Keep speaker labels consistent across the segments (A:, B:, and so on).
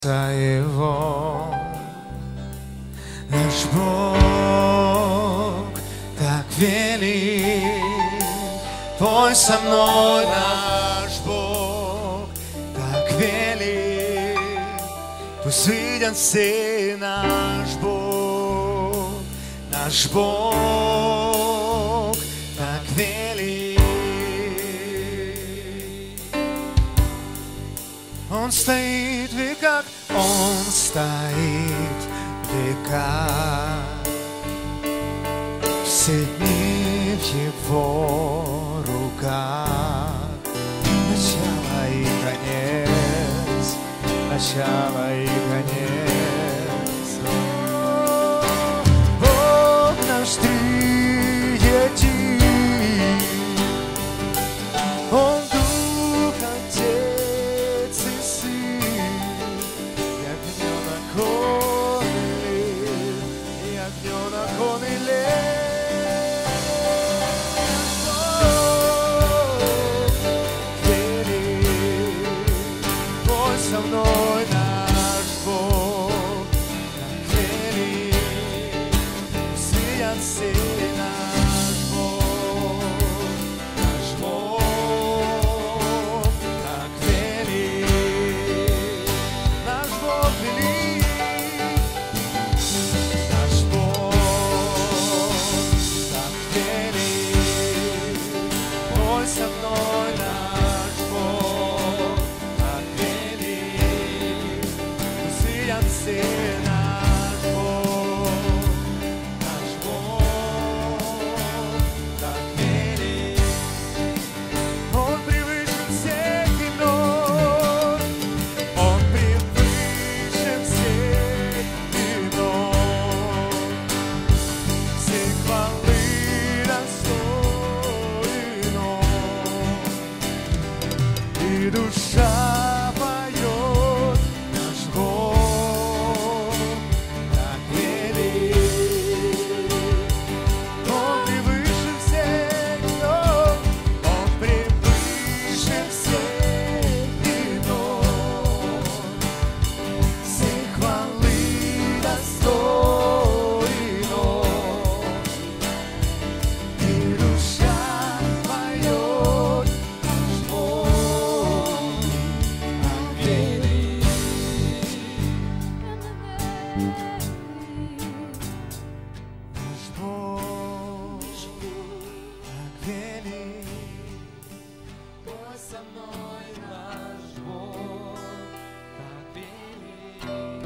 A: Его, наш Бог так велик, пой со мной, наш Бог так велик, пусть видят все наш Бог так велик. Он стоит в веках, Он стоит в веках, все дни в Его руках. Начало и конец, начало и конец. Бог наш триедин, Он Дух, Отец и Сын, ягненок Он и лев, ягненок Он и лев. Бог велик, пой со мной, наш Бог так велик, сият все наш Бог так велик, наш Бог велик, наш Бог так велик, пой со мной, наш Бог так велик, сият все наш Бог так велик. Он превыше всех имен, Он превыше всех имен, всей хвалы достоин Он, и душа поет, наш Бог так велик. Он превыше всех имен, Он превыше всех имен, всей хвалы достоин Он, и душа поет, наш Бог так велик. Наш Бог так велик, пой со мной, наш Бог так велик.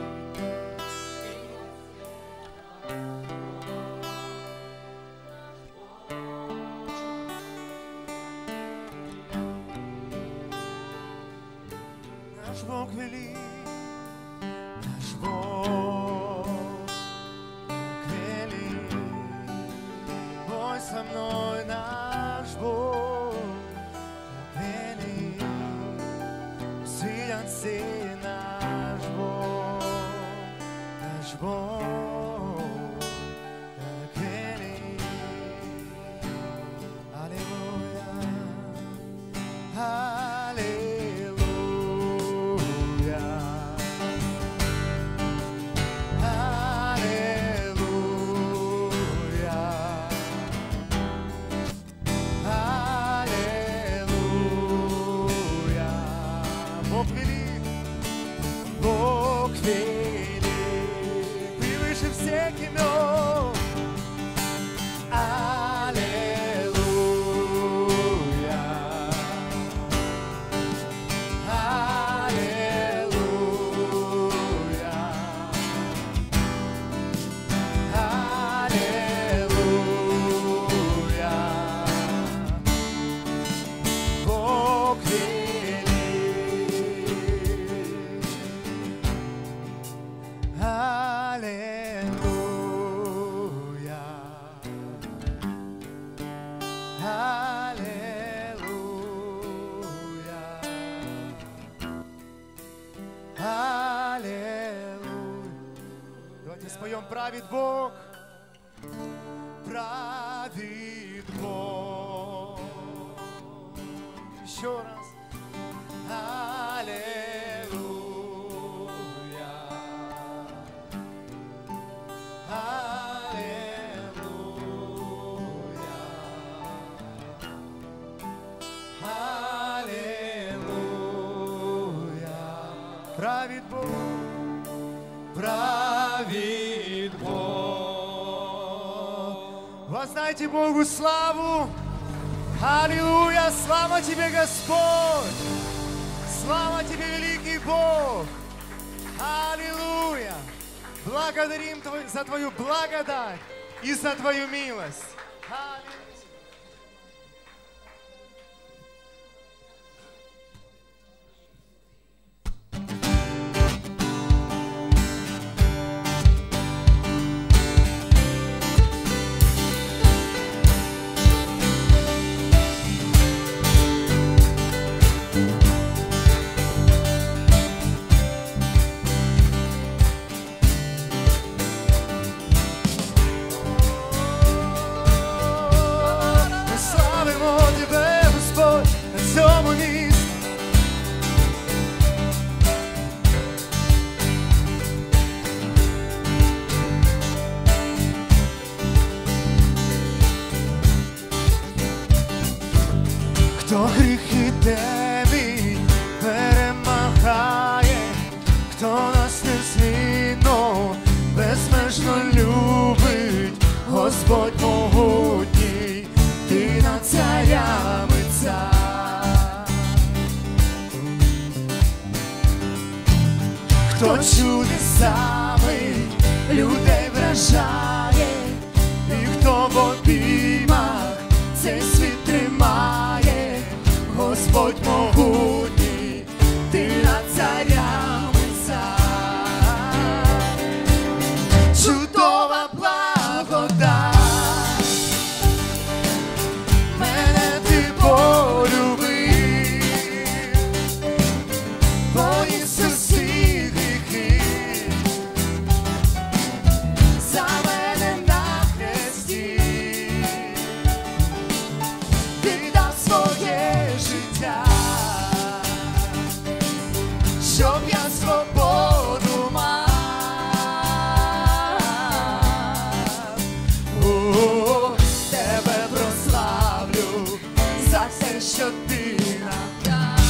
A: Наш Бог велик, наш Бог так велик, пой со мной, наш Бог так велик, сият все наш Бог так велик. Аллилуйя, аллилуйя, аллилуйя, аллилуйя. Бог велик, Бог велик, превыше всех имен. Аллилуйя, аллилуйя, аллилуйя. Бог велик, аллилуйя, аллилуйя, аллилуйя. Давайте споем: правит Бог, правит Бог. Еще раз. Аллилуйя. правит Бог, правит Бог. Воздайте Богу славу. Аллилуйя! Слава Тебе, Господь! Слава Тебе, великий Бог! Аллилуйя! Благодарим за Твою благодать и за Твою милость. Аллилуйя! Хто гріхи темі перемагає, хто нас незмінно, безмежно любить, Господь могутній, ти над царями цар. Хто чудесами людей вражає, і хто в обіймах цей світ тримає, Господь могутній, ти над царями цар. Чудова благодать, мене ти полюбив, поніс усі гріхи, за мене на хресті, віддав своє життя, щоб я свободу мав. О, тебе прославлю за те, що ти нам дав.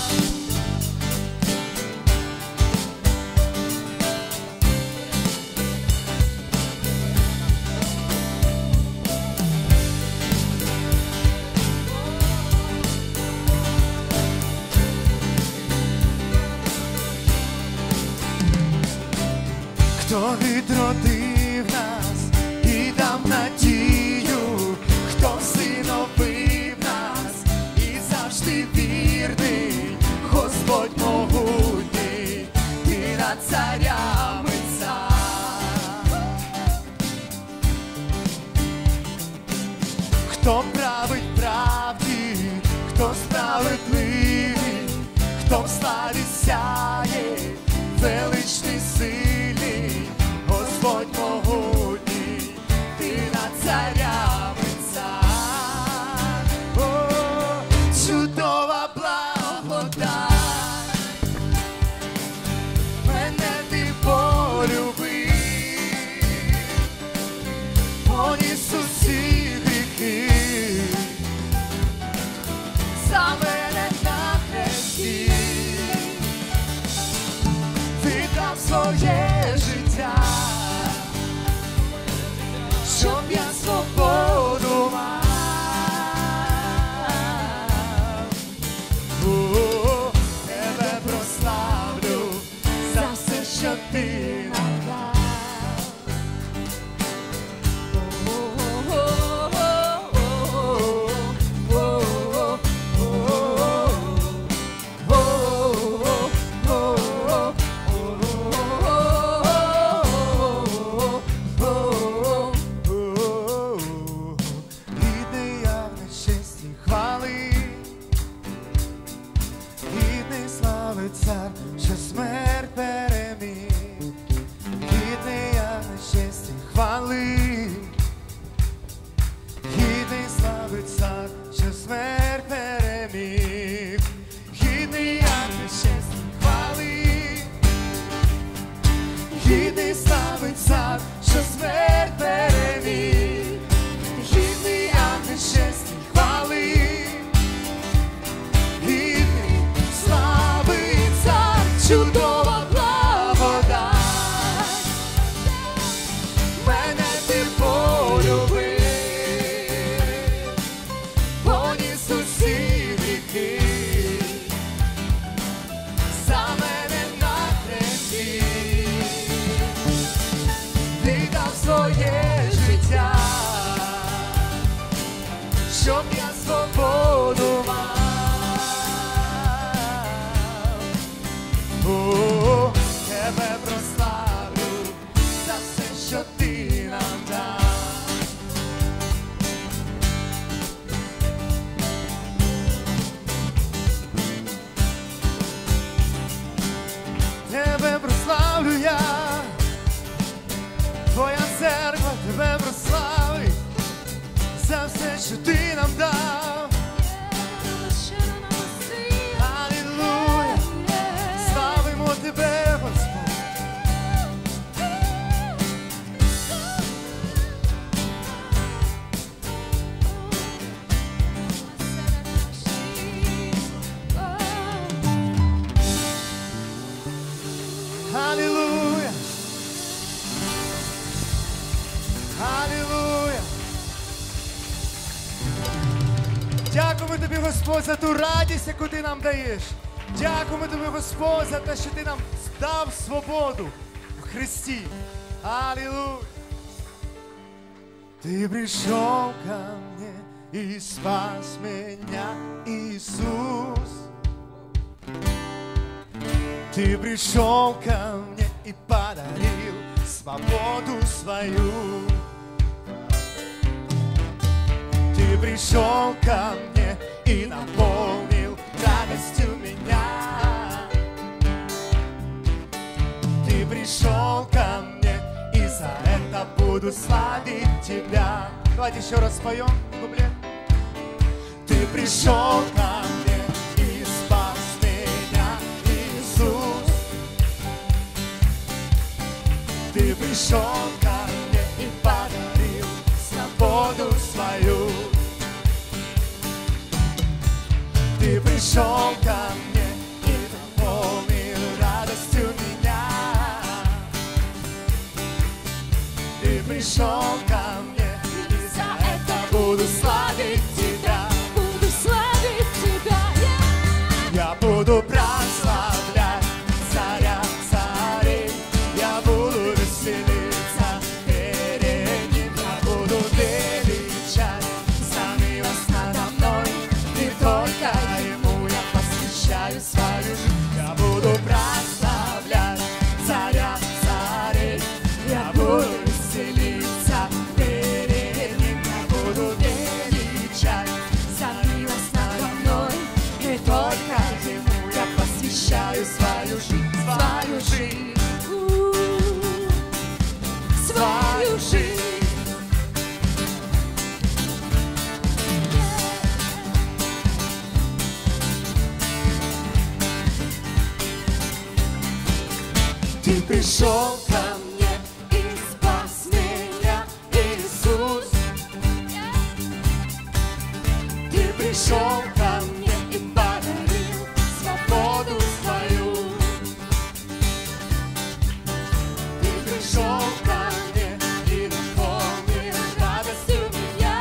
A: Хто відродив нас і дав надію, хто всиновив нас і завжди вірний, Господь могутній, ти над царями цар. Хто править правді, хто справедливий, хто в славі сяє, величний сильний, Господь могутній, ти над царями цар. О, чудова благодать, мене ти полюбив, поніс усі гріхи, за мене на хресті, віддав своє життя, щоб я свободу мав. О, тебе прославлю за все, що ти нам дав. Гідний явне честі хвали, гідний слави цар, що смерть переміг. щоб я свободу мав. О, тебе прославлю за все, що ти нам дав. Тебе прославлю я, твоя церква тебе прославить за все, що ти нам дав. Алілуя, славимо тебе, Господь. Алілуя. Алілуя. Дякуємо тобі, Господь, за ту радість, яку ти нам даєш. Дякуємо тобі, Господь, за те, що ти нам дав свободу в Христі. Алілуя. Ты пришел ко мне и спас меня, Иисус. Ты пришел ко мне и подарил свободу свою. Ты пришел ко мне и наполнил радостью меня. Ты пришел ко мне, и за это буду славить тебя. Давайте еще раз споем куплет. Ты пришел ко мне и спас меня, Иисус. Ты пришел ко мне и подарил свободу свою. Ты пришел ко мне и наполнил радостью меня. Ты пришел ко мне, и за это буду славить тебя.
B: Буду славить тебя,
A: Я буду прославлять царя царей. Я буду веселиться перед ним. Я буду величать за милость надо мной. Не только ему я посвящаю свою жизнь. Я буду прославлять царя царей. Я буду веселиться перед ним. Я буду величать за милость надо мной. Не только ему я посвящаю свою жизнь. Свою жизнь. Свою жизнь. Ты пришел ко мне и спас меня, Иисус. Ты пришел ко мне и подарил свободу свою. Ты пришел ко мне и наполнил радостью меня.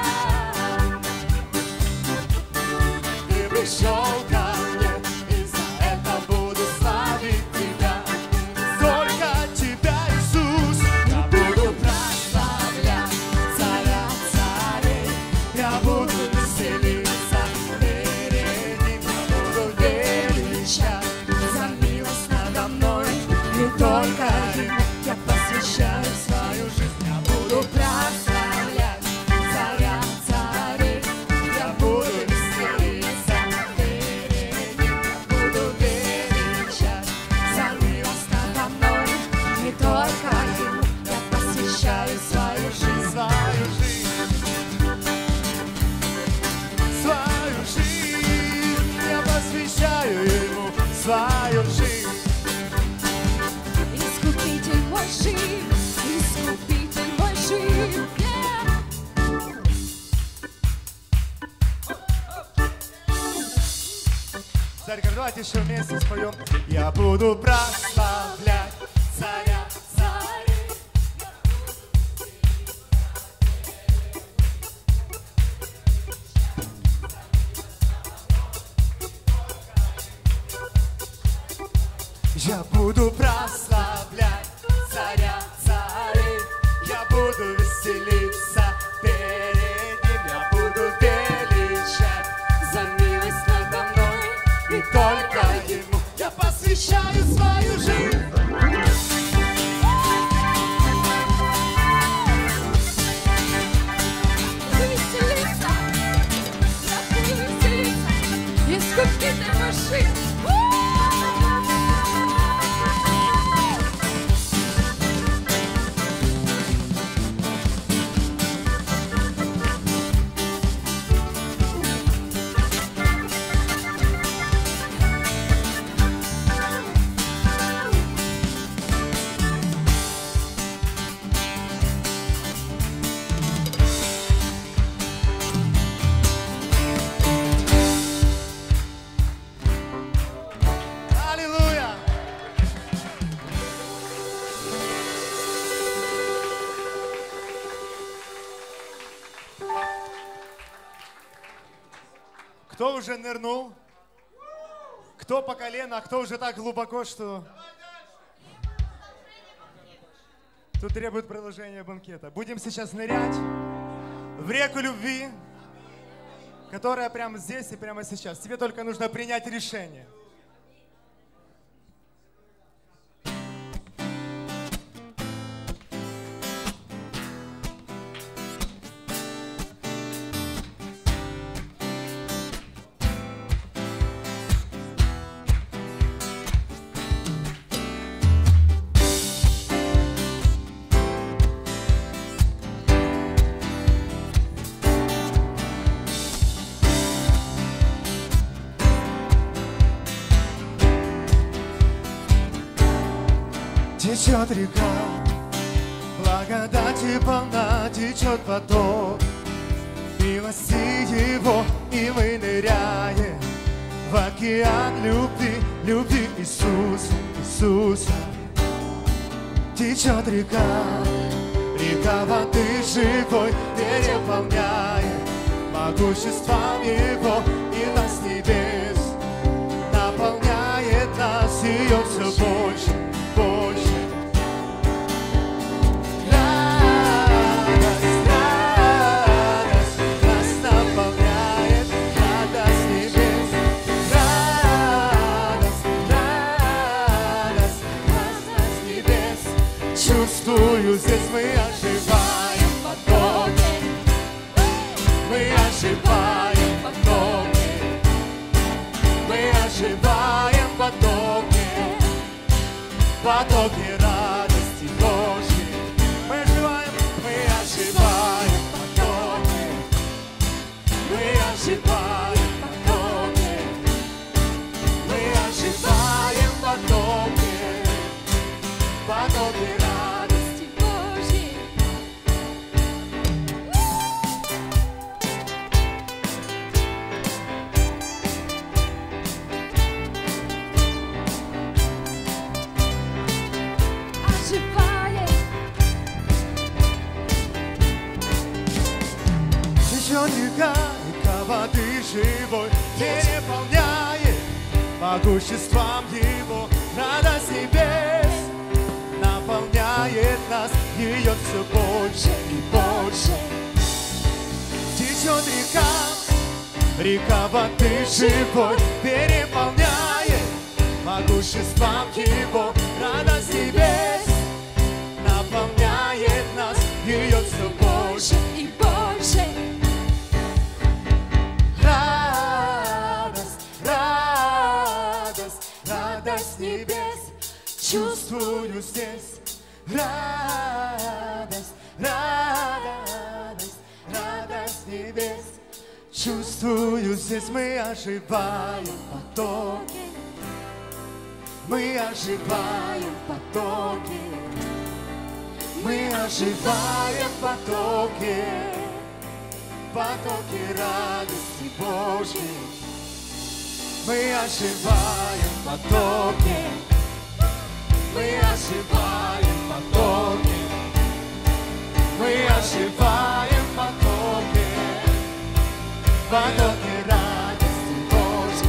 A: Ты пришел ко мне, и за это буду славить тебя. Только тебя, Иисус, я буду прославлять царя царей. Я буду веселиться перед ним. Я буду величать за милость надо мной. Не только ему я посвящаю свою жизнь. Я буду прославлять царя царей. Я буду веселиться перед ним. Я буду величать за милость надо мной. Не только ему я посвящаю свою жизнь. Свою жизнь. Свою жизнь я посвящаю ему. Свою жизнь.
B: Искупитель мой жив, Искупитель мой жив.
A: Церковь, давайте еще вместе споем. Я буду прославлять царя царей. Я буду прославлять царя царей. Я буду веселиться перед ним. Я буду величать Кто уже нырнул? Кто по колено, а кто уже так глубоко, что... Тут требует продолжения банкета. Будем сейчас нырять в реку любви, которая прямо здесь и прямо сейчас. Тебе только нужно принять решение. Течет река, благодати полна, течет поток милости Его, и мы ныряем в океан любви, любви Иисуса, Иисуса. Течет река, река воды живой, переполняет могуществом Его, и нас с небес наполняет нас, ее все больше, больше. Чувствую, здесь мы оживаем в потоке. Мы оживаем в потоке. Мы оживаем в потоке. В потоке радости Божьей. Мы оживаем в потоке. Мы оживаем в потоке. Мы оживаем в потоке. В потоке радости. Река, река воды живой, переполняет могуществом Его, радость небес наполняет нас, ее все больше и больше. Течет река, река воды живой, переполняет могуществом Его, радость небес наполняет нас, ее все больше и больше. Радость небес чувствую здесь. Радость, радость, радость небес чувствую здесь. Мы оживаем в потоке. Мы оживаем в потоке. Мы оживаем в потоке. В потоке радости Божьей. Мы оживаем в потоке. Мы оживаем в потоке. Мы оживаем в потоке. В потоке радости Божьей.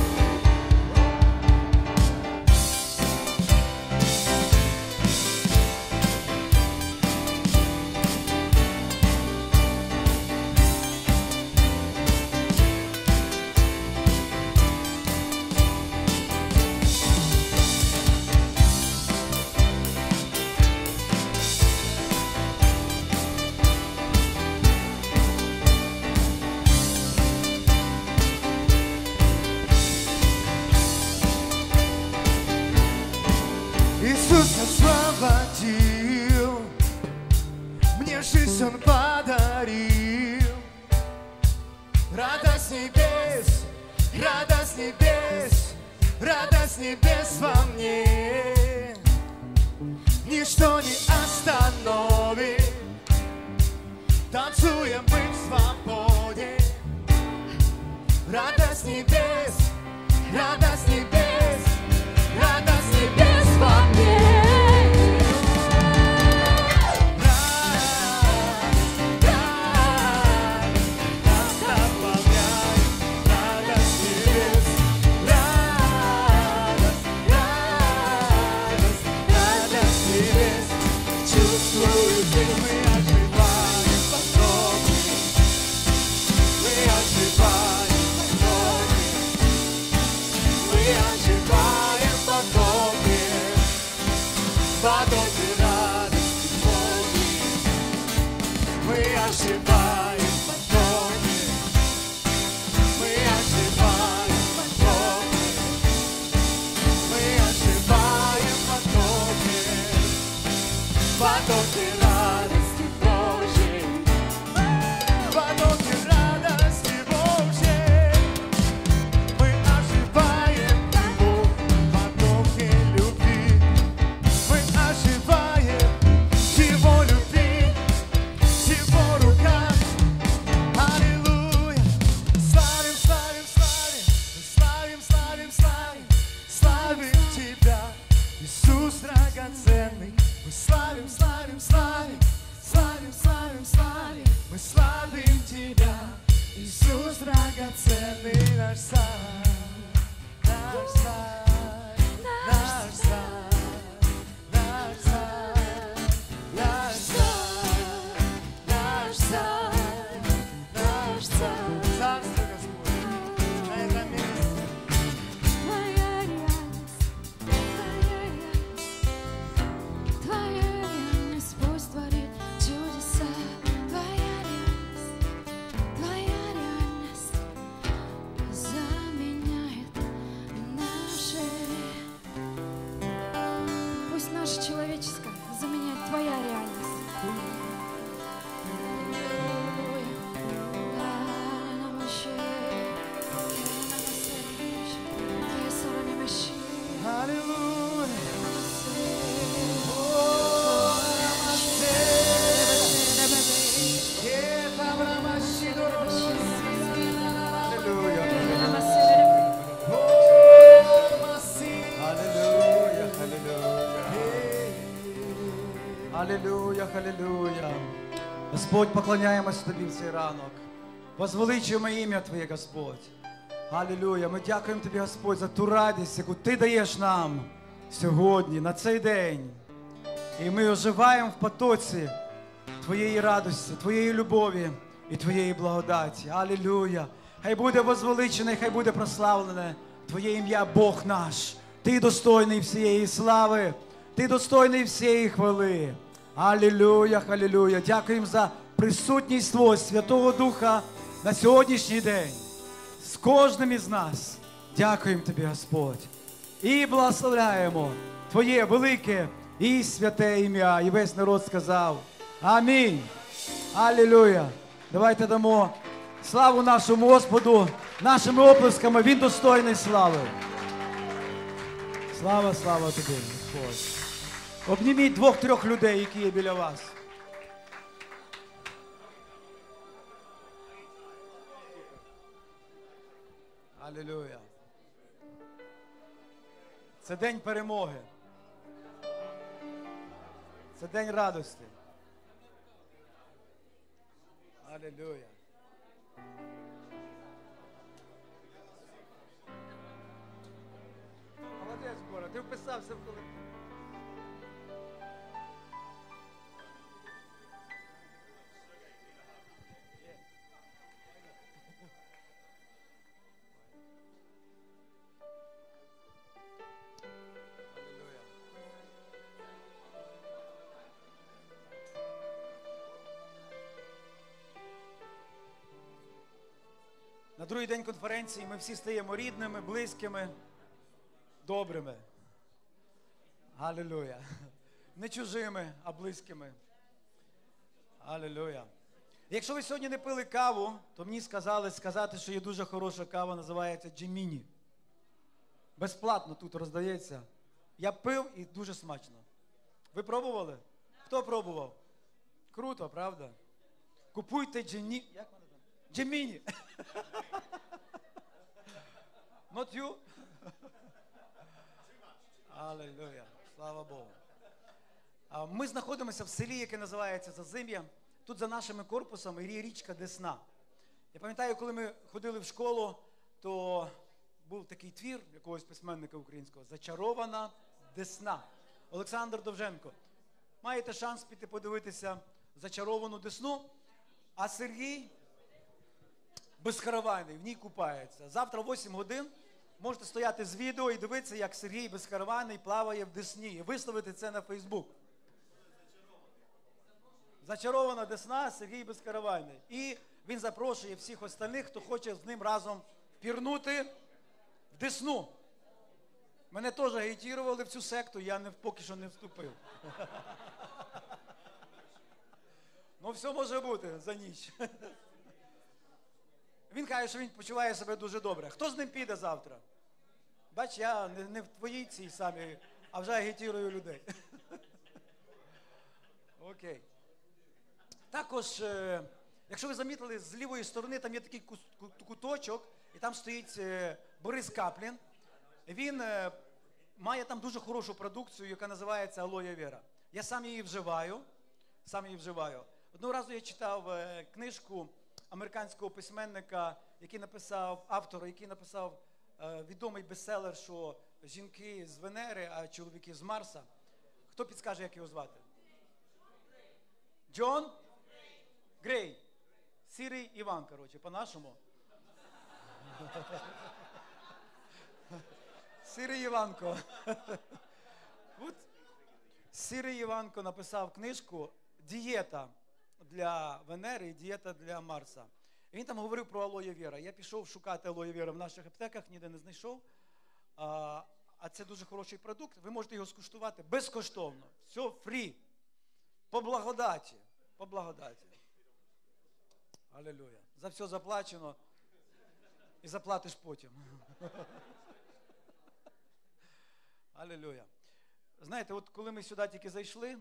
A: Иисус освободил, мне жизнь Он подарил. Радость небес, радость небес, радость небес во мне. Ничто не остановит, танцуем мы в свободе. Радость небес, радость небес, радость небес во мне. Радость, радость, нас наполняет, радость Мы оживаем в потоке. Мы оживаем в потоке. Мы оживаем в потоке. В потоке радости Божьей. В потоке радости Божьей. Мы оживаем в потоке любви. Мы оживаем в Его любви, в Его руках. Аллилуйя. Славим, славим, славим, славим, славим, славим, славим Тебя, Иисус драгоценный. Мы славим, славим, славим, славим, славим, славим. Мы славим Тебя, Иисус драгоценный, наш царь, наш царь, наш царь, наш царь, наш царь, наш царь, наш царь. Царство Господь на этом месте.
B: Твоя реальность пусть творит чудеса. Твоя реальность заменяет наши. Пусть наша человеческая заменяет Твоя реальность.
A: Аллилуйя.
C: Алілуя, алілуя. Господь, поклоняємось Тобі в цей ранок. Возвеличуємо ім'я Твоє, Господь. Алілуя. Ми дякуємо Тобі, Господь, за ту радість, яку Ти даєш нам сьогодні, на цей день. І ми оживаємо в потоці Твоєї радості, Твоєї любові і Твоєї благодаті. Алілуя. Хай буде возвеличене, хай буде прославлене Твоє ім'я, Бог наш. Ти достойний всієї слави, Ти достойний всієї хвали. Алілуя, алілуя. Дякуємо за присутність Твого Святого Духа на сьогоднішній день. З кожним із нас. Дякуємо Тобі, Господь. І благословляємо Твоє велике і святе ім'я. І весь народ сказав амінь. Алілуя. Давайте дамо славу нашому Господу нашими оплесками. Він достойний слави. Слава, слава Тобі, Господь. Обніміть 2-3 людей, які є біля вас. Алілуя. Це день перемоги. Це день радості. Алілуя. Молодець, Бора, ти вписався в колектив. На другий день конференції ми всі стаємо рідними, близькими, добрими. Алілуя. Не чужими, а близькими. Алілуя. Якщо ви сьогодні не пили каву, то мені сказати, що є дуже хороша кава, називається Джеміні. Безплатно тут роздається. Я пив і дуже смачно. Ви пробували? Хто пробував? Круто, правда? Купуйте Джеміні. Як вона там? Джеміні. Not you? Алілуя. Слава Богу. Ми знаходимося в селі, яке називається Зазим'я. Тут за нашими корпусами є річка Десна. Я пам'ятаю, коли ми ходили в школу, то був такий твір якогось письменника українського «Зачарована Десна». Олександр Довженко. Маєте шанс піти подивитися «Зачаровану Десну», а Сергій безкаравайний, в ній купається. Завтра в 8 годин можете стояти з відео і дивитися, як Сергій безкаравайний плаває в Десні. І виставити це на Фейсбук. Зачарована Десна, Сергій Безкаравайний. І він запрошує всіх остальних, хто хоче з ним разом пірнути в Десну. Мене теж агітували в цю секту, я поки що не вступив. Ну, все може бути за ніч. Він каже, що він почуває себе дуже добре. Хто з ним піде завтра? Бач, я не в твоїй цій самій, а вже агітую людей. Окей. Також, якщо ви замітили, з лівої сторони там є такий куточок, і там стоїть Борис Каплін. Він має там дуже хорошу продукцію, яка називається «Алоє Вера». Я сам її вживаю. Одного разу я читав книжку американського письменника, автора, який написав відомий бестселер, що жінки з Венери, а чоловіки з Марса. Хто підскаже, як його звати? Джон Грей. Сірий Іван, коротше, по-нашому. Сірий Іванко. От Сірий Іванко написав книжку «Дієта для Венери і дієта для Марса». І він там говорив про алоє вера. Я пішов шукати алоє вера в наших аптеках, ніде не знайшов. А це дуже хороший продукт. Ви можете його скуштувати безкоштовно. Все фрі. По благодаті. По благодаті. Алілуя. За все заплачено. І заплатиш потім. Алілуя. Знаєте, от коли ми сюди тільки зайшли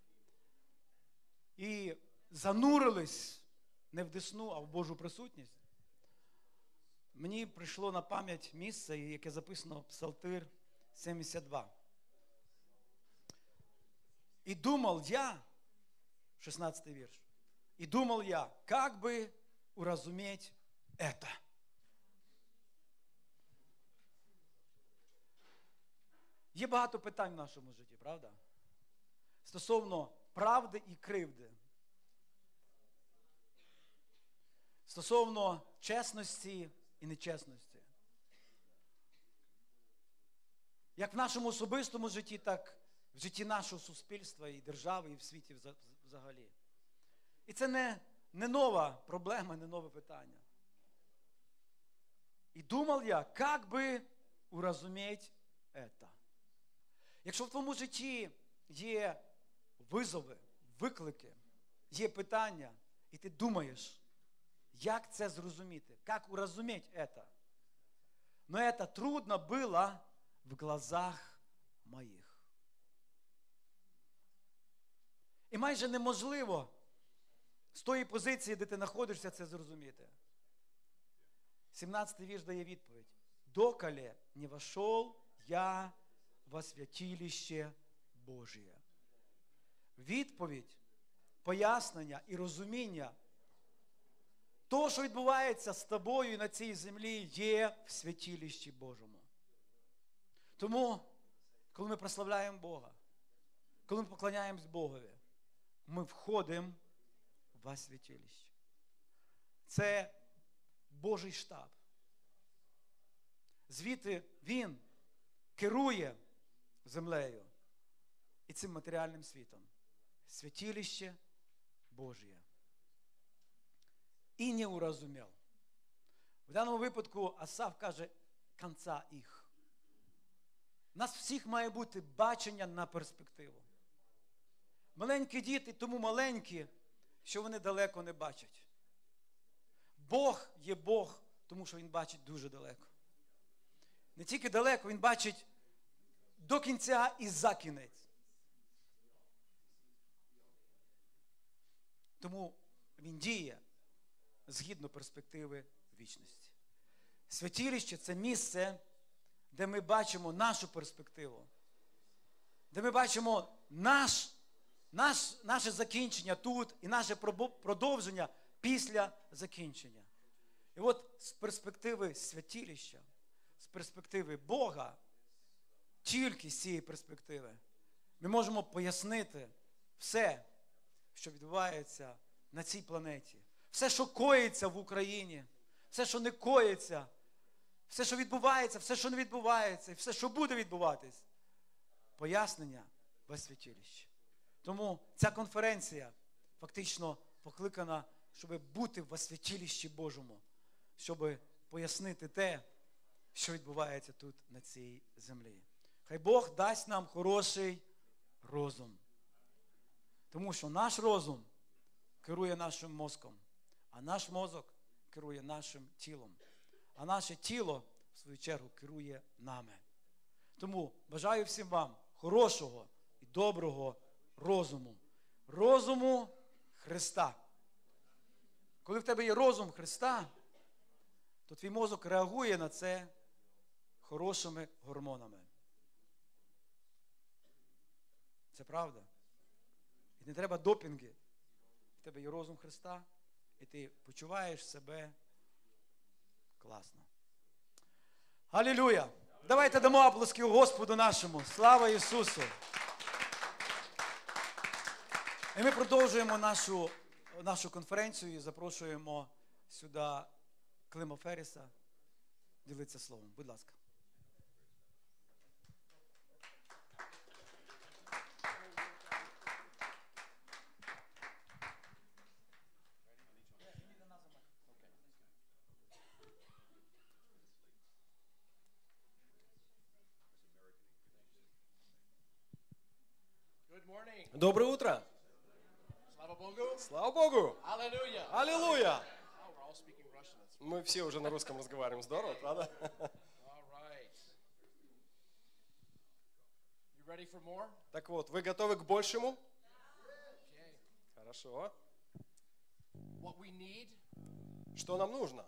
C: і занурились не в Десну, а в Божу присутність, мені прийшло на пам'ять місце, яке записано в Псалтир 72. «И думал я», 16-й вірш, «И думал я, как бы уразуметь это». Є багато питань в нашому житті, правда? Стосовно правди і кривди. Стосовно чесності і нечесності. Як в нашому особистому житті, так в житті нашого суспільства і держави, і в світі взагалі. І це не нова проблема, не нове питання. І думав я, як би уразуметь это. Якщо в твоєму житті є визови, виклики, є питання, і ти думаєш, як це зрозуміти, як уразуметь это. Но это трудно было в глазах моїх. І майже неможливо з тої позиції, де ти знаходишся, це зрозуміти. 17-й вірш дає відповідь. «Доколе не вошел я во святилище Божие». Відповідь, пояснення і розуміння того, що відбувається з тобою на цій землі, є в святилищі Божому. Тому, коли ми прославляємо Бога, коли ми поклоняємось Богові, ми входимо во святилище. Це Божий штаб. Звідти Він керує землею і цим матеріальним світом. Святилище Божє. І не уразумів. В даному випадку Асаф каже «конца їх». У нас всіх має бути бачення на перспективу. Маленькі діти тому маленькі, що вони далеко не бачать. Бог є Бог, тому що Він бачить дуже далеко. Не тільки далеко, Він бачить до кінця і за кінець. Тому Він діє згідно перспективи вічності. Святилище – це місце, де ми бачимо нашу перспективу. Де ми бачимо наше закінчення тут і наше продовження після закінчення. І от з перспективи святилища, з перспективи Бога, тільки з цієї перспективи, ми можемо пояснити все, що відбувається на цій планеті. Все, що коїться в Україні, все, що не коїться, все, що відбувається, все, що не відбувається, і все, що буде відбуватись. Пояснення во святилищі. Тому ця конференція фактично покликана, щоб бути в святилищі Божому, щоб пояснити те, що відбувається тут на цій землі. Хай Бог дасть нам хороший розум. Тому що наш розум керує нашим мозком, а наш мозок керує нашим тілом. А наше тіло, в свою чергу, керує нами. Тому бажаю всім вам хорошого і доброго розуму. Розуму Христа. Коли в тебе є розум Христа, то твій мозок реагує на це хорошими гормонами. Це правда. І не треба допінги. В тебе є розум Христа, і ти почуваєш себе класно. Алілюя! Давайте дамо оплески Господу нашому. Слава Ісусу! І ми продовжуємо нашу конференцію і запрошуємо сюди Клима Ферріса ділитися словом. Будь ласка.
D: Доброе утро. Слава Богу. Аллилуйя. Мы все уже на русском разговариваем. Здорово, правда? Так вот, вы готовы к большему? Хорошо. Что нам нужно?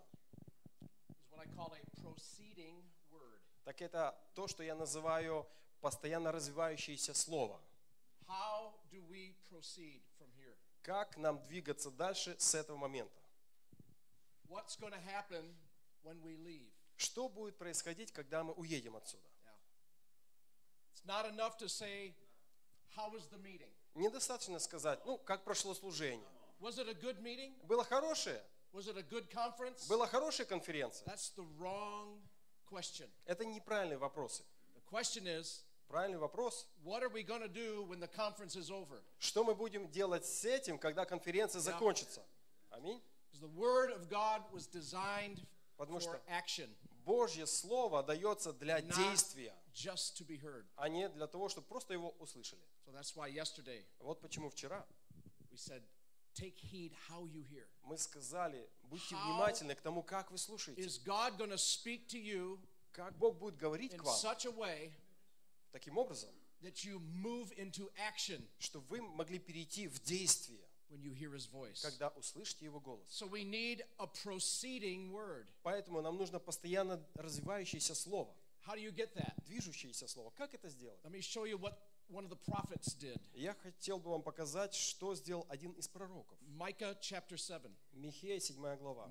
D: Так это то, что я называю постоянно развивающееся слово. Как нам двигаться дальше с этого момента? Что будет происходить, когда мы уедем отсюда? Недостаточно сказать, как прошло служение. Было хорошее? Была хорошая конференция? Это неправильные вопросы. Правильный вопрос. Что мы будем делать с этим, когда конференция закончится? Аминь. Потому что Божье Слово дается для действия, а не для того, чтобы просто его услышали. Вот почему вчера мы сказали, будьте внимательны к тому, как вы слушаете. Как Бог будет говорить к вам таким образом, чтобы вы могли перейти в действие, когда услышите Его голос. Поэтому нам нужно постоянно развивающееся слово, движущееся слово. Как это сделать? Я хотел бы вам показать, что сделал один из пророков. Михея, 7 глава.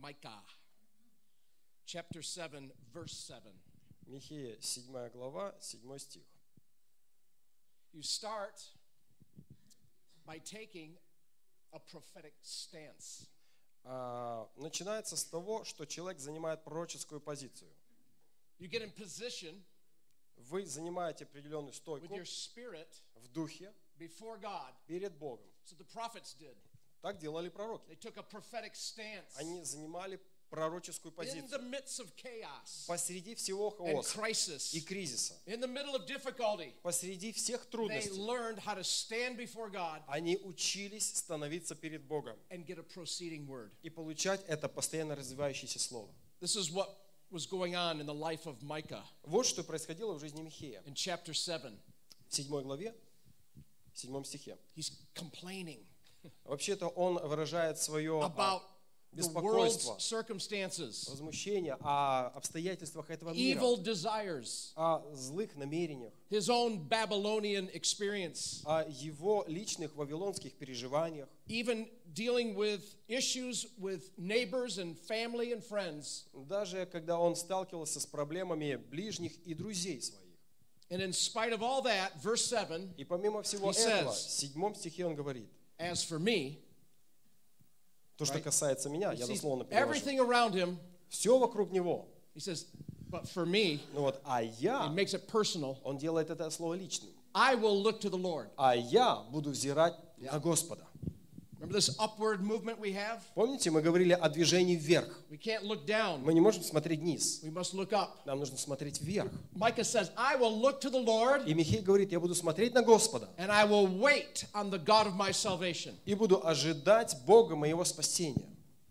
D: Михея, 7 глава, 7 стих.
E: You start by taking a prophetic stance.
D: Начинается с того, что человек занимает пророческую позицию.
E: You get in position
D: Вы занимаете определенную стойку
E: with your spirit
D: в духе
E: before God.
D: перед Богом.
E: So the prophets did.
D: Так делали пророки.
E: They took a prophetic stance.
D: Они занимали пророческую
E: In the
D: позицию
E: midst of chaos
D: посреди всего
E: and
D: хаоса
E: crisis,
D: и кризиса,
E: in the middle of difficulty,
D: посреди всех
E: they
D: трудностей.
E: learned how to stand before God
D: Они учились становиться перед Богом
E: and get a proceeding word.
D: и получать это постоянно развивающееся слово.
E: This is what was going on in the life of Micah
D: Вот что происходило в жизни Михея.
E: in chapter 7.
D: В 7 главе, 7 стихе.
E: He's complaining
D: Вообще-то он выражает свое
E: about the
D: беспокойство,
E: world's circumstances,
D: возмущение о обстоятельствах этого мира,
E: evil desires,
D: о злых намерениях,
E: his own Babylonian experience,
D: о его личных вавилонских переживаниях,
E: even dealing with issues with neighbors and family and friends.
D: даже когда он сталкивался с проблемами ближних и друзей своих.
E: And in spite of all that, verse 7,
D: И помимо всего
E: He
D: этого, в
E: says,
D: 7 стихе он говорит,
E: as for me,
D: то, что касается меня,
E: he
D: я
E: sees
D: дословно перевожу,
E: everything around him.
D: все вокруг него,
E: He says, but for me,
D: а я,
E: he makes it personal.
D: он делает это слово личным,
E: I will look to the Lord.
D: а я буду взирать на Господа.
E: Remember this upward movement we have?
D: Помните, мы говорили о движении вверх.
E: We can't look down.
D: Мы не можем смотреть вниз.
E: We must look up.
D: Нам нужно смотреть вверх.
E: Micah says, I will look to the Lord.
D: И Михей говорит, я буду смотреть на Господа.
E: And I will wait on the God of my salvation.
D: И буду ожидать Бога моего спасения.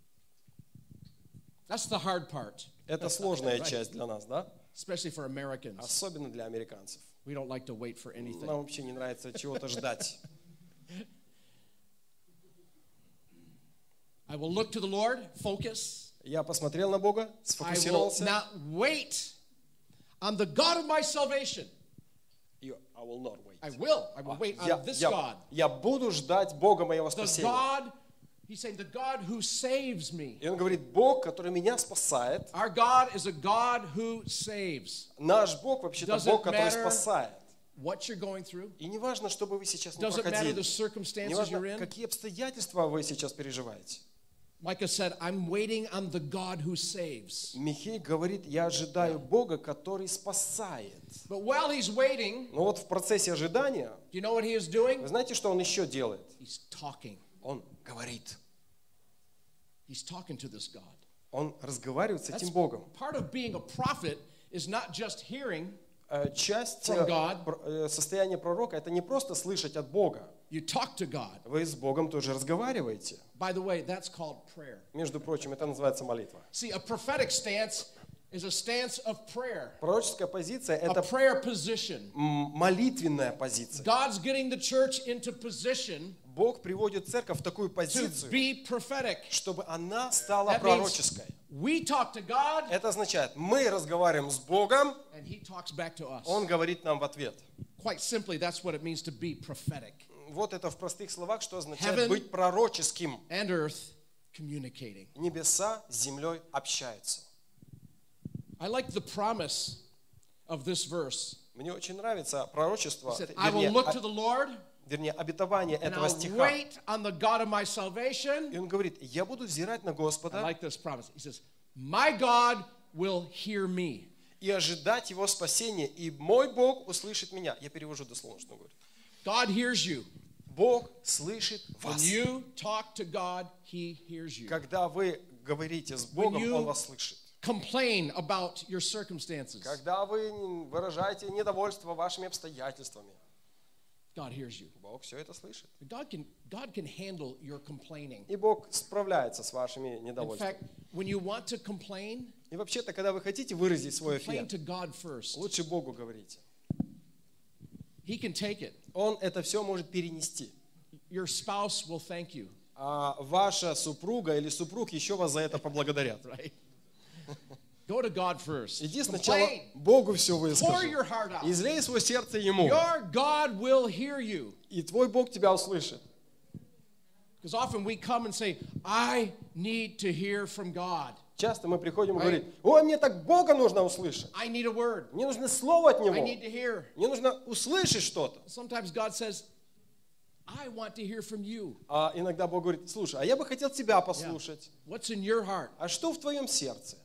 E: That's the hard part.
D: Это сложная часть для нас, да?
E: Especially for Americans.
D: Особенно для американцев.
E: We don't like to wait for anything.
D: Нам вообще не нравится чего-то ждать.
E: I will look to the Lord, focus.
D: Я посмотрел на Бога,
E: I will
D: сфокусировался.
E: not wait on the God of my salvation.
D: I will not wait.
E: I will wait on this God.
D: Я буду ждать Бога моего
E: The
D: спасения.
E: God, he's saying, the God who saves me.
D: И он говорит, Бог, который меня спасает.
E: Our God is a God who saves.
D: Наш Бог вообще-то Бог, который спасает.
E: What you're going through.
D: И не важно, что бы вы сейчас не
E: Doesn't matter
D: проходили.
E: the circumstances
D: Не важно,
E: you're in.
D: какие обстоятельства вы сейчас переживаете.
E: Micah said, I'm waiting on the God who saves.
D: Михей говорит, я ожидаю Бога, который спасает.
E: But while he's waiting,
D: Но вот в процессе ожидания,
E: do you know what he is doing?
D: вы знаете, что он еще делает?
E: He's talking.
D: Он говорит.
E: He's talking to this God.
D: Он разговаривает с этим Богом.
E: Part of being a prophet is not just hearing.
D: Часть
E: From God.
D: состояния пророка – это не просто слышать от Бога.
E: You talk to God.
D: Вы с Богом тоже разговариваете.
E: By the way, that's called prayer.
D: Между прочим, это называется молитва.
E: See, a prophetic stance is a stance of prayer.
D: Пророческая позиция –
E: A
D: это
E: prayer position.
D: молитвенная позиция.
E: God's getting the church into position
D: Бог приводит церковь в такую
E: to
D: позицию,
E: be prophetic.
D: чтобы она стала
E: That means
D: пророческой.
E: we talk to God
D: Это означает, мы разговариваем с Богом,
E: and He talks back to us.
D: Он говорит нам в ответ.
E: Quite simply, that's what it means to be prophetic.
D: Вот это в простых словах, что означает
E: Heaven
D: быть пророческим.
E: and earth communicating.
D: Небеса с землей общаются.
E: I like the promise of this verse.
D: Мне очень нравится пророчество,
E: He said, I will look to the Lord
D: вернее, обетование
E: and
D: этого
E: I'll
D: стиха.
E: wait on the God of my salvation.
D: И он говорит, я буду взирать на
E: I
D: Господа
E: like this promise. He says, my God will hear me.
D: и ожидать Его спасения, и мой Бог услышит меня. Я перевожу дословно, что он говорит.
E: God hears you.
D: Бог слышит
E: When
D: вас.
E: you talk to God, He hears you.
D: Когда вы говорите с Богом,
E: you-
D: Он вас слышит.
E: Complain about your circumstances.
D: Когда вы выражаете недовольство вашими обстоятельствами,
E: God hears you.
D: Бог все это слышит.
E: God can handle your complaining.
D: И Бог справляется с вашими
E: In
D: недовольствами.
E: fact, when you want to complain,
D: И вообще-то, когда вы хотите выразить свой
E: complain
D: эффект,
E: to God first.
D: лучше Богу говорите.
E: He can take it.
D: Он это все может перенести.
E: Your spouse will thank you,
D: А ваша супруга или супруг еще вас за это поблагодарят.
E: right? Go to God first.
D: Иди сначала
E: Complain.
D: Богу все
E: Pour
D: выскажи.
E: your heart out.
D: Излей свое сердце Ему.
E: Your God will hear you.
D: И твой Бог тебя услышит.
E: Because often we come and say, I need to hear from God.
D: Часто мы приходим и говорим, ой, мне так Бога нужно услышать.
E: I need a word.
D: Мне нужно слово от
E: I
D: Него.
E: need to hear.
D: Мне нужно услышать что-то.
E: Sometimes God says, I want to hear from you.
D: А иногда Бог говорит, слушай, а я бы хотел тебя
E: Yeah.
D: послушать.
E: What's in your heart?
D: А что в твоем сердце?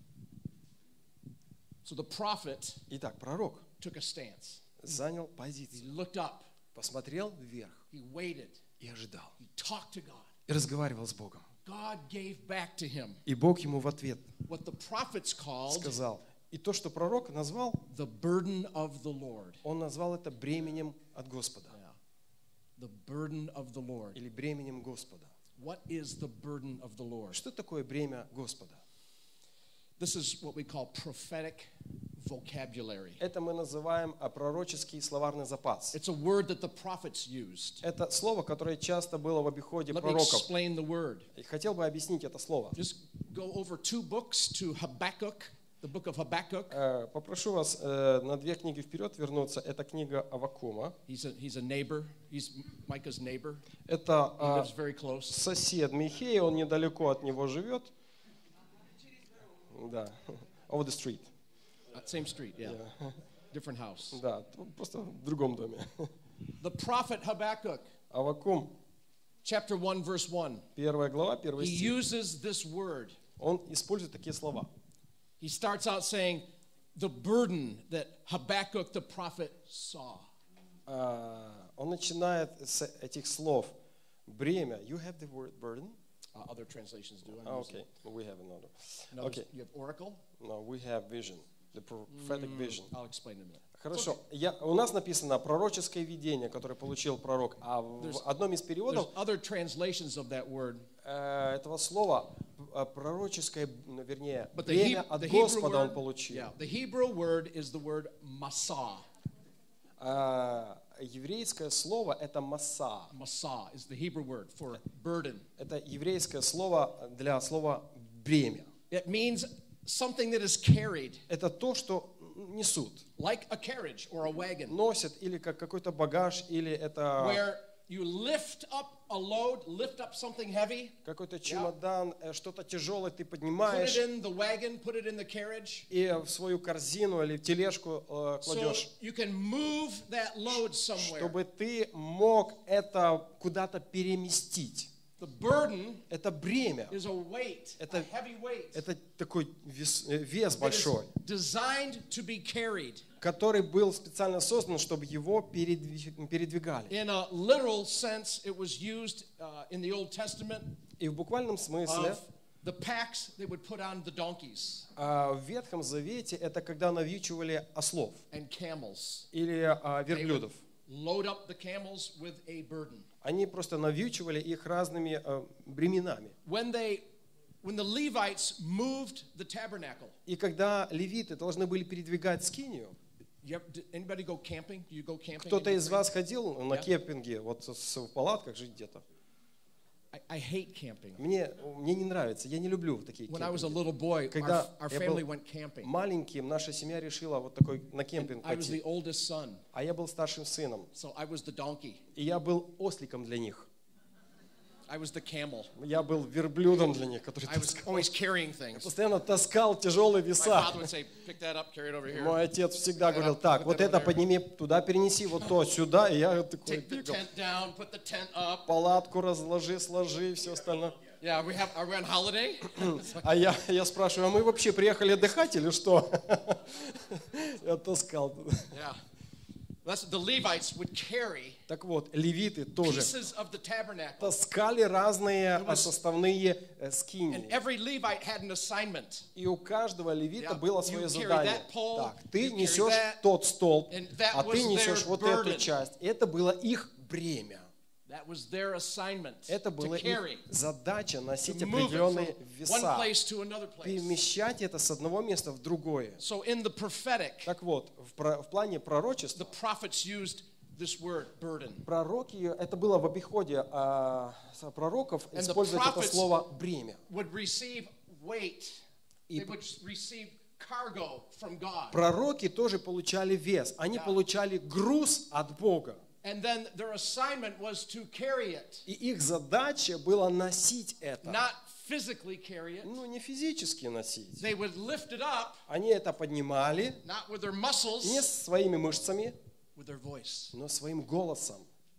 E: So the prophet
D: Итак, пророк
E: took a stance.
D: занял
E: He
D: позицию,
E: looked up.
D: посмотрел вверх
E: He waited.
D: и ожидал.
E: He talked to God.
D: И разговаривал с Богом.
E: God gave back to him
D: И Бог ему в ответ
E: what the prophets called
D: сказал. И то, что пророк назвал,
E: the burden of the Lord.
D: он назвал это бременем от Господа.
E: The burden of the Lord.
D: Или бременем Господа.
E: What is the burden of the Lord?
D: Что такое бремя Господа?
E: This is what we call prophetic vocabulary.
D: Это мы называем пророческий словарный запас.
E: It's a word that the prophets used.
D: Это слово, которое часто было в обиходе
E: Let me
D: пророков.
E: explain the word.
D: И хотел бы объяснить это слово.
E: Just go over 2 books to Habakkuk, the book of Habakkuk.
D: Попрошу вас на 2 книги вперед вернуться. Это книга Аввакума.
E: He's a neighbor. He's Micah's neighbor.
D: Это
E: He lives very close.
D: сосед Михея, он недалеко от него живет. Да, over the street.
E: Same street, yeah. Different house.
D: Да, просто в другом доме.
E: The prophet Habakkuk,
D: Аввакум,
E: chapter 1, verse 1.
D: 1 глава, 1
E: He
D: стих.
E: uses this word.
D: Он использует такие слова.
E: He starts out saying, the burden that Habakkuk the prophet saw.
D: Он начинает с этих слов. Бремя. You have the word burden?
E: Other translations do.
D: Okay, we have another. Okay.
E: You have oracle?
D: No, we have vision. The prophetic vision.
E: I'll explain in a minute.
D: Хорошо. У нас написано пророческое видение, которое получил пророк. А в одном из переводов
E: other translations of that word.
D: Этого слова пророческое, вернее, время от Господа он получил.
E: Yeah, the Hebrew word is the word masa.
D: Еврейское слово это масса.
E: Masa is the Hebrew word for burden.
D: Это еврейское слово для слова бремя.
E: It means something that is carried.
D: Это то, что несут.
E: Like a carriage or a wagon.
D: Носят или как какой-то багаж, или это
E: where you lift up a load, lift up something heavy.
D: Какой-то чемодан, что-то тяжелое ты поднимаешь.
E: Put it in the wagon, put it in the carriage.
D: И в свою корзину или в тележку кладешь.
E: So you can move that load somewhere.
D: Чтобы ты мог это куда-то переместить.
E: The burden
D: это бремя.
E: Is a weight, a heavy weight.
D: Это такой вес большой.
E: Designed to be carried.
D: Который был специально создан, чтобы его передвигали.
E: In a literal sense, it was used in the Old Testament.
D: И в буквальном смысле
E: the packs they would put on the donkeys.
D: В Ветхом Завете это когда навьючивали ослов.
E: And camels.
D: Или верблюдов.
E: Load up the camels with a burden.
D: Они просто навьючивали их разными бременами.
E: When the Levites moved the tabernacle.
D: И когда левиты должны были передвигать скинию.
E: Anybody go camping? Do you go camping?
D: Кто-то из вас ходил на кемпинге, вот в палатках жить где-то?
E: I hate camping.
D: Мне не нравится, я не люблю такие
E: кемпинги. When I was a little boy, our family went camping.
D: Маленьким наша семья решила вот такой на кемпинг
E: пойти. I was the oldest son.
D: А я был старшим сыном.
E: So I was the donkey.
D: И я был осликом для них.
E: I was the camel.
D: Я был верблюдом для них, который
E: I was always carrying things.
D: Постоянно таскал тяжелые веса.
E: My father would say, pick that up, carry it over here.
D: Мой отец всегда говорил, так, вот это подними, туда перенеси, вот то, сюда. И я такой бегал. Палатку разложи, сложи и все остальное.
E: Yeah, are we on holiday?
D: А я спрашиваю, а мы вообще приехали отдыхать или что? Я таскал.
E: Yeah. The Levites would carry
D: так вот, левиты тоже
E: pieces of the tabernacle.
D: Таскали разные составные скинии.
E: And every Levite had an assignment.
D: И у каждого левита было свое задание. Так, ты несешь тот столб, а ты несешь вот эту часть. Это было их бремя.
E: That was their assignment.
D: Это была их задача носить определенные веса, перемещать это с одного места в другое.
E: So in the prophetic,
D: так вот, в плане пророчества,
E: the prophets used this word, burden.
D: Пророки, это было в обиходе пророков использовать это слово бремя.
E: Would receive weight. They would receive cargo from God.
D: Пророки тоже получали вес, они получали груз от Бога.
E: And then their assignment was to carry it.
D: И их задача была носить это.
E: Not physically carry it.
D: Ну, не физически носить.
E: They would lift it up.
D: Они это поднимали.
E: Not with their muscles.
D: Не своими мышцами.
E: With their voice.
D: Но своим голосом.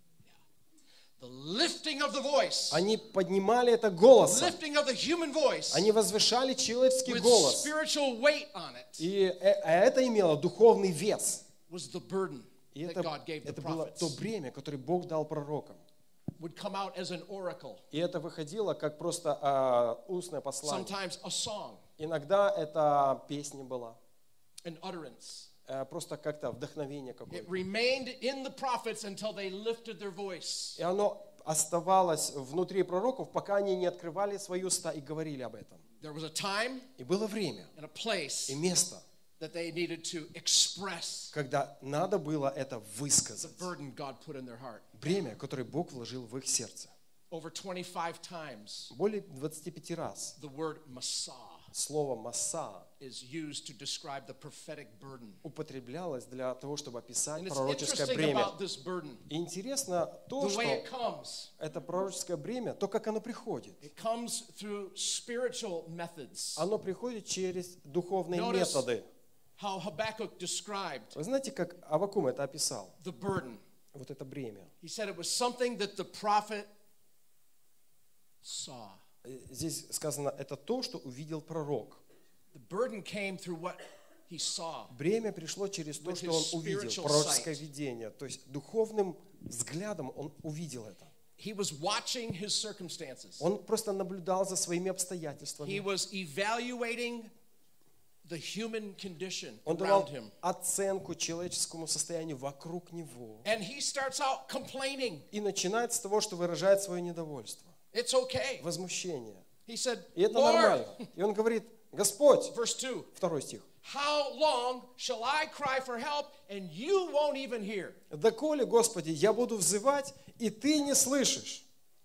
E: The lifting of the voice.
D: Они поднимали это голосом.
E: Lifting of the human voice.
D: Они возвышали человеческий голос.
E: With spiritual weight on it.
D: И это имело духовный вес.
E: Was the burden.
D: И это было то бремя, которое Бог дал пророкам.
E: Would come out as an oracle.
D: И это выходило как просто устное послание.
E: Sometimes a song.
D: Иногда это песня была.
E: An utterance.
D: Просто как-то вдохновение какое-то.
E: It remained in the prophets until they lifted their voice.
D: И оно оставалось внутри пророков, пока они не открывали свои уста и говорили об этом.
E: There was a time.
D: И было время.
E: And a place.
D: И место.
E: That they needed to express.
D: Когда надо было это высказать.
E: The burden God put in their heart.
D: Бремя, которое Бог вложил в их сердце.
E: Over 25 times.
D: Более 25 раз.
E: The word Massa.
D: Слово масса
E: is used to describe the prophetic burden.
D: Употреблялось для того, чтобы описать пророческое бремя. И интересно то, что это пророческое бремя, то, как оно приходит.
E: It comes through spiritual methods.
D: Оно приходит через духовные методы.
E: How Habakkuk described.
D: Вы знаете, как Аввакум это описал?
E: The burden.
D: Вот это бремя.
E: He said it was something that the prophet saw.
D: Здесь сказано, это то, что увидел пророк.
E: The burden came through what he saw.
D: Бремя пришло через то, что он увидел, пророческое видение. То есть духовным взглядом он увидел это.
E: he was watching his circumstances.
D: Он просто наблюдал за своими обстоятельствами.
E: He was evaluating the human condition
D: Он
E: around
D: давал
E: him.
D: оценку человеческому состоянию вокруг него.
E: And he starts out complaining.
D: И начинает с того, что выражает свое недовольство,
E: It's okay.
D: возмущение.
E: He said,
D: И это
E: Lord,
D: нормально. И он говорит: Господь,
E: verse 2,
D: 2 стих,
E: how long shall I cry for help and you won't even hear?
D: доколе, Господи, я буду взывать, и ты не слышишь.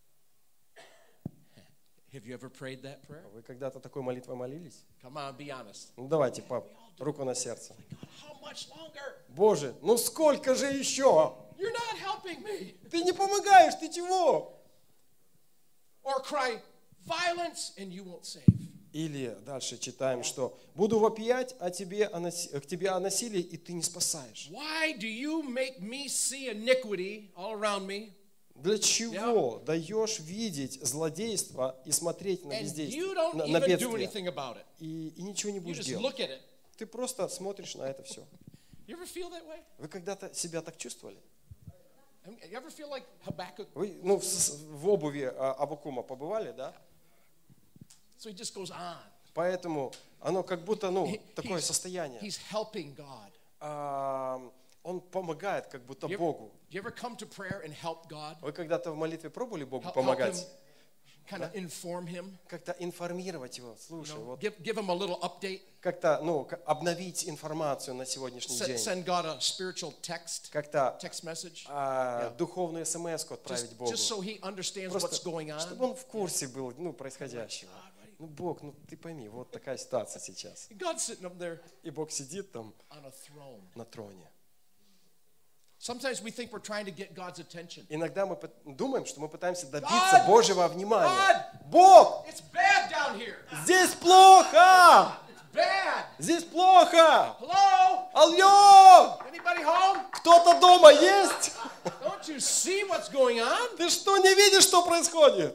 E: Have you ever prayed that prayer?
D: Вы когда-то такой молитвой молились?
E: Come on, be honest.
D: Ну давайте, пап, руку на сердце.
E: God, how much longer?
D: Боже, ну сколько же еще?
E: You're not helping me.
D: Ты не помогаешь, ты чего?
E: Or cry violence and you won't save.
D: Или дальше читаем, что буду вопиять к тебе о насилии, и ты не спасаешь.
E: Why do you make me see iniquity all around me?
D: Для чего даешь видеть злодейство и смотреть на
E: And you
D: бездействие,
E: don't
D: на
E: even do
D: бедствие,
E: anything about it.
D: и ничего не
E: You
D: будешь
E: just
D: делать?
E: look at it.
D: Ты просто смотришь на это все.
E: You ever feel that way?
D: Вы когда-то себя так чувствовали?
E: I mean, you ever feel like Habakkuk?
D: Вы в обуви Аввакума побывали, да?
E: So he just goes on.
D: Поэтому оно как будто, такое состояние.
E: He's helping God.
D: Он помогает как будто
E: You
D: Богу.
E: ever come to prayer and help God?
D: Вы когда-то в молитве пробовали Богу
E: Help him,
D: помогать?
E: kind of inform him.
D: Как-то информировать его. Слушай, вот
E: Give him a little update.
D: как-то, обновить информацию на сегодняшний день.
E: Send God a spiritual text
D: Как-то
E: message.
D: духовную смс-ку отправить Богу.
E: Just so he understands
D: Просто,
E: what's going on.
D: чтобы он в курсе был, происходящего. Бог, ты пойми, вот такая ситуация сейчас.
E: God's sitting up there
D: И Бог сидит там
E: on a throne.
D: на троне.
E: Sometimes we think we're trying to get God's attention.
D: Иногда мы думаем, что мы пытаемся добиться
E: God!
D: Божьего внимания.
E: God!
D: Бог,
E: It's bad down here.
D: здесь плохо!
E: It's bad.
D: Здесь плохо!
E: Hello?
D: Алло!
E: Anybody home?
D: Кто-то дома есть?
E: Don't you see what's going on?
D: Ты что, не видишь, что происходит?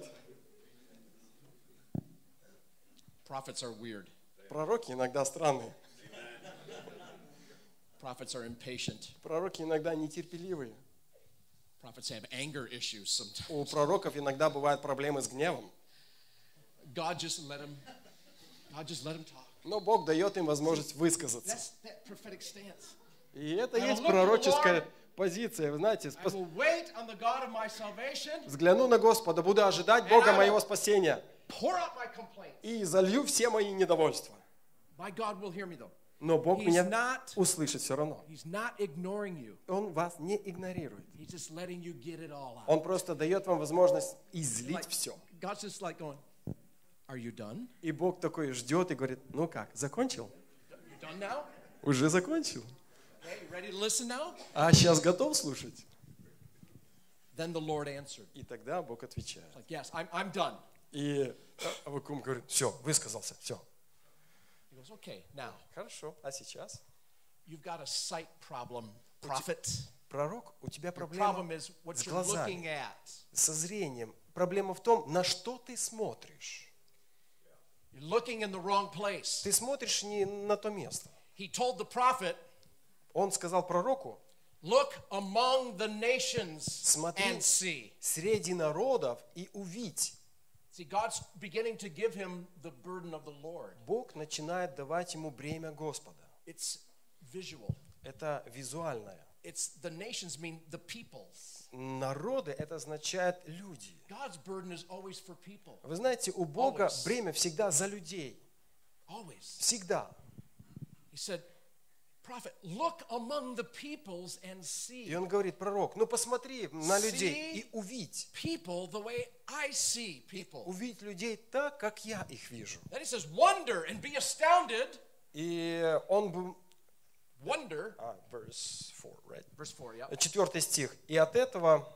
E: Prophets are weird.
D: Пророки иногда странные.
E: Prophets are impatient.
D: Пророки иногда нетерпеливые.
E: Prophets have anger issues sometimes.
D: У пророков иногда бывают проблемы с гневом.
E: God just let him talk.
D: Но Бог дает им возможность высказаться.
E: That's that prophetic stance.
D: И это
E: I will
D: есть
E: look to the
D: пророческая
E: Lord.
D: позиция. Вы знаете,
E: I will wait on the God of my salvation.
D: взгляну на Господа, буду ожидать Бога моего спасения
E: Pour out my complaints.
D: и залью все мои недовольства.
E: My God will hear me though.
D: Но Бог
E: He's
D: меня
E: not-
D: услышит все равно.
E: He's not ignoring you.
D: Он вас не игнорирует.
E: He's just letting you get it all out.
D: Он просто дает вам возможность излить все.
E: God's just like going, are you done?
D: И Бог такой ждет и говорит: ну как, закончил?
E: You done now?
D: Уже закончил.
E: Okay, you ready to listen now?
D: А сейчас готов слушать?
E: Then the Lord answered.
D: И тогда Бог отвечает.
E: Like, yes, I'm done.
D: И Аввакум говорит: все, высказался, все.
E: He goes, okay, now,
D: Хорошо, а сейчас?
E: you've got a sight problem, prophet.
D: Пророк, у тебя
E: The
D: проблема
E: problem is what
D: с
E: you're looking
D: глазами,
E: at.
D: со зрением. Проблема в том, на что ты смотришь.
E: You're looking in the wrong place.
D: Ты смотришь не на то место.
E: He told the prophet,
D: Он сказал пророку:
E: look among the nations
D: смотри
E: and see.
D: среди народов и увидь.
E: See, God's beginning to give him the burden of the Lord.
D: Бог начинает давать ему бремя Господа.
E: It's visual.
D: Это визуальное.
E: It's the nations mean the people.
D: Народы — это означает люди.
E: God's burden is always for people.
D: Вы знаете, у Бога
E: Always.
D: бремя всегда за людей.
E: Always.
D: Всегда.
E: He said, prophet, look among the peoples and see.
D: И он говорит: пророк, ну посмотри на людей
E: See
D: и увидь.
E: people the way I see people.
D: Увидь людей так, как я их вижу.
E: Then he says, wonder and be astounded.
D: И он бы...
E: Wonder.
D: Verse 4, right?
E: Verse 4, yeah.
D: 4 стих. И от этого...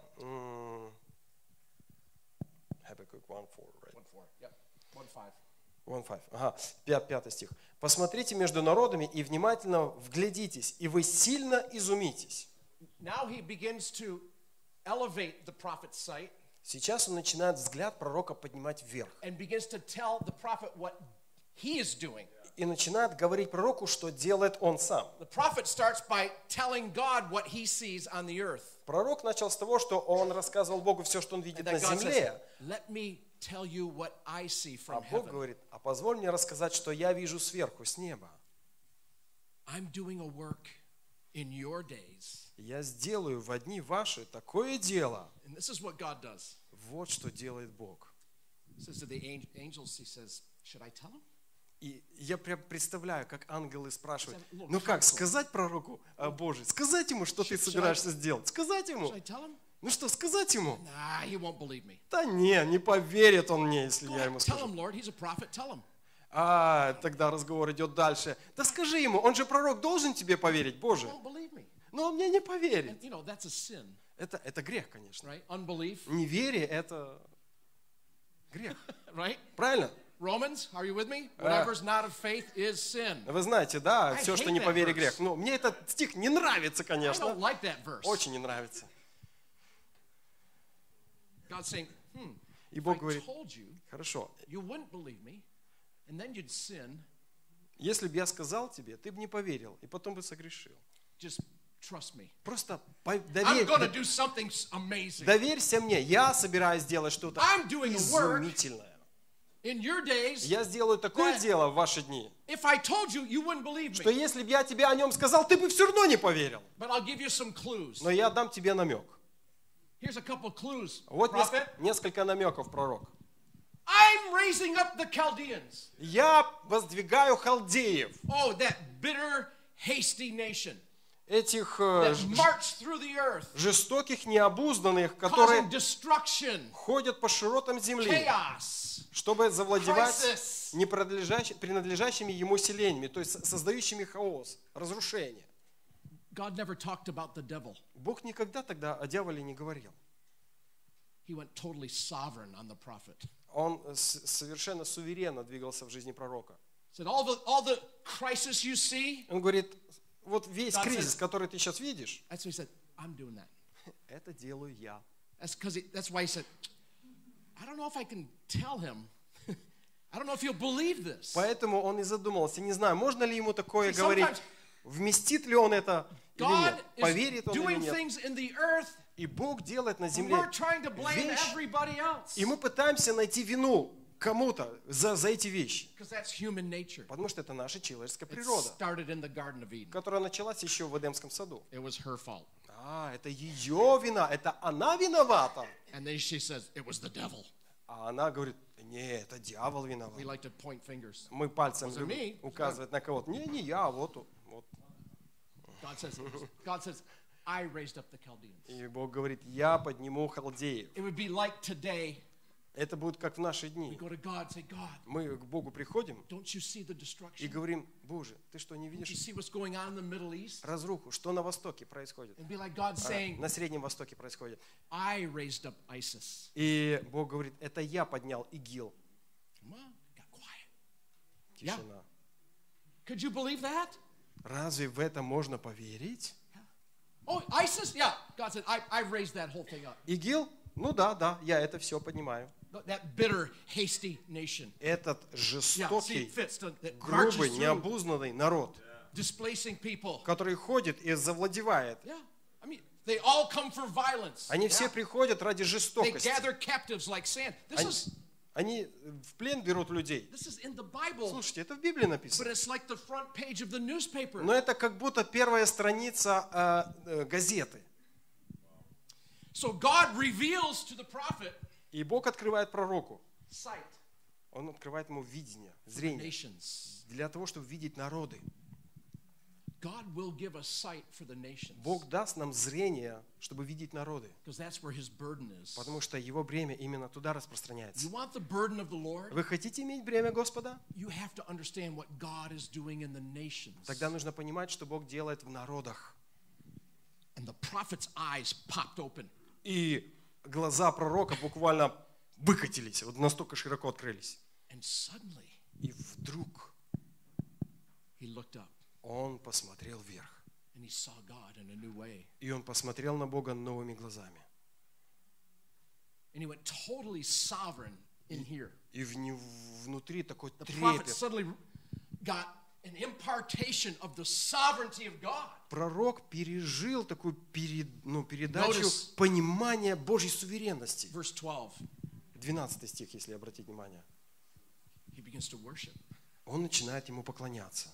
D: Habakkuk 1:4, right?
E: 1:4, yeah. 1:5.
D: 1:5. Ага, 5 стих. «Посмотрите между народами и внимательно вглядитесь, и вы сильно изумитесь».
E: Now he begins to elevate the prophet's sight
D: Сейчас он начинает взгляд пророка поднимать вверх.
E: and begins to tell the prophet what he is doing.
D: и начинает говорить пророку, что делает он сам.
E: The prophet starts by telling God what he sees on the earth.
D: Пророк начал с того, что он рассказывал Богу все, что он видит на земле.
E: Let me tell you what I see
D: А
E: from
D: Бог
E: heaven.
D: говорит, а позволь мне рассказать, что я вижу сверху, с неба.
E: I'm doing a work in your days.
D: Я сделаю в одни ваши такое дело.
E: And this is what God does.
D: Вот что делает Бог.
E: He says to the angels, he says, should I tell him?
D: И я прям представляю, как ангелы спрашивают, ну как, сказать пророку Божий, сказать ему, что ты собираешься сделать, сказать ему?
E: Should I tell him?
D: Ну что, сказать ему?
E: Nah, he won't believe me.
D: Да не поверит он мне, если я ему
E: Tell
D: скажу.
E: him, Lord, he's a prophet, tell him.
D: Тогда разговор идет дальше. Да скажи ему, он же пророк, должен тебе поверить,
E: He
D: Боже.
E: won't believe me.
D: Но он мне не поверит.
E: And, that's a sin,
D: Это грех, конечно.
E: right? Unbelief,
D: Неверие – это грех.
E: right?
D: Правильно?
E: Romans, are you with me? Whatever's not of faith is sin.
D: Вы знаете, да,
E: I
D: все, что
E: hate
D: не
E: that
D: по вере,
E: verse.
D: грех. Ну, мне этот стих не нравится,
E: I
D: конечно.
E: don't like that verse.
D: Очень не нравится.
E: God's saying,
D: И
E: if
D: Бог
E: I
D: говорит,
E: told you,
D: хорошо,
E: you wouldn't believe me, and then you'd sin,
D: если бы я сказал тебе, ты бы не поверил, и потом бы согрешил.
E: just trust me.
D: Просто
E: I'm
D: доверь,
E: going to do something amazing.
D: доверься мне, я собираюсь сделать что-то
E: I'm doing a work.
D: изумительное.
E: In your days,
D: Я сделаю такое
E: that-
D: дело в ваши дни,
E: if I told you, you wouldn't believe
D: что
E: me.
D: если бы я тебе о нем сказал, ты бы все равно не поверил.
E: But I'll give you some clues.
D: Но я дам тебе намек.
E: Here's a couple clues.
D: Вот
E: Prophet,
D: несколько намеков, пророк.
E: I'm raising up the Chaldeans.
D: Я воздвигаю халдеев,
E: Oh, that bitter, hasty nation
D: этих
E: that marched through the earth,
D: жестоких, необузданных, которые
E: causing destruction,
D: ходят по широтам земли,
E: chaos,
D: чтобы завладевать
E: crisis.
D: принадлежащими ему селениями, то есть создающими хаос, разрушение.
E: God never talked about the devil.
D: Бог никогда тогда о дьяволе не говорил.
E: He went totally sovereign on the prophet.
D: Он совершенно суверенно двигался в жизни пророка.
E: Said, all the crisis you see,
D: Он говорит, вот весь
E: God
D: кризис,
E: says-
D: который ты сейчас видишь,
E: that's what he said, I'm doing that.
D: это делаю я.
E: That's why he said, I don't know if I can tell him. I don't know if he'll believe this.
D: Поэтому он и задумался, не знаю, можно ли ему такое
E: See,
D: говорить,
E: sometimes
D: вместит ли он это или
E: God
D: нет,
E: is
D: поверит он или
E: doing
D: нет.
E: things in the earth,
D: И Бог делает на
E: and
D: земле
E: we're trying to blame
D: вещь,
E: everybody else.
D: и мы пытаемся найти вину кому-то за эти вещи,
E: Because that's human nature.
D: потому что это наша человеческая
E: It
D: природа,
E: started in the Garden of Eden.
D: которая началась еще в Эдемском саду.
E: It was her fault.
D: Это ее вина, это она виновата.
E: And then she says, it was the devil.
D: А она говорит, не, это дьявол
E: We
D: виноват.
E: like to point fingers.
D: Мы пальцем
E: Was it
D: любим
E: me?
D: указывать на кого-то. Не я, а вот.
E: God says, I raised up the Chaldeans.
D: И Бог говорит, я подниму халдеев.
E: It would be like today,
D: Это будет как в наши
E: we
D: дни.
E: go to God and say, God,
D: Мы к Богу приходим
E: don't you see the
D: и
E: destruction?
D: говорим, Боже, ты что, не
E: Don't you
D: видишь
E: see what's going on in the Middle East?
D: разруху, что на Востоке происходит?
E: And be like God saying,
D: На Среднем Востоке происходит.
E: I raised up ISIS.
D: И Бог говорит, это я поднял ИГИЛ.
E: Come on, got quiet. Yeah.
D: Тишина.
E: Could you believe that?
D: Разве в это можно поверить?
E: Oh, ISIS? Yeah. God said, I raised that whole thing up.
D: ИГИЛ? Ну да, я это все поднимаю.
E: That bitter, hasty nation.
D: Этот
E: Yeah, see,
D: жестокий,
E: it fits. That
D: грубый,
E: marches through,
D: необузнанный народ,
E: displacing people.
D: который ходит и завладевает.
E: Yeah. I mean, they all come for violence.
D: Они все
E: Yeah.
D: приходят ради
E: They
D: жестокости.
E: gather captives like sand.
D: Они в плен берут людей.
E: This is in the Bible,
D: Слушайте, это в Библии
E: but
D: написано.
E: it's like the front page of the newspaper.
D: Но это как будто первая страница газеты.
E: So God reveals to the prophet
D: И Бог открывает пророку.
E: sight
D: Он открывает ему видение,
E: for the
D: зрение.
E: nations.
D: Для того, чтобы видеть народы.
E: God will give us sight for the nations.
D: Бог даст нам зрение, чтобы видеть народы.
E: Because that's where his burden is.
D: Потому что его бремя именно туда распространяется.
E: You want the burden of the Lord?
D: Вы хотите иметь бремя Господа?
E: You have to understand what God is doing in the nations.
D: Тогда нужно понимать, что Бог делает в народах.
E: And the prophet's eyes popped open.
D: И глаза пророка буквально выкатились, вот настолько широко открылись.
E: And suddenly,
D: И вдруг
E: he looked up
D: он посмотрел вверх.
E: and he saw God in a new way.
D: И он посмотрел на Бога новыми глазами.
E: And he went totally sovereign in here.
D: И внутри такой
E: The prophet
D: трепет.
E: suddenly got an impartation of the sovereignty of God.
D: Пророк пережил такую передачу понимания Божьей суверенности.
E: Verse 12.
D: 12 стих, если обратить внимание.
E: He begins to worship.
D: Он начинает ему поклоняться.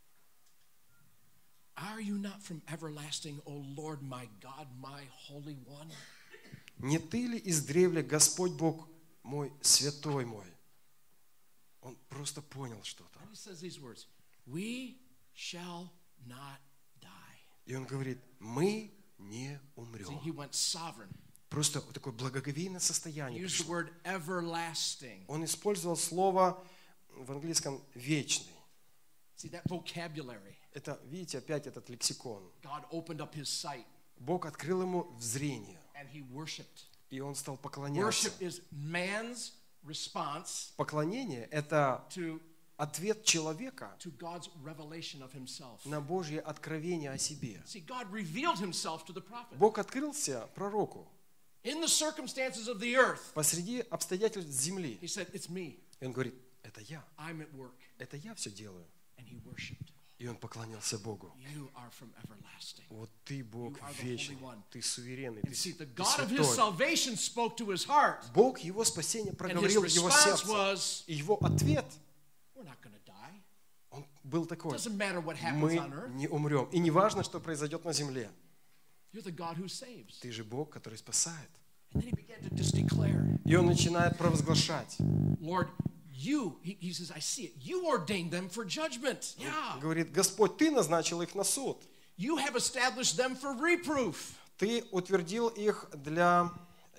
E: Are you not from everlasting, O Lord my God, my Holy One?
D: Не ты ли издревле, Господь Бог мой, святой мой? Он просто понял что-то.
E: And he says these words, we shall not die.
D: И он говорит, мы не
E: See,
D: умрем.
E: he went sovereign.
D: Просто такое благоговейное состояние
E: He used the
D: пришло.
E: word everlasting.
D: Он использовал слово в английском «вечный».
E: See that vocabulary.
D: Это, видите, опять этот лексикон.
E: God opened up his sight
D: Бог открыл ему зрение,
E: and he worshipped.
D: и он стал поклоняться.
E: Worship is man's response
D: Поклонение – это
E: to
D: ответ человека
E: God's revelation of himself.
D: на Божье откровение о себе.
E: See, God revealed himself to the prophet.
D: Бог открылся пророку
E: In the circumstances of the earth,
D: посреди обстоятельств земли.
E: he said, it's me.
D: И он говорит, это я.
E: I'm at work.
D: Это я все делаю.
E: And he worshipped.
D: И он поклонялся Богу.
E: You are from everlasting.
D: Вот ты Бог
E: You are the
D: вечный,
E: Holy One.
D: ты суверенный,
E: And
D: ты
E: see, the
D: ты
E: God of his
D: святой.
E: salvation spoke to his heart.
D: Бог его спасение проговорил в его
E: response
D: сердце.
E: was,
D: И его ответ,
E: we're not going to die.
D: он был такой:
E: Doesn't matter what happens
D: мы
E: on earth.
D: не умрем. И не важно, что произойдет на земле.
E: You're the God who saves.
D: Ты же Бог, который спасает.
E: And then he began to just declare,
D: И он начинает провозглашать.
E: Lord, you, he says, I see it. You ordained them for judgment. Yeah.
D: Говорит, Господь, ты назначил их на суд.
E: You have established them for reproof.
D: Ты утвердил их для,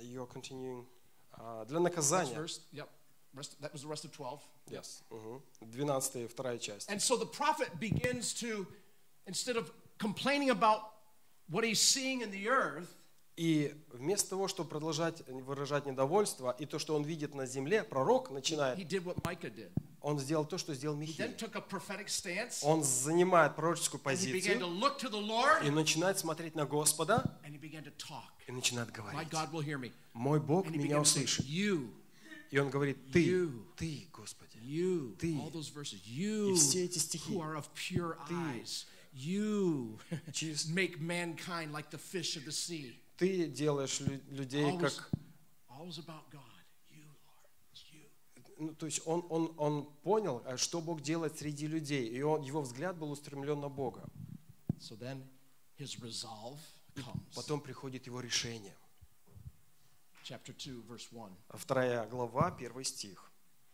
D: для наказания.
E: Verse, yep. That was the rest of 12.
D: Yes. 12, вторая часть.
E: And so the prophet begins to, instead of complaining about what he's seeing in the earth,
D: И вместо того, чтобы продолжать выражать недовольство, и то, что он видит на земле, пророк начинает,
E: he did what Micah did.
D: он сделал то, что сделал
E: He
D: Михея.
E: then took a prophetic stance.
D: Он занимает пророческую
E: And he began to
D: позицию
E: look to the Lord.
D: и начинает смотреть на Господа
E: And he began to talk.
D: и начинает
E: My
D: говорить.
E: God will hear me.
D: Мой Бог
E: And he
D: меня
E: began to say,
D: услышит.
E: you,
D: И он говорит, ты, Господи,
E: you,
D: Ты.
E: all those verses, you
D: все эти стихи.
E: who are of pure
D: Ты.
E: eyes, you
D: Чист.
E: make mankind like the fish of the sea.
D: Ты делаешь людей
E: Always,
D: как...
E: always about God. You, Lord, it's you.
D: Ну, то есть он понял, что Бог делает среди людей, и его взгляд был устремлен на Бога.
E: So then his resolve comes.
D: Потом приходит его решение.
E: Chapter 2, verse 1.
D: 2 глава, 1 стих.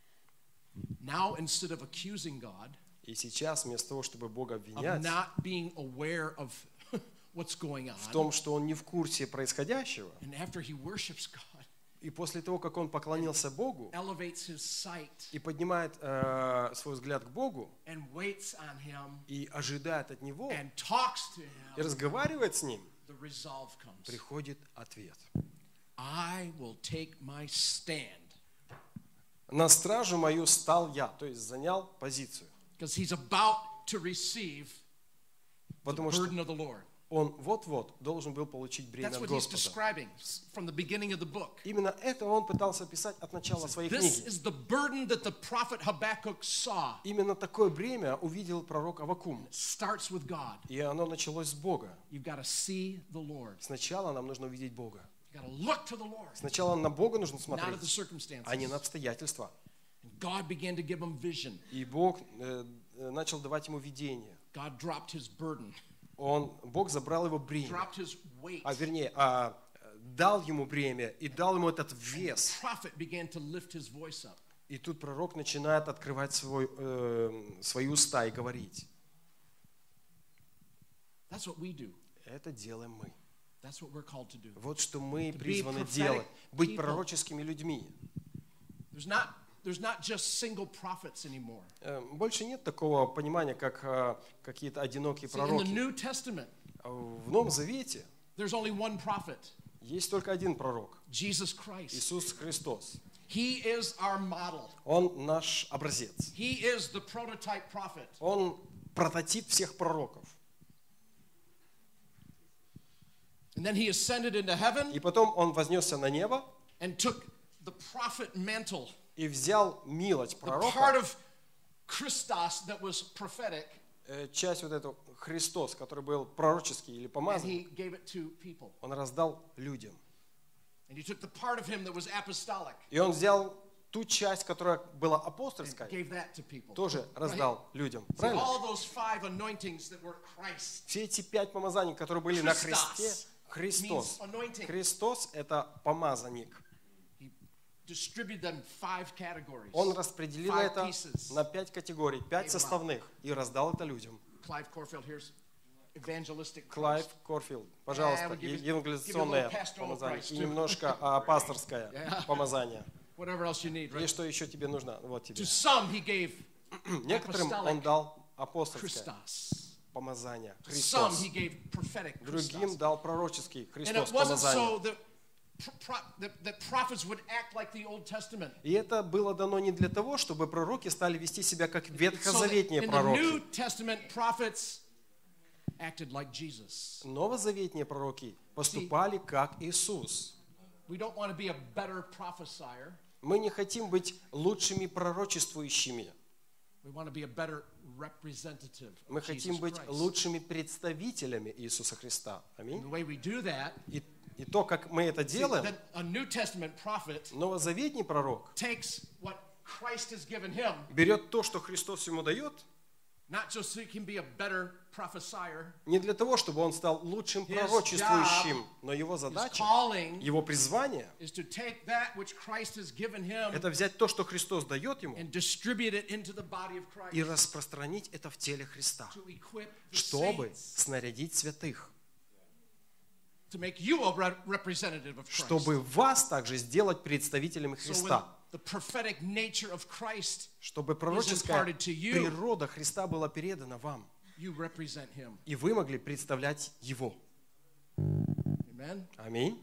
E: Now, instead of accusing God,
D: И сейчас, вместо того, чтобы Бога
E: of
D: обвинять
E: not being aware of what's going
D: в
E: on,
D: том, что он не в курсе происходящего,
E: and after he worships God,
D: и после того, как он поклонился Богу
E: elevates his sight
D: и поднимает свой взгляд к Богу
E: and waits on him
D: и ожидает от Него,
E: and talks to
D: и
E: him,
D: разговаривает с Ним,
E: the resolve comes.
D: приходит ответ.
E: I will take my stand.
D: На стражу мою стал я, то есть занял позицию.
E: Because he's about to receive the
D: Потому что
E: burden of the Lord.
D: он вот-вот должен был получить бремя
E: That's what he's
D: Господа.
E: describing from the beginning of the book.
D: Именно это он пытался описать от начала своей
E: This
D: книги.
E: is the burden that the prophet Habakkuk saw.
D: Именно такое бремя увидел пророк Аввакум.
E: It starts with God.
D: И оно началось с Бога.
E: You've got to see the Lord.
D: Сначала нам нужно увидеть Бога.
E: You've got to look to the Lord,
D: Сначала на Бога нужно
E: not at the
D: смотреть, а не на
E: circumstances.
D: обстоятельства.
E: And God began to give him vision.
D: И Бог начал давать ему видение.
E: God dropped his burden,
D: Бог забрал его бремя,
E: dropped his weight.
D: вернее, дал ему бремя и дал ему этот вес.
E: The prophet began to lift his voice up.
D: И тут пророк начинает открывать свои уста и говорить.
E: That's what we do.
D: Это делаем мы.
E: That's what we're called to do.
D: Вот что мы
E: To be
D: призваны
E: prophetic
D: делать. Быть
E: people.
D: пророческими людьми.
E: There's not just single prophets anymore.
D: Больше нет такого понимания, как какие-то одинокие
E: See, in the
D: пророки.
E: New Testament,
D: В Новом Завете
E: there's only one prophet,
D: есть только один пророк.
E: Jesus Christ.
D: Иисус Христос.
E: He is our model.
D: Он наш образец.
E: He is the prototype prophet.
D: Он прототип всех пророков.
E: And then he ascended into heaven
D: И потом он вознесся на небо
E: and took the prophet mantle,
D: и взял милость
E: the part
D: пророка,
E: of Christos that was prophetic,
D: часть вот этого Христос, который был пророческий или
E: and
D: помазанный,
E: he gave it to people.
D: он раздал людям.
E: And he took the part of him that was apostolic,
D: И он взял ту часть, которая была
E: and
D: апостольской,
E: gave that to people.
D: тоже раздал людям.
E: See,
D: Правильно?
E: all those 5 anointings that were Christ
D: Все эти 5 помазаний, которые были на
E: Christos
D: Христе, Христос.
E: means anointing.
D: Христос – это помазанник.
E: He distributed them 5 categories.
D: Он распределил
E: 5
D: это
E: pieces.
D: на 5 категорий, 5 составных, и раздал это людям.
E: Clive Corfield, here's evangelistic
D: Клайв
E: Christ.
D: Корфилд, пожалуйста,
E: we'll give you
D: евангелизационное
E: a little pastoral
D: помазание.
E: Christ
D: И
E: too.
D: немножко пасторское помазание.
E: Whatever else you need,
D: И
E: right?
D: что еще тебе нужно? Вот тебе.
E: To some he gave
D: Некоторым он дал апостольское
E: Christos.
D: помазание,
E: To some
D: Христос.
E: he gave prophetic
D: Другим
E: Christos.
D: дал пророческий
E: And
D: Христос
E: it wasn't so
D: помазание.
E: that prophets would act like the Old Testament.
D: И это было дано не для того, чтобы пророки стали вести себя как
E: So that
D: ветхозаветные
E: in the New
D: пророки.
E: Testament, prophets acted like Jesus.
D: Новозаветные пророки поступали как Иисус.
E: We don't want to be a better prophesier.
D: Мы не хотим быть лучшими пророчествующими.
E: We want to be a better representative
D: Мы
E: of
D: хотим
E: Jesus
D: быть
E: Christ.
D: лучшими представителями Иисуса Христа.
E: And
D: Аминь.
E: the way we do that,
D: И то, как мы это
E: see,
D: делаем,
E: that a New Testament prophet
D: новозаветний пророк
E: takes what Christ has given him,
D: берет то, что Христос ему дает,
E: not just so he can be a better prophesier.
D: не для того, чтобы он стал лучшим
E: His
D: пророчествующим, но его
E: His
D: задача,
E: calling
D: его призвание
E: is to take that which Christ has given him
D: – это взять то, что Христос дает ему,
E: and distribute it into the body of
D: и
E: Christ
D: распространить это в теле Христа,
E: to equip the
D: чтобы
E: saints,
D: снарядить святых,
E: to make you a representative of Christ.
D: чтобы вас также сделать представителями
E: So when
D: Христа,
E: the prophetic nature of Christ,
D: чтобы пророческая
E: imparted to you,
D: природа Христа была передана вам,
E: you represent him.
D: и вы могли представлять Его.
E: Amen.
D: Аминь.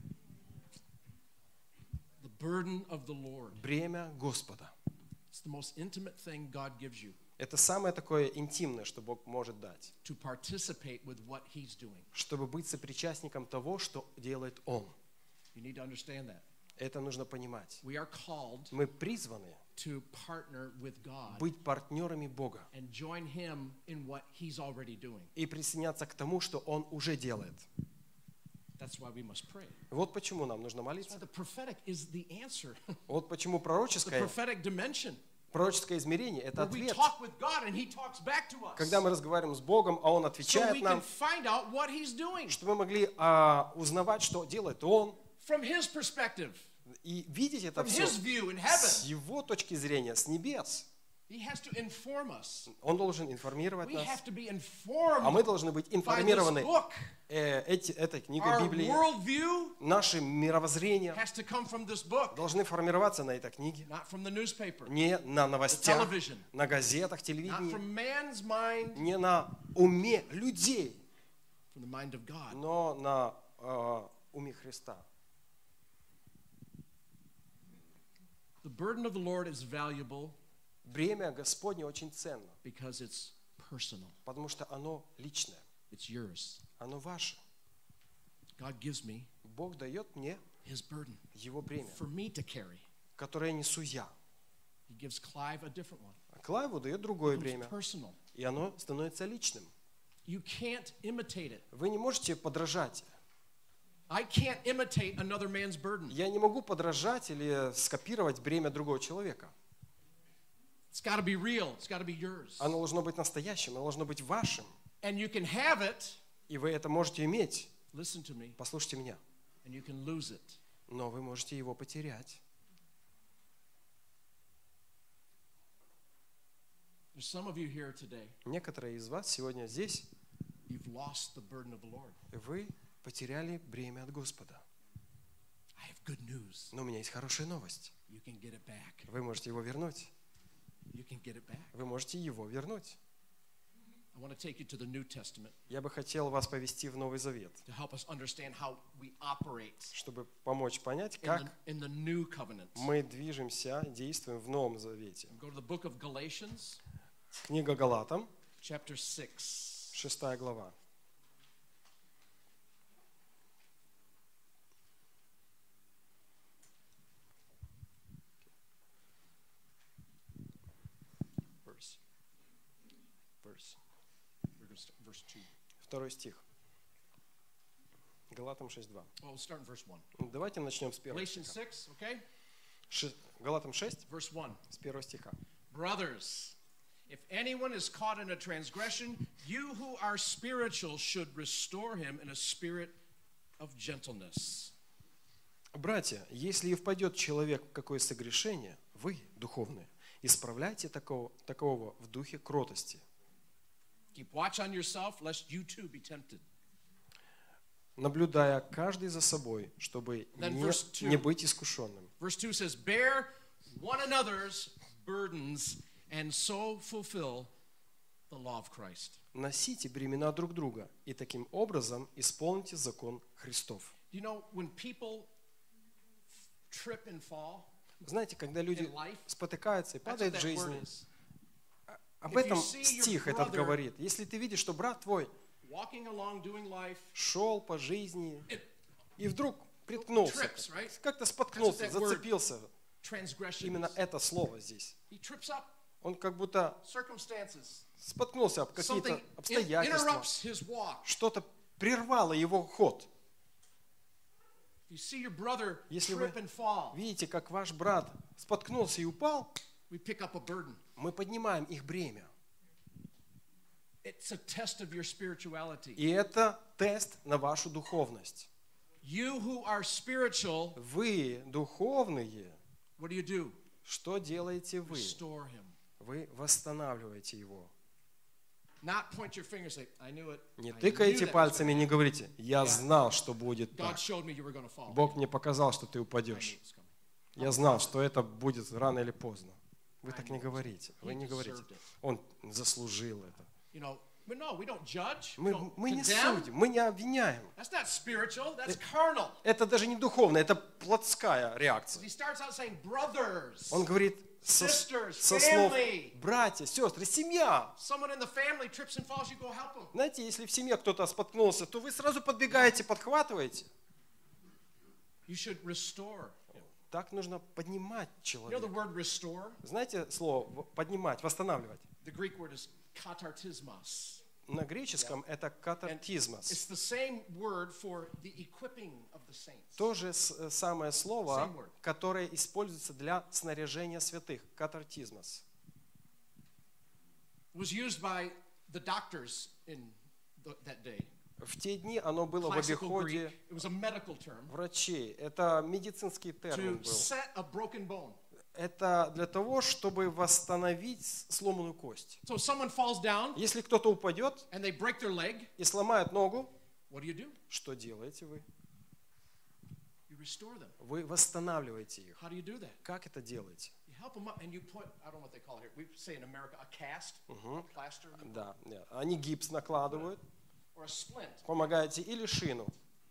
E: The burden of the Lord.
D: Бремя Господа.
E: It's the most intimate thing God gives you,
D: Это самое такое интимное, что Бог может дать,
E: to participate with what he's doing.
D: чтобы быть сопричастником того, что делает Он.
E: You need to understand that.
D: Это нужно понимать.
E: We are called
D: Мы призваны
E: to partner with God
D: быть партнерами Бога
E: and join him in what he's already doing.
D: и присоединяться к тому, что Он уже делает.
E: That's why we must pray.
D: Вот почему нам нужно
E: That's why
D: молиться.
E: the prophetic is the answer.
D: Вот почему
E: The
D: пророческое
E: prophetic dimension,
D: измерение – это
E: where we
D: ответ.
E: talk with God and he talks back to us.
D: Когда мы разговариваем с Богом, а Он
E: So
D: отвечает
E: we can
D: нам,
E: find out what he's doing
D: чтобы мы могли узнавать, что делает Он,
E: from his perspective,
D: и видеть это
E: from
D: все
E: his view in
D: с
E: heaven.
D: Его точки зрения, с небес.
E: He has to inform us.
D: Он должен информировать
E: We
D: нас,
E: have to be
D: а
E: informed
D: мы должны быть
E: by this
D: информированы
E: book.
D: этой книгой
E: Our
D: Библии.
E: worldview
D: Наше мировоззрение
E: has to come from this book,
D: должны формироваться на этой книге,
E: not from the newspaper,
D: не на новостях,
E: television,
D: на газетах,
E: not
D: телевидении,
E: from man's mind,
D: не на уме людей,
E: from the mind of God.
D: но на уме Христа.
E: The burden of the Lord is valuable
D: Бремя Господне очень ценно,
E: because it's personal.
D: потому что оно личное,
E: It's yours.
D: оно ваше.
E: God gives me
D: Бог дает мне
E: his burden
D: Его бремя,
E: for me to carry.
D: которое несу я.
E: He gives Clive a different one.
D: А Клайву дает другое
E: It's
D: бремя,
E: personal.
D: и оно становится личным.
E: You can't imitate it.
D: Вы не можете подражать.
E: I can't imitate another man's burden.
D: Я не могу подражать или скопировать бремя другого человека.
E: It's got to be real. It's got to be yours.
D: Оно должно быть настоящим, оно должно быть вашим.
E: And you can have it,
D: И вы это можете иметь.
E: listen to me,
D: Послушайте меня.
E: and you can lose it.
D: Но вы можете его потерять.
E: There's some of you here today,
D: Некоторые из вас сегодня здесь,
E: you've lost the burden of the Lord.
D: вы потеряли бремя от Господа.
E: I have good news.
D: Но у меня есть хорошая новость.
E: You can get it back.
D: Вы можете его вернуть.
E: You can get it back.
D: Вы можете его вернуть.
E: I want to take you to the New Testament
D: Я бы хотел вас повести в Новый Завет,
E: to help us understand how we operate
D: чтобы помочь понять, как
E: in the new covenant.
D: мы движемся, действуем в Новом Завете.
E: Go to the book of Galatians,
D: Книга Галатам,
E: chapter 6.
D: 6 глава. Verse
E: verse 2.
D: Второй стих. Галатам 6:2.
E: Well, we'll start in verse 1.
D: Давайте начнем с первого
E: Galatians
D: стиха.
E: 6, okay?
D: Галатам 6,
E: Verse 1.
D: с первого стиха.
E: Brothers, if anyone is caught in a transgression, you who are spiritual should restore him in a spirit of gentleness.
D: Братья, если и впадет человек в какое согрешение, вы, духовные, исправляйте такового в духе кротости.
E: Keep watch on yourself, lest you too be tempted.
D: Наблюдая каждый за собой, чтобы не быть искушенным.
E: Verse 2 says, bear one another's burdens and so fulfill the law of Christ.
D: Носите бремена друг друга и таким образом исполните закон Христов.
E: You know, when people trip and fall,
D: Знаете, когда люди спотыкаются и
E: that's what
D: падают в
E: that
D: жизни,
E: word is.
D: об этом стих этот говорит. Если ты видишь, что брат твой
E: Walking along, doing life,
D: шел по жизни и вдруг приткнулся,
E: trips, right?
D: как-то споткнулся,
E: That's what that word
D: зацепился.
E: transgression
D: Именно
E: is.
D: это слово здесь.
E: He trips up
D: Он как будто
E: circumstances.
D: споткнулся об какие-то
E: Something
D: обстоятельства.
E: interrupts his walk.
D: Что-то прервало его ход.
E: You see your brother
D: Если
E: trip
D: вы
E: and fall,
D: видите, как ваш брат споткнулся и упал,
E: we pick up a burden.
D: мы поднимаем их бремя.
E: It's a test of your spirituality.
D: И это тест на вашу духовность.
E: You who are spiritual,
D: Вы духовные,
E: what do?
D: что делаете вы?
E: Restore him.
D: Вы восстанавливаете его.
E: Not point your finger and say, I knew it.
D: Не
E: I knew
D: тыкайте
E: that
D: пальцами, не говорите, я знал, что будет
E: God
D: так.
E: showed me you were going to fall.
D: Бог мне показал, что ты
E: I
D: упадешь.
E: knew it was coming.
D: Я знал, что это будет рано или поздно. Вы так не говорите. Вы не говорите. Он заслужил это.
E: You know, but no, we don't judge. We don't
D: Мы не
E: condemn.
D: судим, мы не обвиняем.
E: That's not spiritual. That's carnal.
D: Это даже не духовно, это плотская реакция.
E: He starts out saying, brothers,
D: Он говорит со
E: sisters,
D: слов
E: family.
D: братья, сестры, семья.
E: Someone in the family trips and falls, you go help him.
D: Знаете, если в семье кто-то споткнулся, то вы сразу подбегаете, подхватываете.
E: You should restore him.
D: Так нужно поднимать
E: You know the
D: человека.
E: word restore?
D: Знаете слово поднимать, восстанавливать?
E: The Greek word is katartismos.
D: На греческом это
E: And
D: катартизмос.
E: it's the same word for the equipping of the saints.
D: То же самое
E: Same
D: слово,
E: word.
D: которое используется для снаряжения святых. Катартизмос.
E: It was used by the doctors in that day.
D: В те дни оно было в
E: Classical
D: обиходе
E: Greek. It was a medical term
D: врачей. Это медицинский термин
E: to
D: был.
E: set a broken bone.
D: Это для того, чтобы восстановить сломанную кость.
E: So someone falls down
D: Если кто-то упадет
E: and they break their leg,
D: и сломает ногу,
E: what do?
D: что делаете вы?
E: You restore them.
D: Вы восстанавливаете их.
E: How do you do that?
D: Как это делаете?
E: You help them up and you put, I don't know what they call it here. We say in America a cast, a plaster,
D: Да, нет. Они гипс накладывают,
E: or a splint.
D: помогаете или шину.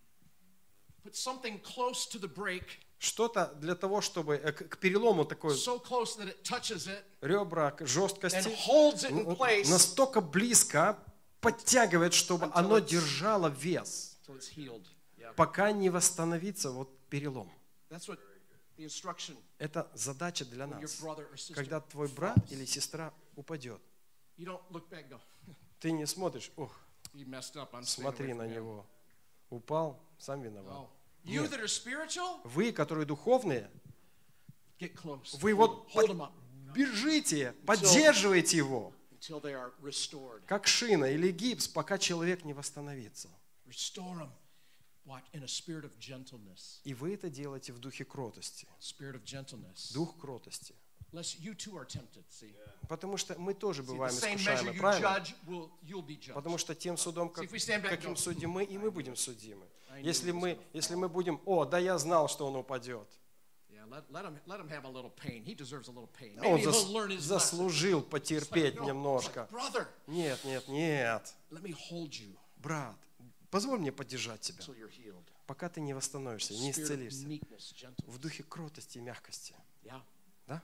E: Put something close to the break,
D: Что-то для того, чтобы к перелому такой
E: so close that it touches it
D: ребра, к
E: and
D: жесткости
E: holds it in place
D: настолько близко подтягивает, чтобы
E: Until
D: оно
E: it's-
D: держало вес,
E: until it's healed. Yeah.
D: пока не восстановится вот перелом.
E: That's what the instruction
D: Это задача для
E: when your
D: нас.
E: brother or sister
D: Когда твой брат
E: falls.
D: или сестра упадет,
E: You don't look back and go,
D: ты не смотришь, ох,
E: he messed up, I'm staying
D: смотри
E: away
D: на
E: from him.
D: него, упал, сам виноват.
E: No. You
D: Нет.
E: that are spiritual,
D: Вы, которые духовные,
E: get close.
D: вы вот
E: Hold them up
D: бежите, поддерживайте его,
E: until they are restored.
D: как шина или гипс, пока человек не восстановится.
E: Restore them. What? In a spirit of gentleness.
D: И вы это делаете в духе кротости.
E: Spirit of gentleness.
D: Дух кротости.
E: Lest you too are tempted. See?
D: Потому что мы тоже
E: See, the
D: бываем
E: same measure
D: искушаемы,
E: you
D: правильно?
E: judge, you'll be judged.
D: Потому что тем судом,
E: See, if we stand back and
D: каким
E: go,
D: судим мы, и мы будем судимы.
E: I knew
D: Если
E: he was
D: мы,
E: gonna
D: если мы будем, о, да я знал, что он упадет.
E: Yeah, let him have a little pain. He deserves a little pain.
D: Он
E: Maybe he'll learn his lesson.
D: заслужил
E: It's like,
D: потерпеть
E: no,
D: немножко.
E: it's like, brother,
D: Нет, нет, нет.
E: let me hold you
D: Брат, позволь мне поддержать тебя,
E: until you're healed.
D: пока ты не восстановишься, не
E: Spirit of
D: исцелишься.
E: meekness, gentleness.
D: В духе кротости и мягкости.
E: Yeah.
D: Да?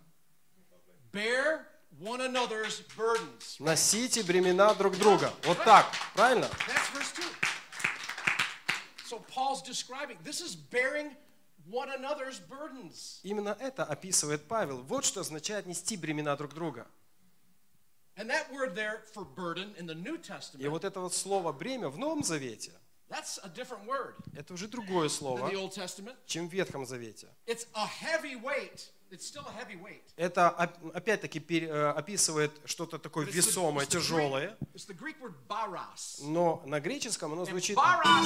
E: Bear one another's burdens.
D: Носите бремена друг друга. Вот так, правильно?
E: That's verse 2. So Paul's describing, this is bearing one another's burdens.
D: Именно это описывает Павел. Вот что означает нести бремена друг друга.
E: And that word there for burden in the New
D: И
E: Testament,
D: вот это вот слово «бремя» в Новом Завете,
E: that's a different word
D: это уже другое
E: than
D: слово,
E: the Old Testament.
D: чем в Ветхом Завете.
E: It's a heavy weight. It's still a heavy weight.
D: Это опять-таки описывает что-то такое весомое, тяжелое.
E: It's the Greek word baros.
D: Но на греческом оно звучит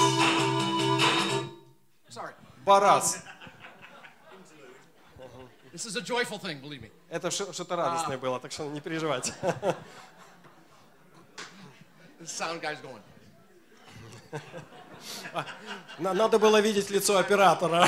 E: Sorry.
D: барас.
E: This is a joyful thing, believe me.
D: Это что-то радостное было, так что не переживайте.
E: The sound guy's going.
D: Надо было видеть лицо оператора.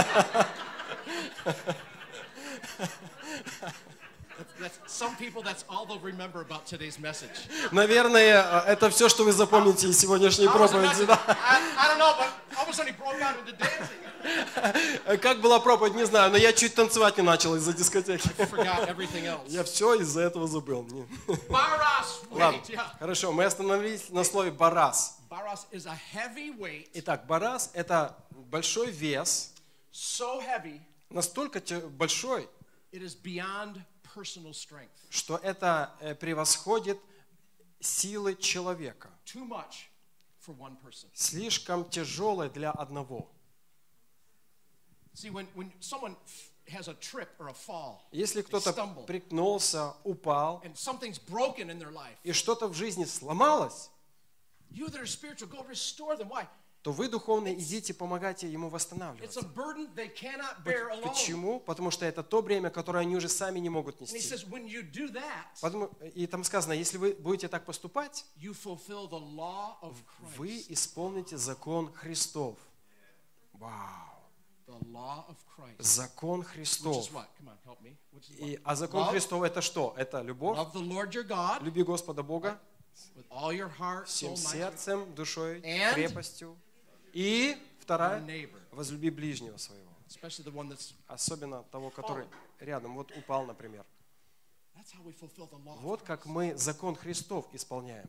E: Some people, that's all they'll remember about today's message.
D: Наверное, это все, что вы запомните из сегодняшней проповеди.
E: I don't know, but all of a sudden he broke out into dancing.
D: Как была проповедь, не знаю, но я чуть танцевать не начал из-за дискотеки.
E: I forgot everything else.
D: Я все из-за этого забыл.
E: Baros
D: Ладно,
E: weight, yeah.
D: хорошо, мы остановились на слове барас.
E: Baros is a heavy weight,
D: Итак, барас – это большой вес,
E: so heavy,
D: настолько большой,
E: it is beyond personal strength.
D: что это превосходит силы человека.
E: Too much for one person.
D: Слишком тяжелое для одного.
E: See, when someone has a trip or a fall,
D: Если
E: they
D: кто-то
E: stumble,
D: прикнулся, упал,
E: and something's broken in their life,
D: и что-то в жизни сломалось,
E: you that are spiritual, go restore them. Why?
D: то вы, духовные, идите, помогайте ему
E: It's a
D: восстанавливаться.
E: burden they cannot bear alone.
D: Почему? Потому что это то бремя, которое они уже сами не могут
E: And he
D: нести.
E: says, when you do that,
D: И там сказано, если вы будете так поступать,
E: you fulfill the law of
D: вы
E: Christ.
D: исполните закон Христов. Вау!
E: The law of Christ.
D: Закон
E: Which
D: Христов.
E: is what? Come on, help me. Which is what?
D: А закон
E: Love.
D: Христов это что? Это любовь.
E: Love the Lord your God
D: Люби Господа Бога
E: with all your heart,
D: всем
E: soul, mind,
D: сердцем, душой,
E: And
D: крепостью. И вторая,
E: your neighbor,
D: возлюби ближнего своего.
E: especially the one that's.
D: Особенно того, который рядом. Вот упал, например.
E: That's how we fulfill the law.
D: Вот как мы закон Христов исполняем.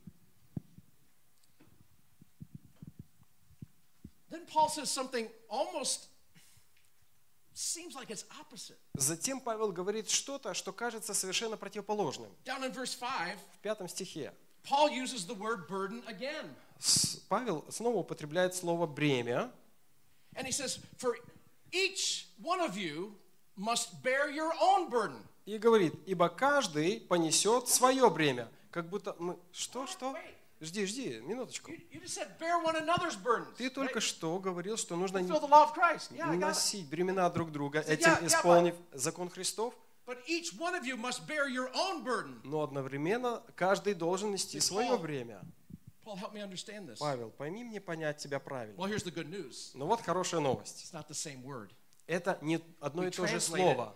E: Then Paul says something almost seems like it's opposite.
D: Затем Павел говорит что-то, что кажется совершенно противоположным.
E: Down in verse 5,
D: В 5 стихе
E: Paul uses the word burden again.
D: Павел снова употребляет слово «бремя».
E: And he says, for each one of you must bear your own burden.
D: И говорит, ибо каждый понесет свое бремя. Как будто мы... Что? Жди, минуточку.
E: You just said bear one another's burdens.
D: Ты только что говорил, что нужно
E: Fulfill the law of Christ. Yeah, I got it.
D: носить бремена друг друга,
E: Yeah,
D: этим
E: yeah,
D: исполнив закон Христов.
E: But each one of you must bear your own burden.
D: Но одновременно каждый должен нести свое бремя.
E: Paul, help me understand this.
D: Павел, пойми мне понять тебя правильно.
E: Well, here's the good news.
D: Но вот хорошая новость.
E: It's not the same word.
D: Это не одно и то же
E: translate
D: слово.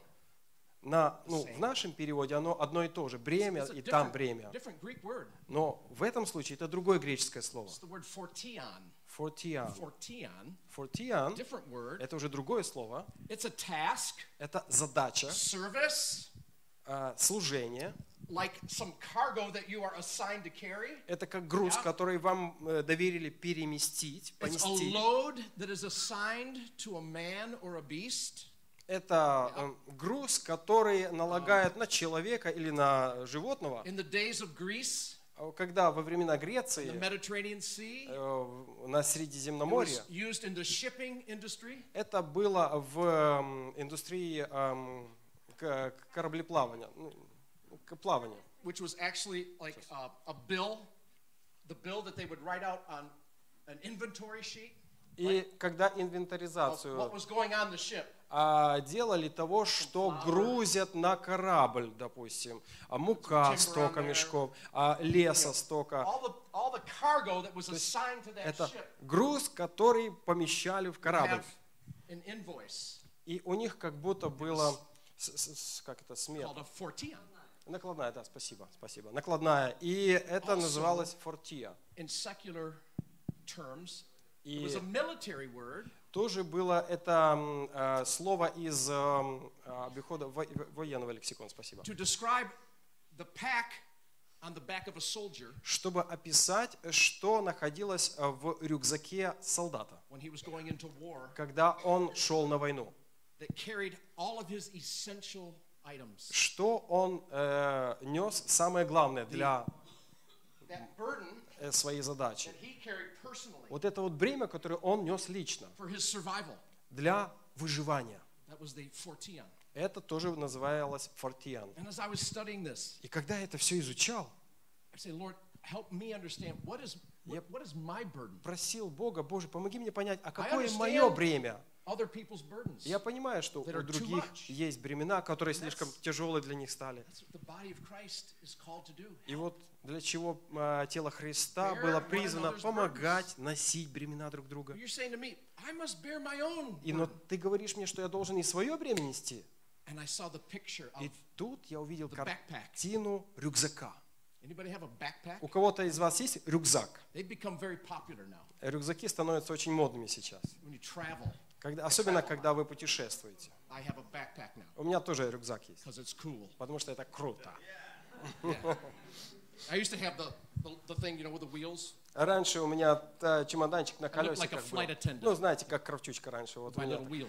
D: В нашем переводе оно одно и то же. Бремя
E: It's a
D: и там бремя.
E: different Greek word.
D: Но в этом случае это другое греческое слово.
E: It's the word fortion.
D: Fortion.
E: Fortion,
D: Fortion
E: different word.
D: – это уже другое слово.
E: It's a task,
D: Это задача,
E: service,
D: служение.
E: like some cargo that you are assigned to carry.
D: Это как груз, который вам доверили переместить,
E: It's a
D: понести.
E: load that is assigned to a man or a beast.
D: Это груз, который налагают на человека или на животного.
E: In the days of Greece,
D: Когда во времена
E: the
D: Греции
E: Mediterranean Sea,
D: на
E: it
D: Средиземноморье,
E: was used in the shipping industry.
D: это было в индустрии кораблеплавания, плавания.
E: Which was actually like a bill, the bill that they would write out on an inventory sheet.
D: И когда
E: Of
D: инвентаризацию
E: what was going on the ship.
D: делали того, что грузят на корабль, допустим, мука столько мешков, леса столько.
E: All the cargo that was assigned to that
D: Это
E: ship
D: груз, который помещали в корабль.
E: have an invoice
D: И у них как будто было, как это,
E: called
D: смета.
E: a fortion.
D: Накладная, да, спасибо. Накладная. И это называлось фортия.
E: In secular terms, it
D: И
E: was a military word.
D: тоже было это слово из обихода военного лексикона, спасибо.
E: To describe the pack on the back of a soldier
D: Чтобы описать, что находилось в рюкзаке солдата,
E: when he was going into war,
D: когда он шел на войну.
E: that carried all of his essential
D: что он нес самое главное для своей задачи. Вот это вот бремя, которое он нес лично для выживания. Это тоже называлось фортиан. И когда я это все изучал, я просил Бога: Боже, помоги мне понять, а какое мое бремя? Я понимаю, что у других есть бремена, которые слишком тяжелые для них стали. И вот для чего тело Христа было призвано помогать носить бремена друг друга. Но ты говоришь мне, что я должен и свое бремя нести. И тут я увидел картину рюкзака. У кого-то из вас есть рюкзак? Рюкзаки становятся очень модными сейчас. Особенно, когда вы путешествуете. У меня тоже рюкзак есть, потому что это круто. Раньше у меня чемоданчик на колесиках был. Ну, знаете, как кравчучка раньше. Вот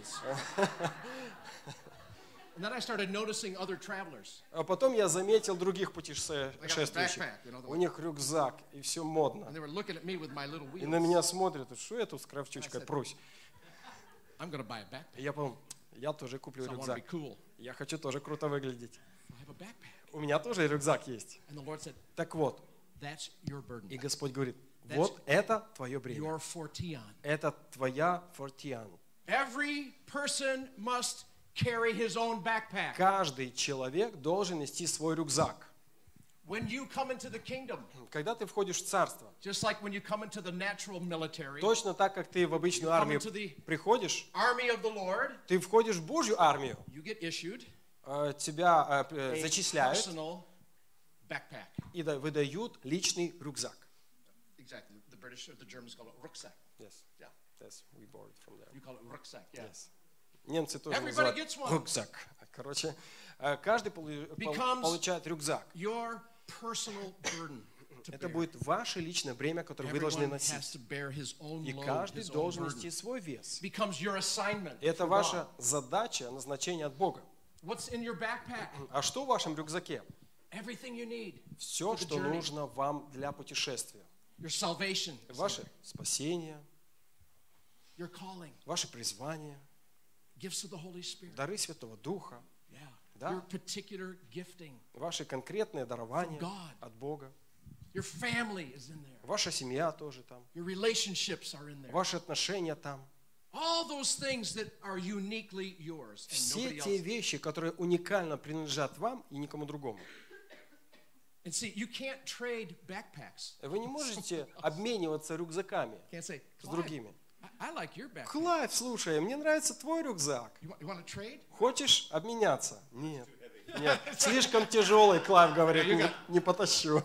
D: а потом я заметил других путешествующих. У них рюкзак, и все модно. И на меня смотрят: что я тут с кравчучкой прусь? И я подумал: я тоже куплю рюкзак. Я хочу тоже круто выглядеть. У меня тоже рюкзак есть. Так вот, и Господь говорит: вот это твое бремя. Это твоя фортиан. Каждый человек должен нести свой рюкзак. Когда ты входишь в царство, точно так, как ты в обычную армию приходишь, ты входишь в Божью армию, тебя зачисляют и выдают личный рюкзак. Немцы тоже называют рюкзак. Короче, каждый получает рюкзак. Это будет ваше личное бремя, которое вы должны носить. И каждый должен нести свой вес. Это ваша задача, назначение от Бога. А что в вашем рюкзаке? Все, что нужно вам для путешествия. Ваше спасение, ваше призвание, дары Святого Духа, да? Ваши конкретные дарования от Бога. Ваша семья тоже там. Ваши отношения там. Все те вещи, которые уникально принадлежат вам и никому другому. Вы не можете обмениваться рюкзаками с другими. Клайв, слушай, мне нравится твой рюкзак. Хочешь обменяться? Нет. Нет, слишком тяжелый, Клайв говорит, не потащу.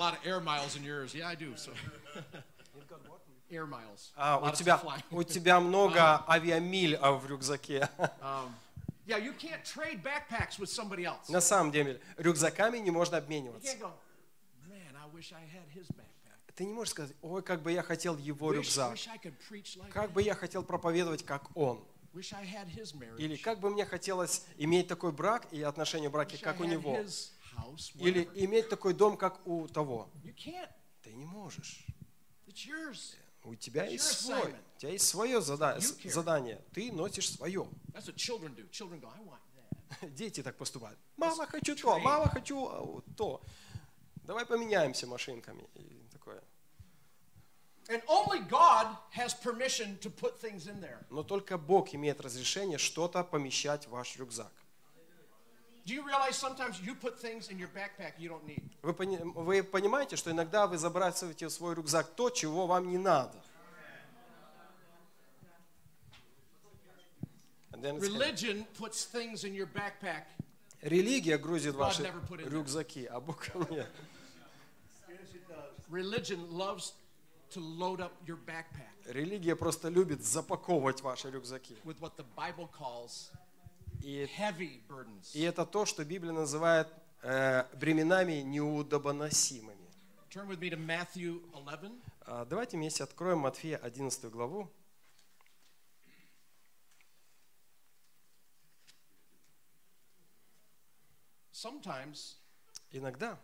D: У тебя много авиамиль в рюкзаке. На самом деле, рюкзаками не можно обмениваться. Ты не можешь сказать: ой, как бы я хотел его рюкзак. Как бы я хотел проповедовать, как он. Или как бы мне хотелось иметь такой брак и отношения в браке, как у него. Или иметь такой дом, как у того. Ты не можешь. У тебя есть свой. У тебя есть свое задание. Ты носишь свое. Дети так поступают. Мама, хочу то, мама, хочу то. Давай поменяемся машинками. И такое. Но только Бог имеет разрешение что-то помещать в ваш рюкзак. Вы понимаете, что иногда вы забрасываете в свой рюкзак то, чего вам не надо? Религия грузит ваши рюкзаки, а Бог нет. Религия просто любит запаковывать ваши рюкзаки. И это то, что Библия называет бременами неудобоносимыми. Давайте вместе откроем Матфея 11 главу.
E: sometimes
D: Иногда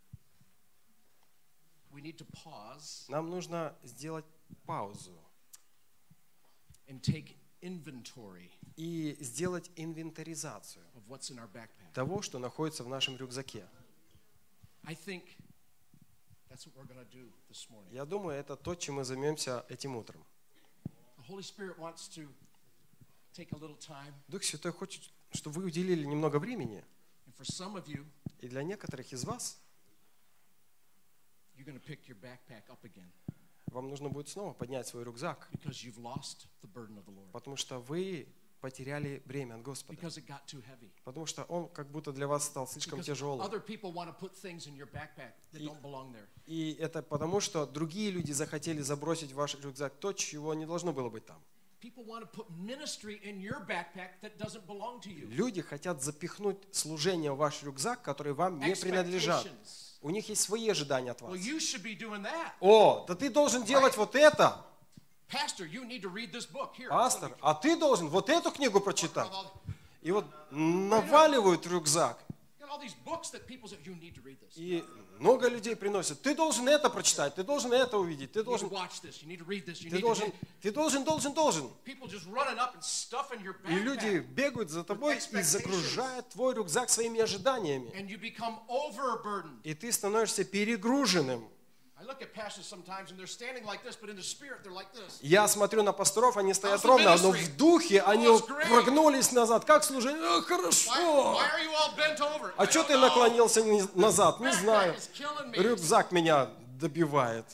E: we need to pause
D: нам нужно сделать паузу
E: and take inventory
D: и сделать инвентаризацию
E: of what's in our backpack.
D: того, что находится в нашем рюкзаке.
E: I think that's what we're going to do this morning.
D: Я думаю, это то, чем мы займемся этим утром.
E: The Holy Spirit wants to take a little time,
D: Дух Святой хочет, чтобы вы уделили немного времени,
E: and for some of you,
D: и для некоторых из вас
E: you're going to pick your backpack up again
D: вам нужно будет снова поднять свой рюкзак,
E: because you've lost the burden of the Lord,
D: потому что вы потеряли бремя от Господа,
E: because it got too heavy.
D: потому что Он как будто для вас стал слишком
E: Because
D: тяжелым.
E: other people want to put things in your backpack that don't belong there.
D: И это потому, что другие люди захотели забросить в ваш рюкзак то, чего не должно было быть там.
E: People want to put ministry in your backpack that doesn't belong to you.
D: Люди хотят запихнуть служение в ваш рюкзак, которые вам не принадлежат.
E: Expectations.
D: У них есть свои ожидания от
E: Well,
D: вас.
E: you should be doing that.
D: О, да ты должен делать вот это,
E: Pastor, you need to read this book. Here.
D: пастор, а ты должен вот эту книгу прочитать. И вот наваливают рюкзак.
E: You got all these books that people say, you need to read this.
D: И много людей приносят. Ты должен это прочитать, ты должен это увидеть, ты
E: You need to
D: должен,
E: watch this. You need to read this. You
D: ты
E: need
D: должен,
E: to.
D: ты должен.
E: People just running up and stuffing your
D: И люди
E: backpack,
D: бегают за тобой и загружают твой рюкзак своими ожиданиями.
E: and you become overburdened.
D: И ты становишься перегруженным.
E: I look at pastors sometimes, and they're standing like this, but in the spirit, they're like this.
D: Я смотрю на пасторов, они стоят
E: How's the
D: ровно, но
E: ministry?
D: в духе они
E: Oh, it's great.
D: прогнулись назад. Как служение?
E: Why
D: Хорошо.
E: are you all bent over?
D: А
E: I
D: что
E: don't
D: ты
E: know.
D: наклонился назад? Не
E: Backpack
D: знаю.
E: is killing me.
D: Рюкзак меня добивает.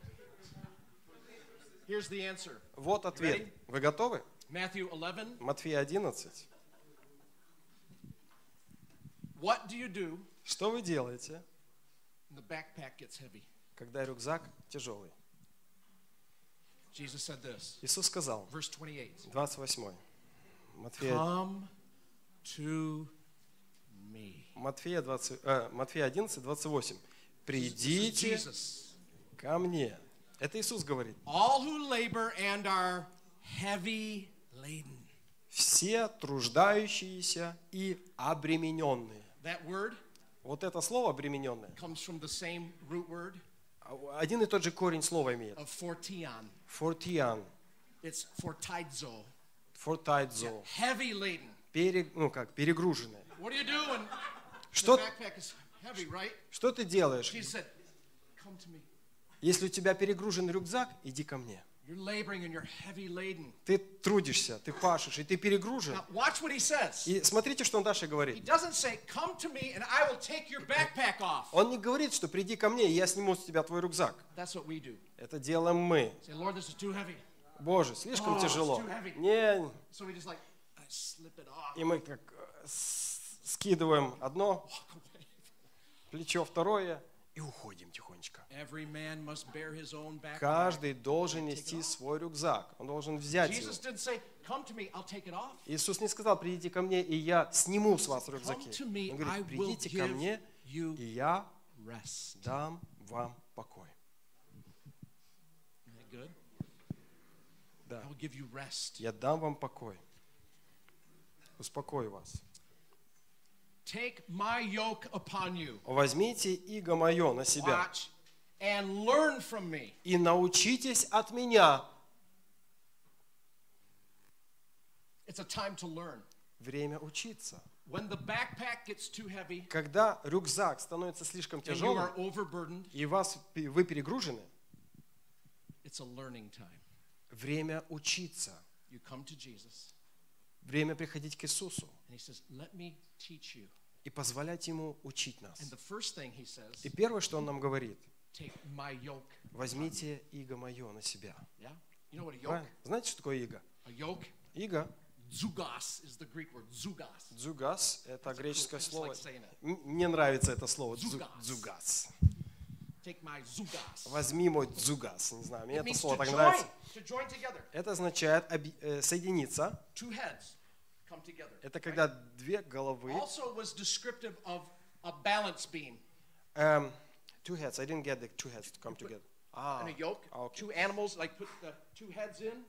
E: Here's the answer.
D: Вот ответ.
E: Ready?
D: Вы готовы?
E: Matthew 11.
D: Матфея 11.
E: What do you do
D: Что вы делаете,
E: when the backpack gets heavy?
D: когда рюкзак тяжелый?
E: Jesus said this.
D: Иисус сказал,
E: Verse 28.
D: 28. Матфея,
E: Come to me.
D: Матфея 11, 28.
E: This is
D: Придите
E: Jesus.
D: ко мне. Это Иисус говорит.
E: All who labor and are heavy laden.
D: Все труждающиеся и обремененные.
E: That word
D: Вот это слово обремененное,
E: comes from the same root word
D: один и тот же корень слова имеет.
E: of fortion.
D: Фортиан,
E: It's fortizo.
D: фортайдзо,
E: Heavy laden.
D: перегруженное.
E: What do you do when the
D: Что,
E: backpack is heavy, right?
D: что ты делаешь?
E: Jesus said, come to me.
D: Если у тебя перегружен рюкзак, иди ко мне.
E: You're laboring and you're heavy laden.
D: Ты трудишься, ты пашешь, и ты перегружен.
E: Now watch what he says.
D: И смотрите, что он дальше
E: He
D: говорит.
E: doesn't say, come to me and I will take your backpack off.
D: Он не говорит, что приди ко мне, и я сниму с тебя твой рюкзак.
E: That's what we do.
D: Это делаем мы.
E: Say, Lord, this is too heavy.
D: Боже, слишком
E: Oh,
D: тяжело.
E: it's too heavy.
D: Не,
E: So we just like, I slip it off.
D: и мы как скидываем одно,
E: Walk away.
D: плечо второе, и уходим тихонечко.
E: Every man must bear his own backpack.
D: Каждый должен нести свой рюкзак. Он должен взять его.
E: Jesus didn't say, come to me, I'll take it off.
D: Иисус не сказал, придите ко мне, и я сниму с вас рюкзаки.
E: Come to me,
D: Он
E: I
D: говорит,
E: will
D: придите ко
E: give
D: мне,
E: you
D: и я
E: rest.
D: дам вам покой.
E: Isn't that good?
D: Да,
E: I will give you rest.
D: я дам вам покой. Успокою вас.
E: Take my yoke upon you.
D: Возьмите иго мое на себя
E: Watch and learn from me.
D: и научитесь от меня.
E: It's a time to learn.
D: Время учиться.
E: When the backpack gets too heavy
D: Когда рюкзак становится слишком
E: and you
D: тяжелым,
E: are overburdened,
D: и вы перегружены,
E: it's a learning time.
D: время учиться.
E: You come to Jesus
D: Время приходить к Иисусу
E: and he says, let me teach you.
D: и позволять Ему учить нас.
E: And the first thing he says,
D: И первое, что Он нам говорит,
E: take my yoke.
D: возьмите иго мое на себя.
E: Yeah? You know what a yoke?
D: Правильно? Знаете, что такое иго?
E: A yoke,
D: Иго,
E: zugos is the Greek word, zugos.
D: дзугас, это греческое
E: I just
D: слово.
E: like saying it.
D: Мне нравится это слово,
E: Дзугас.
D: дзугас.
E: Take my zugos.
D: Возьми мой дзугас. Не знаю, мне
E: It
D: это
E: means
D: слово
E: to
D: так
E: join,
D: нравится.
E: to join together.
D: Это означает соединиться.
E: Two heads come together.
D: Это когда две головы.
E: Also was descriptive of a balance beam.
D: Two heads. I didn't get the two heads to come together.
E: And a yoke,
D: okay.
E: two animals, like put the two heads in, right?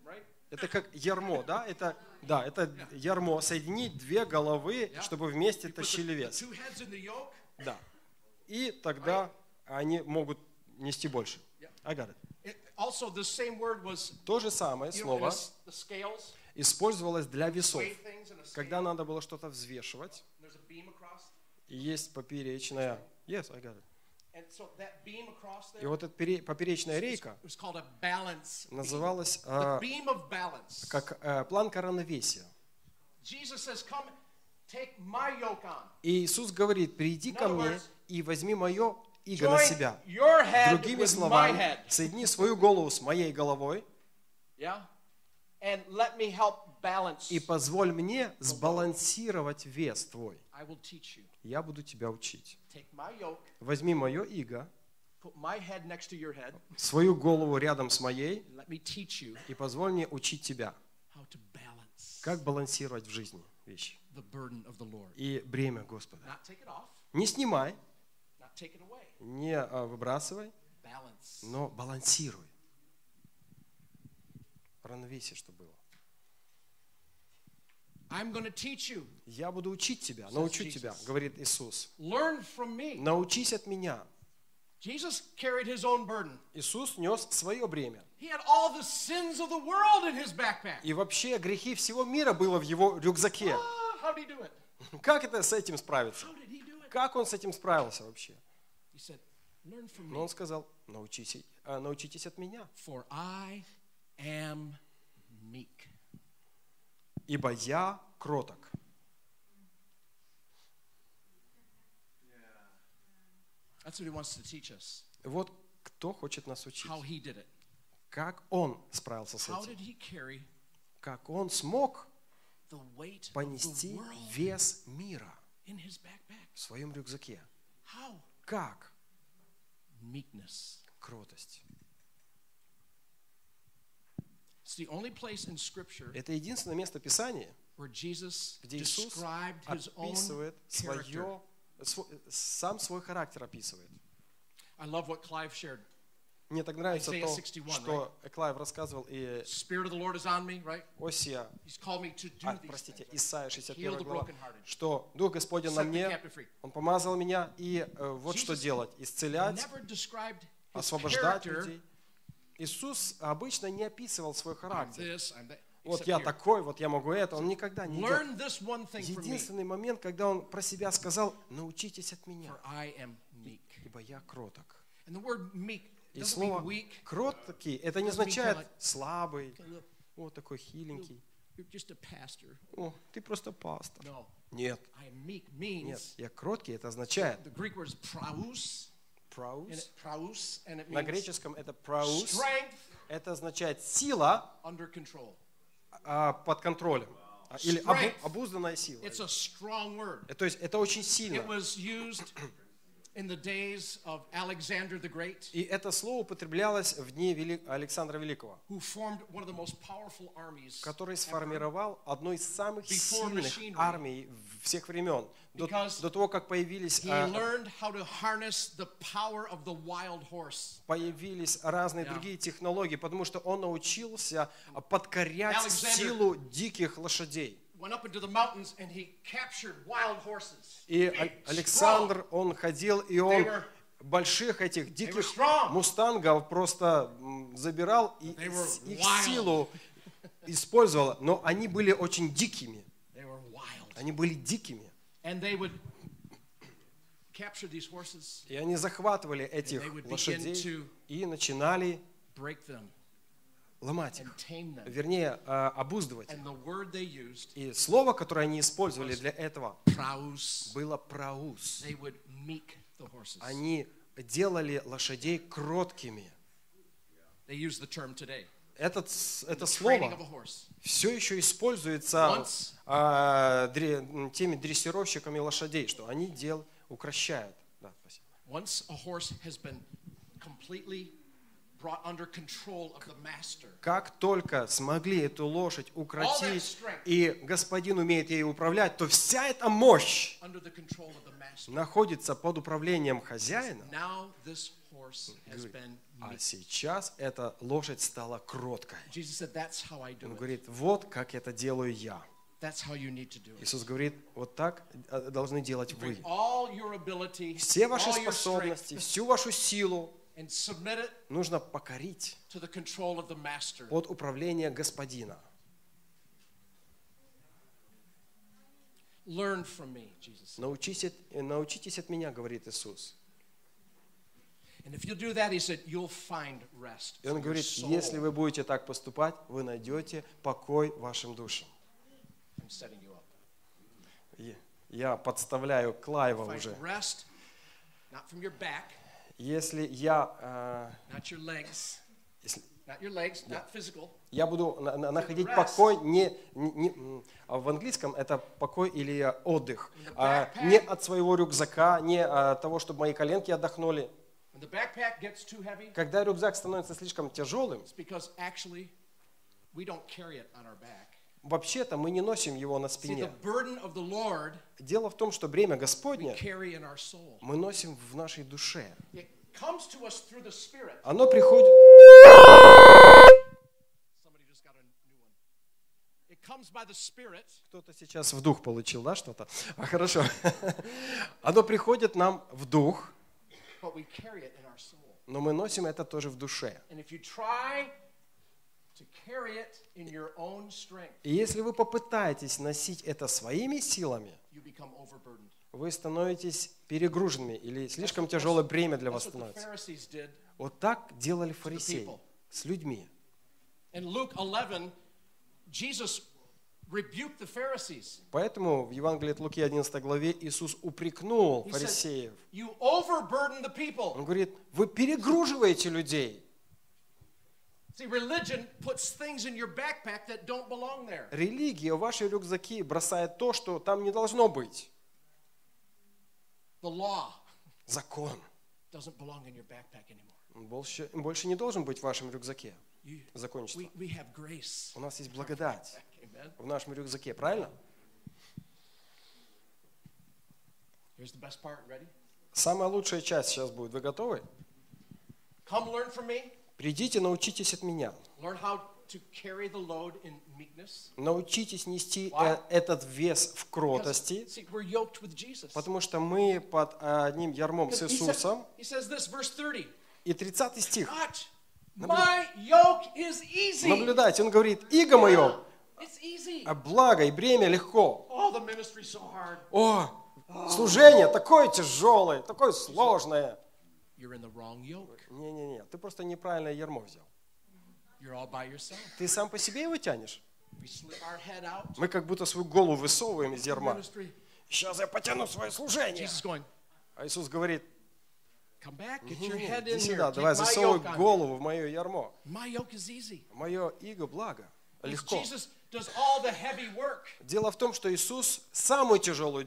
D: Это как ярмо, да? Это ярмо. Соединить две головы, чтобы вместе
E: You put
D: тащили
E: the
D: вес.
E: two heads in the yoke.
D: Да. И тогда они могут нести больше. I got it.
E: Also, this same word was,
D: То же самое
E: you know,
D: слово
E: the scales,
D: использовалось для весов.
E: weigh things in a
D: Когда
E: scale.
D: надо было что-то взвешивать,
E: There's a beam across.
D: и есть поперечная. Yes, I got it.
E: And so that beam across
D: И
E: there
D: вот эта поперечная рейка
E: was called a balance beam.
D: называлась
E: The beam of balance.
D: как планка равновесия.
E: Jesus says, come, take my yoke on.
D: И Иисус говорит, приди ко мне и возьми мое иго на
E: Join
D: себя.
E: your head
D: Другими
E: with my
D: словами,
E: head.
D: соедини свою голову с моей головой
E: Yeah? And let me help balance.
D: и позволь мне сбалансировать вес твой.
E: I will teach you.
D: Я буду тебя учить.
E: Take my yoke,
D: Возьми мое иго,
E: put my head next to your head,
D: свою голову рядом с моей
E: and let me teach you
D: и позволь мне учить тебя,
E: how to balance
D: как балансировать в жизни вещи.
E: the burden of the Lord.
D: И бремя Господа.
E: Not take it off,
D: Не снимай,
E: not take it away.
D: не выбрасывай,
E: Balance.
D: но балансируй. Равновесие, чтобы было.
E: I'm going to teach you.
D: Я буду учить тебя, научу тебя, говорит Иисус.
E: Learn from me.
D: Научись от меня.
E: Jesus carried his own burden.
D: Иисус нес свое бремя.
E: He had all the sins of the world in his backpack.
D: И вообще грехи всего мира было в его рюкзаке.
E: How did he do it?
D: Как это с этим справиться?
E: How did he do it?
D: Как он с этим справился вообще?
E: He said, learn from
D: Но
E: me,
D: он сказал, научитесь от меня,
E: for I am meek.
D: ибо я кроток.
E: That's what he wants to teach us.
D: Вот кто хочет нас учить.
E: How he did it.
D: Как он справился с
E: How
D: этим.
E: did he carry
D: Как он смог
E: the weight of
D: понести
E: the world
D: вес мира
E: in his backpack?
D: в своем рюкзаке.
E: How?
D: Как?
E: Meekness.
D: Кротость.
E: It's the only place in Scripture
D: Это единственное место Писания,
E: where Jesus
D: где Иисус
E: described his own
D: описывает
E: character.
D: сам свой характер описывает.
E: I love what Clive shared.
D: Мне так нравится
E: Isaiah
D: то,
E: 61,
D: что Клайв рассказывал, и
E: Spirit of the Lord is on me, right?
D: Осия,
E: He's called me to do these
D: простите,
E: things.
D: Исайя
E: Heal
D: 61
E: the
D: глава,
E: brokenhearted.
D: что Дух Господень на
E: Set the
D: мне,
E: captive free.
D: Он помазал меня, и вот что
E: Jesus
D: делать, исцелять,
E: Never described his
D: освобождать
E: character.
D: людей. Иисус обычно не описывал свой
E: I'm
D: характер.
E: this, I'm that.
D: Вот
E: Except
D: я
E: here.
D: такой, вот я могу это. Он никогда не делал.
E: Learn this one thing from me,
D: Единственный момент, когда он про себя сказал, научитесь от меня,
E: for I am meek.
D: ибо я кроток.
E: And the word meek
D: И
E: doesn't
D: слово
E: mean weak.
D: кроткий, это не
E: Doesn't mean
D: означает
E: kinda like-
D: слабый,
E: Look,
D: вот такой хиленький.
E: you're just a pastor.
D: О, ты просто пастор.
E: No,
D: Нет,
E: I am meek
D: нет,
E: means
D: я кроткий, это означает
E: the Greek word is praus, and it
D: На
E: means
D: греческом это праус.
E: strength
D: Это означает сила
E: under control.
D: под контролем. Или
E: Strength.
D: обузданная сила.
E: It's a strong word.
D: То есть это очень
E: It
D: сильно.
E: was used in the days of Alexander the Great,
D: И это слово употреблялось в дни Александра Великого,
E: who formed one of the most powerful armies
D: который
E: ever.
D: сформировал одну из самых
E: Before
D: сильных
E: machinery.
D: армий всех времен.
E: Because
D: До того, как появились
E: He learned how to harness the power of the wild horse.
D: разные
E: Yeah.
D: другие технологии, потому что он научился подкорять
E: Alexander-
D: силу диких лошадей.
E: Went up into the mountains and he captured wild horses.
D: И
E: Big,
D: Александр, он ходил, и он
E: were-
D: больших этих диких
E: strong.
D: мустангов просто забирал и
E: They were
D: их
E: wild.
D: силу использовал, но они были очень дикими.
E: They were wild.
D: Они были дикими.
E: And they would capture these horses,
D: И они захватывали этих
E: they would begin
D: лошадей
E: to
D: и начинали
E: break them,
D: ломать
E: and
D: их.
E: tame them.
D: Вернее, обуздывать их.
E: And the word they used,
D: И слово, которое они использовали для этого,
E: praus,
D: было праус.
E: they would meek the horses.
D: Они делали лошадей кроткими.
E: They use the term today.
D: Это
E: Training
D: слово
E: of a horse.
D: все еще используется
E: Once-
D: теми дрессировщиками лошадей, что они укращают. Да, спасибо.
E: Once a horse has been completely brought under control of the master.
D: Как только смогли эту лошадь укротить, и господин умеет ею управлять, то вся эта мощь
E: Under the control of the master.
D: находится под управлением хозяина.
E: Now this horse has been
D: А
E: meek.
D: сейчас эта лошадь стала кроткой.
E: Jesus said, that's how I do
D: Он
E: it.
D: говорит, вот как это делаю я.
E: That's how you need to do it.
D: Иисус говорит, вот так должны делать вы.
E: Bring all your ability,
D: Все ваши
E: all your
D: способности,
E: strength,
D: всю вашу силу
E: and submit it
D: нужно покорить
E: to the control of the master.
D: под управление господина.
E: Learn from me, Jesus said.
D: Научитесь от меня, говорит Иисус.
E: And if you do that, he said, you'll find rest
D: И
E: for
D: он
E: your
D: говорит,
E: soul.
D: если вы будете так поступать, вы найдете покой вашим душам.
E: I'm setting you up.
D: И я подставляю Клайва
E: Find
D: уже.
E: rest, not from your back,
D: Если я
E: not your legs, not physical.
D: я буду находить покой, в английском это покой или отдых, не от своего рюкзака, не от того, чтобы мои коленки отдохнули.
E: When the backpack gets too heavy,
D: Когда рюкзак становится слишком тяжелым,
E: it's because actually we don't carry it on our back.
D: вообще-то мы не носим его на
E: See, the
D: спине.
E: burden of the Lord
D: Дело в том, что бремя
E: we
D: Господне
E: carry in our soul.
D: мы носим в нашей душе.
E: It comes to us through the Spirit.
D: Оно приходит...
E: Somebody just got a new one. It comes by the Spirit.
D: Кто-то сейчас в дух получил, да, что-то? Хорошо. Оно приходит нам в дух,
E: But we carry it in our soul.
D: но мы носим это тоже в душе.
E: And if you try to carry it in your own strength,
D: И если вы попытаетесь носить это своими силами,
E: you become overburdened.
D: вы становитесь перегруженными или слишком тяжелое бремя для вас
E: That's what the
D: становится.
E: Pharisees did.
D: Вот так делали фарисеи с людьми.
E: In Luke 11, Jesus rebuked the Pharisees.
D: Поэтому в Евангелии от Луки 11 главе Иисус упрекнул
E: He
D: фарисеев.
E: said, you overburden the people.
D: Он говорит, вы перегруживаете людей.
E: See, religion puts things in your backpack that don't belong there.
D: Религия в ваши рюкзаки бросает то, что там не должно быть.
E: The law
D: Закон.
E: doesn't belong in your backpack anymore.
D: Он больше не должен быть в вашем рюкзаке. Закончится.
E: We have grace.
D: У нас есть благодать
E: Amen.
D: в нашем рюкзаке, правильно?
E: Here's the best part. Ready?
D: Самая лучшая часть сейчас будет. Вы готовы?
E: Come learn from me.
D: Придите, научитесь от меня.
E: Learn how to carry the load in meekness.
D: Научитесь нести
E: Why?
D: этот вес в
E: Because,
D: кротости,
E: see, we're yoked with Jesus.
D: потому что мы под одним ярмом с
E: He
D: Иисусом.
E: says this, verse 30.
D: И 30 стих.
E: Watch. My yoke is easy.
D: Наблюдайте, он говорит, иго мое,
E: It's easy.
D: а благо и бремя легко.
E: Oh, the ministry's so hard.
D: О, служение такое тяжелое, такое сложное.
E: You're in the wrong yoke.
D: Не-не-не, ты просто неправильное ярмо взял.
E: You're all by yourself.
D: Ты сам по себе его тянешь.
E: We slip our head out.
D: Мы как будто свою голову высовываем из ярма.
E: Ministry.
D: Сейчас я потяну свое служение.
E: Jesus going,
D: А Иисус говорит,
E: come back, get your head in
D: иди
E: here.
D: сюда,
E: Take
D: давай
E: my
D: засовывай
E: yoke on you.
D: голову в мое ярмо.
E: My yoke is easy.
D: Мое иго благо, легко.
E: Jesus does all the heavy work.
D: Дело в том, что Иисус самую тяжелую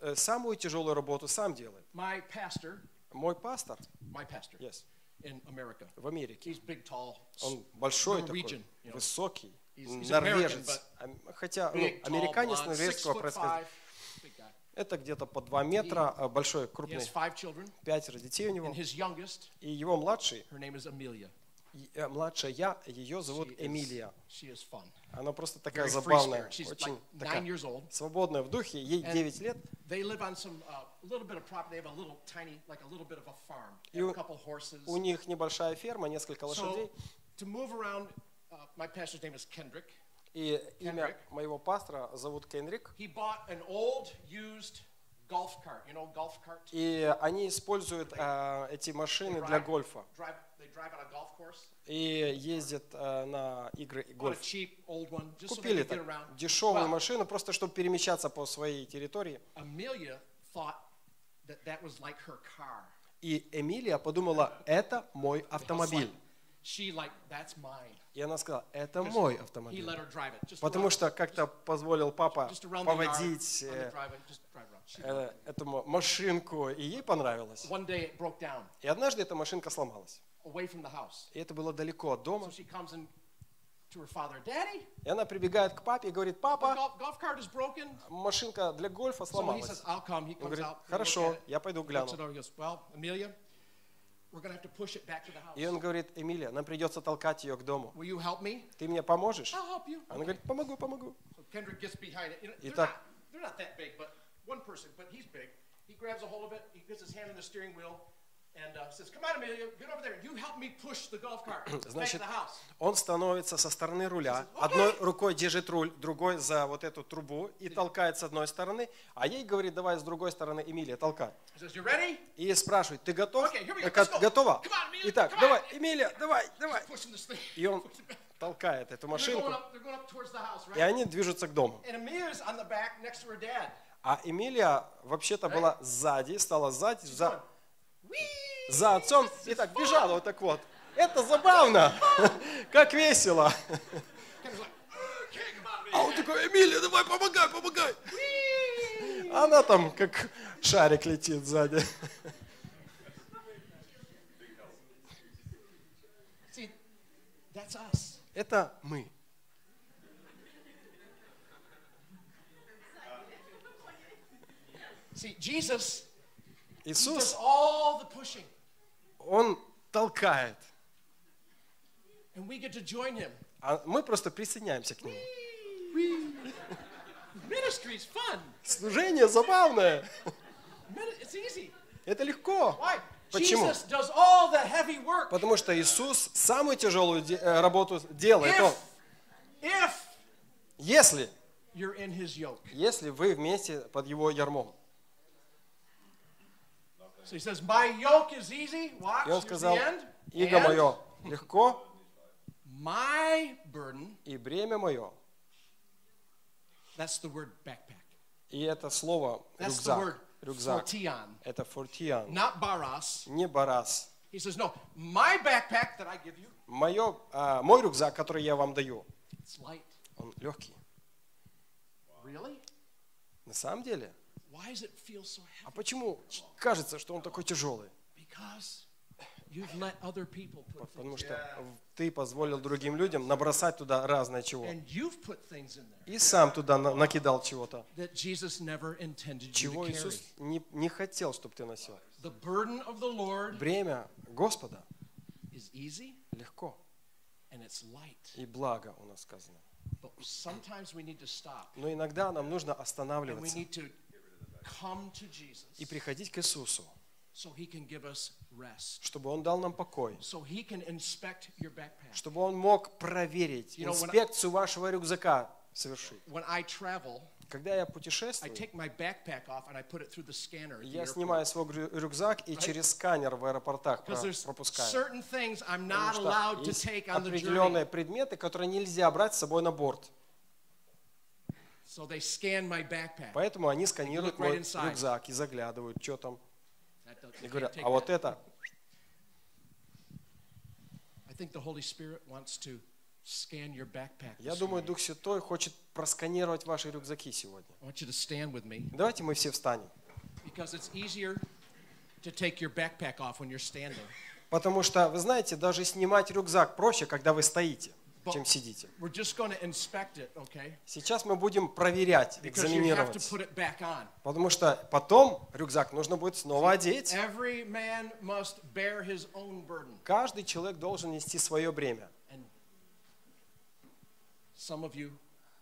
D: работу сам делает.
E: My pastor
D: Мой пастор,
E: yes, in America.
D: в Америке,
E: He's big, tall,
D: он большой такой,
E: Norwegian, you know.
D: высокий,
E: He's
D: норвежец.
E: American,
D: Хотя
E: big, tall,
D: американец
E: blonde,
D: норвежского
E: 6'5",
D: происхождения.
E: big guy.
D: Это где-то по 2 метра, большой,
E: He
D: крупный,
E: has 5 children,
D: 5 детей у него.
E: and his youngest,
D: И его младший,
E: her name is Amelia.
D: младшая, ее зовут Эмилия.
E: She is fun.
D: Она просто такая
E: Very free
D: забавная,
E: spirit. She's
D: очень
E: like 9
D: такая
E: years old.
D: свободная в духе. Ей
E: And
D: 9 лет.
E: They live on some little bit of property. They have a little tiny, like a little bit of a farm. They
D: И
E: have a couple horses.
D: у них небольшая ферма, несколько лошадей.
E: So to move around, my pastor's name is Kendrick.
D: И имя
E: Kendrick.
D: моего пастора зовут Кенрик.
E: He bought an old used golf cart. You know, golf cart.
D: И они используют эти машины для гольфа.
E: They drive on a golf course.
D: И ездят на игры
E: Bought a
D: гольф.
E: cheap old one just so they
D: Купили
E: could get
D: так
E: around.
D: дешевую
E: Well,
D: машину, просто чтобы перемещаться по своей территории.
E: Amelia thought that that was like her car.
D: И Эмилия подумала, это мой автомобиль.
E: She like, that's mine.
D: И она сказала, это мой
E: He
D: автомобиль.
E: let her drive it. Just
D: Потому
E: around-
D: что как-то позволил папа
E: just around the yard,
D: поводить
E: on the driveway, just drive around. She-
D: эту машинку, и ей понравилось.
E: One day it broke down.
D: И однажды эта машинка сломалась.
E: away from the house.
D: И это было далеко от дома.
E: So she comes in to her father, Daddy,
D: И она прибегает к папе и говорит:
E: the
D: папа,
E: golf cart is broken.
D: машинка для гольфа
E: So he says,
D: сломалась.
E: I'll come. He
D: Он
E: comes
D: говорит:
E: out. he
D: хорошо,
E: looks at it,
D: я пойду
E: looks
D: гляну.
E: it over, he goes, well, Amelia, we're going to have to push it back to the house.
D: И он говорит: Эмилия, нам придется толкать ее к дому.
E: Will you help me?
D: Ты мне поможешь?
E: I'll help you.
D: Она говорит: помогу, помогу.
E: So Kendrick gets behind it. You know,
D: Итак.
E: they're not that big, but one person, but he's big. He grabs a hold of it. He gets his hand on the steering wheel and says, "Come on, Amelia, get over there. You help me push the golf cart back to
D: Значит,
E: the house."
D: он становится со стороны руля, одной рукой держит руль, другой за вот эту трубу и толкает с одной стороны, а ей говорит: давай с другой стороны, Эмилия, толкай.
E: He says, "You ready?"
D: И спрашивает: ты готов?
E: Okay, here we go.
D: Так,
E: Let's go.
D: готова?
E: Come on, Amelia,
D: Итак,
E: come on.
D: давай, Эмилия, давай, давай.
E: Pushing this thing.
D: И он толкает эту
E: They're
D: машинку,
E: going up towards the house,
D: и
E: right?
D: они движутся к дому.
E: And Amelia's on the back next to her dad.
D: А Эмилия вообще-то была сзади, стала сзади, за
E: Whee!
D: отцом, и так бежала вот так вот. Это забавно, как весело.
E: Kendrick's like, "Okay, come on,
D: А
E: Amelia."
D: он такой: Эмилия, давай, помогай, помогай.
E: Whee!
D: Она там как шарик летит сзади.
E: See, that's us.
D: Это мы.
E: See, Jesus does
D: Иисус,
E: all the pushing,
D: Он толкает,
E: and we get to join Him.
D: а мы просто присоединяемся к Нему.
E: Ministry is fun.
D: Служение забавное.
E: It's easy.
D: Это легко.
E: Why?
D: Почему?
E: Jesus does all the heavy work.
D: Потому что Иисус самую тяжелую работу делает. Он,
E: If
D: если
E: you're in His yoke.
D: вы вместе под Его ярмом.
E: So He says, "My yoke is easy." Watch.
D: И Он
E: here's
D: сказал:
E: the end.
D: иго
E: And
D: мое легко,
E: my burden.
D: и бремя мое.
E: That's the word backpack.
D: И это слово
E: That's the word
D: рюкзак.
E: fortion,
D: Это фортиан,
E: not baras.
D: не барас.
E: He says, "No, my backpack that I give you,
D: Мой рюкзак, который я вам даю,
E: it's light."
D: он легкий.
E: Really?
D: На самом деле,
E: Why does it feel so
D: а
E: heavy?
D: почему кажется, что он такой тяжелый?
E: Because you've let other people put
D: Потому
E: things,
D: что ты позволил другим людям набросать туда разное чего.
E: and you've put things in there
D: И сам туда накидал чего-то,
E: that Jesus never intended you to
D: чего
E: carry.
D: Иисус не хотел, чтобы ты носил.
E: The burden of the Lord
D: Бремя Господа
E: is easy
D: легко,
E: and it's light.
D: и благо у нас сказано.
E: But sometimes we need to stop
D: Но иногда нам нужно
E: and we
D: останавливаться
E: need to come to Jesus
D: и приходить к Иисусу,
E: so He can give us rest,
D: чтобы Он дал нам покой,
E: so He can inspect your backpack.
D: чтобы Он мог проверить,
E: You know, when
D: инспекцию вашего рюкзака совершить.
E: When I travel,
D: Когда я
E: I
D: путешествую,
E: take my backpack off and I put it through the scanner at the
D: я
E: airport.
D: снимаю свой рюкзак и через сканер в аэропортах
E: Because there's
D: пропускаю.
E: certain things I'm not
D: Потому
E: allowed
D: что
E: to
D: есть
E: take on the journey.
D: определенные предметы, которые нельзя брать с собой на борт.
E: So they scan my backpack.
D: Поэтому они сканируют
E: Look right
D: мой
E: inside.
D: рюкзак и заглядывают, что там.
E: That doesn't-
D: И
E: you
D: говорят:
E: can't take
D: а вот
E: that.
D: это,
E: I think the Holy Spirit wants to scan your backpack.
D: я
E: this
D: думаю,
E: morning.
D: Дух Святой хочет просканировать ваши рюкзаки сегодня.
E: I want you to stand with me
D: Давайте мы все встанем.
E: because it's easier to take your backpack off when you're standing.
D: Потому что, вы знаете, даже снимать рюкзак проще, когда вы стоите, чем сидите.
E: We're just going to inspect it, okay?
D: Сейчас мы будем проверять,
E: Because you have to
D: экзаменировать.
E: put it back on.
D: Потому что потом рюкзак нужно будет снова одеть.
E: Every man must bear his own burden.
D: Каждый человек должен нести свое бремя.
E: And some of you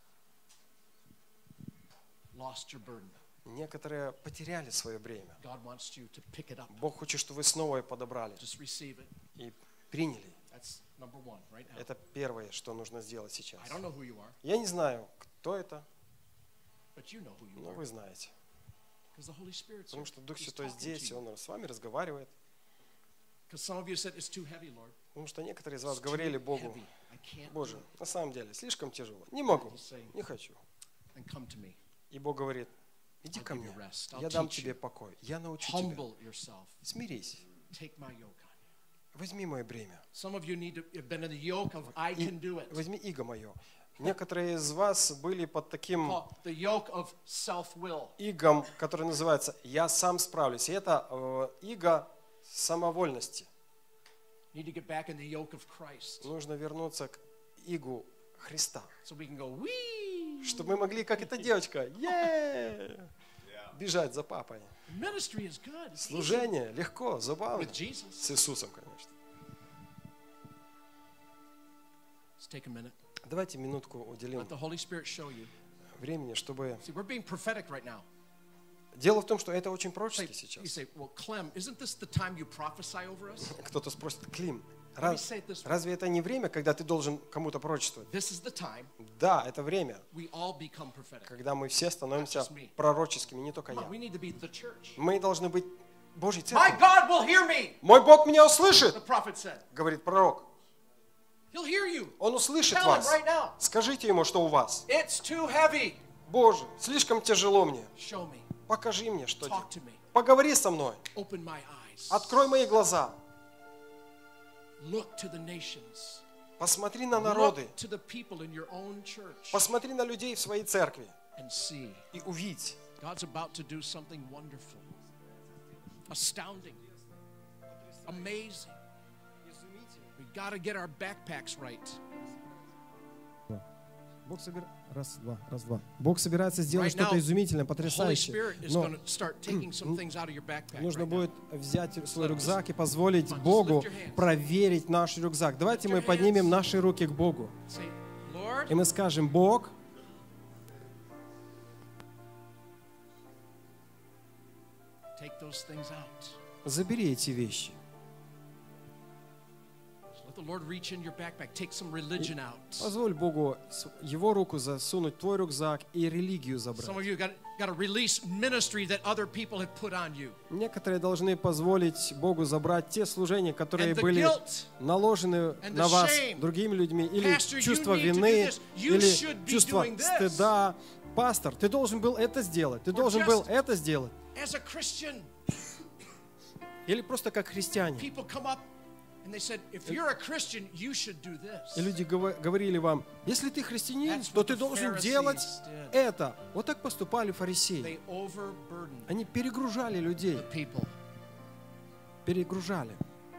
E: lost your burden.
D: Некоторые потеряли свое бремя.
E: God wants you to pick it up.
D: Бог хочет, чтобы вы снова его подобрали
E: Just receive it.
D: и приняли.
E: That's number one right now.
D: Это первое, что нужно сделать сейчас.
E: I don't know who you are,
D: Я не знаю, кто это,
E: but you know who you
D: но
E: are.
D: вы знаете.
E: Because the Holy Spirit's
D: Потому что Дух
E: He's
D: Святой
E: talking to
D: здесь, и
E: you.
D: Он с вами разговаривает.
E: Because some of you said it's too heavy, Lord.
D: Потому что некоторые из вас
E: It's
D: говорили
E: too
D: Богу:
E: heavy. I can't
D: Боже,
E: do it.
D: на самом деле, слишком тяжело. Не могу,
E: He's saying,
D: не хочу.
E: then come to me.
D: И Бог говорит: иди
E: I'll
D: ко
E: give
D: мне,
E: you rest. I'll
D: я дам
E: teach
D: тебе
E: you.
D: покой, я научу тебя.
E: Humble yourself.
D: Смирись,
E: Take my yoke on you.
D: возьми мое бремя.
E: Some of you need to have been in the yoke of I
D: И
E: can do it.
D: возьми иго мое. Некоторые из вас были под таким
E: Called the yoke of self-will.
D: игом, который называется «я сам справлюсь». И это иго самовольности.
E: Need to get back in the yoke of Christ.
D: Нужно вернуться к игу Христа.
E: So we can go, wee!
D: Чтобы мы могли, как эта девочка, бежать за папой.
E: Ministry is good. It's easy.
D: Служение легко, забавно.
E: With Jesus.
D: С Иисусом, конечно.
E: Let's take a minute.
D: Давайте минутку уделим
E: Let the Holy Spirit show you.
D: времени, чтобы...
E: See, we're being prophetic right now.
D: Дело в том, что это очень пророчески
E: You
D: сейчас.
E: say, well, Clem, isn't this the time you prophesy over us?
D: Кто-то спросит, Клим,
E: Let me say it this way.
D: разве это не время, когда ты должен кому-то пророчествовать?
E: This is the time
D: Да, это время,
E: we all become prophetic.
D: когда мы все становимся
E: Not just me.
D: пророческими, не только
E: Come on,
D: я.
E: we need to be the church.
D: Мы должны быть Божьей
E: My
D: церковью.
E: God will hear me,
D: Мой Бог меня услышит,
E: the prophet said.
D: говорит пророк.
E: He'll hear you.
D: Он услышит
E: Tell him
D: вас.
E: right now.
D: Скажите ему, что у вас.
E: It's too heavy.
D: Боже, слишком тяжело мне.
E: Show me.
D: Покажи мне, что
E: Talk
D: делать.
E: to me.
D: Поговори со мной.
E: Open my eyes.
D: Открой мои глаза.
E: Look to the nations.
D: Посмотри на народы.
E: Look to the people in your own church
D: Посмотри на людей в своей церкви.
E: and see.
D: И увидь.
E: God's about to do something wonderful, astounding, amazing. We got to get our backpacks right.
D: Бог собирается сделать
E: Right now,
D: что-то изумительное,
E: The Holy
D: потрясающее.
E: Spirit is
D: Но
E: going to start taking some things out of your backpack.
D: нужно
E: right now.
D: будет взять свой рюкзак и позволить
E: Come on, just
D: Богу
E: lift your hands.
D: проверить наш рюкзак. Давайте
E: Lift
D: мы
E: your
D: поднимем
E: hands.
D: наши руки к Богу.
E: Say, Lord,
D: И мы скажем, Бог,
E: take those things out.
D: забери эти вещи.
E: Let the Lord reach in your backpack. Take some religion out.
D: Позволь Богу Его руку засунуть в твой рюкзак и религию
E: Some
D: забрать.
E: of you got to release ministry that other people have put on you.
D: Некоторые должны позволить Богу забрать те служения, которые
E: And the
D: были
E: guilt
D: наложены
E: and
D: на
E: the
D: вас
E: shame.
D: другими людьми, или
E: Pastor, you
D: чувство
E: need to do
D: вины,
E: this. You
D: или
E: should be
D: чувство
E: doing this.
D: стыда. Пастор, ты должен был это сделать, ты должен был
E: just-
D: это сделать.
E: As a Christian,
D: Или просто как христиане.
E: people come up and they said, if you're a Christian, you should do
D: И
E: this.
D: люди говорили вам, если ты христианин,
E: That's
D: то
E: what
D: ты
E: the
D: должен
E: Pharisees
D: делать
E: did.
D: это. Вот так поступали фарисеи.
E: They overburdened
D: Они перегружали людей,
E: the people.
D: перегружали.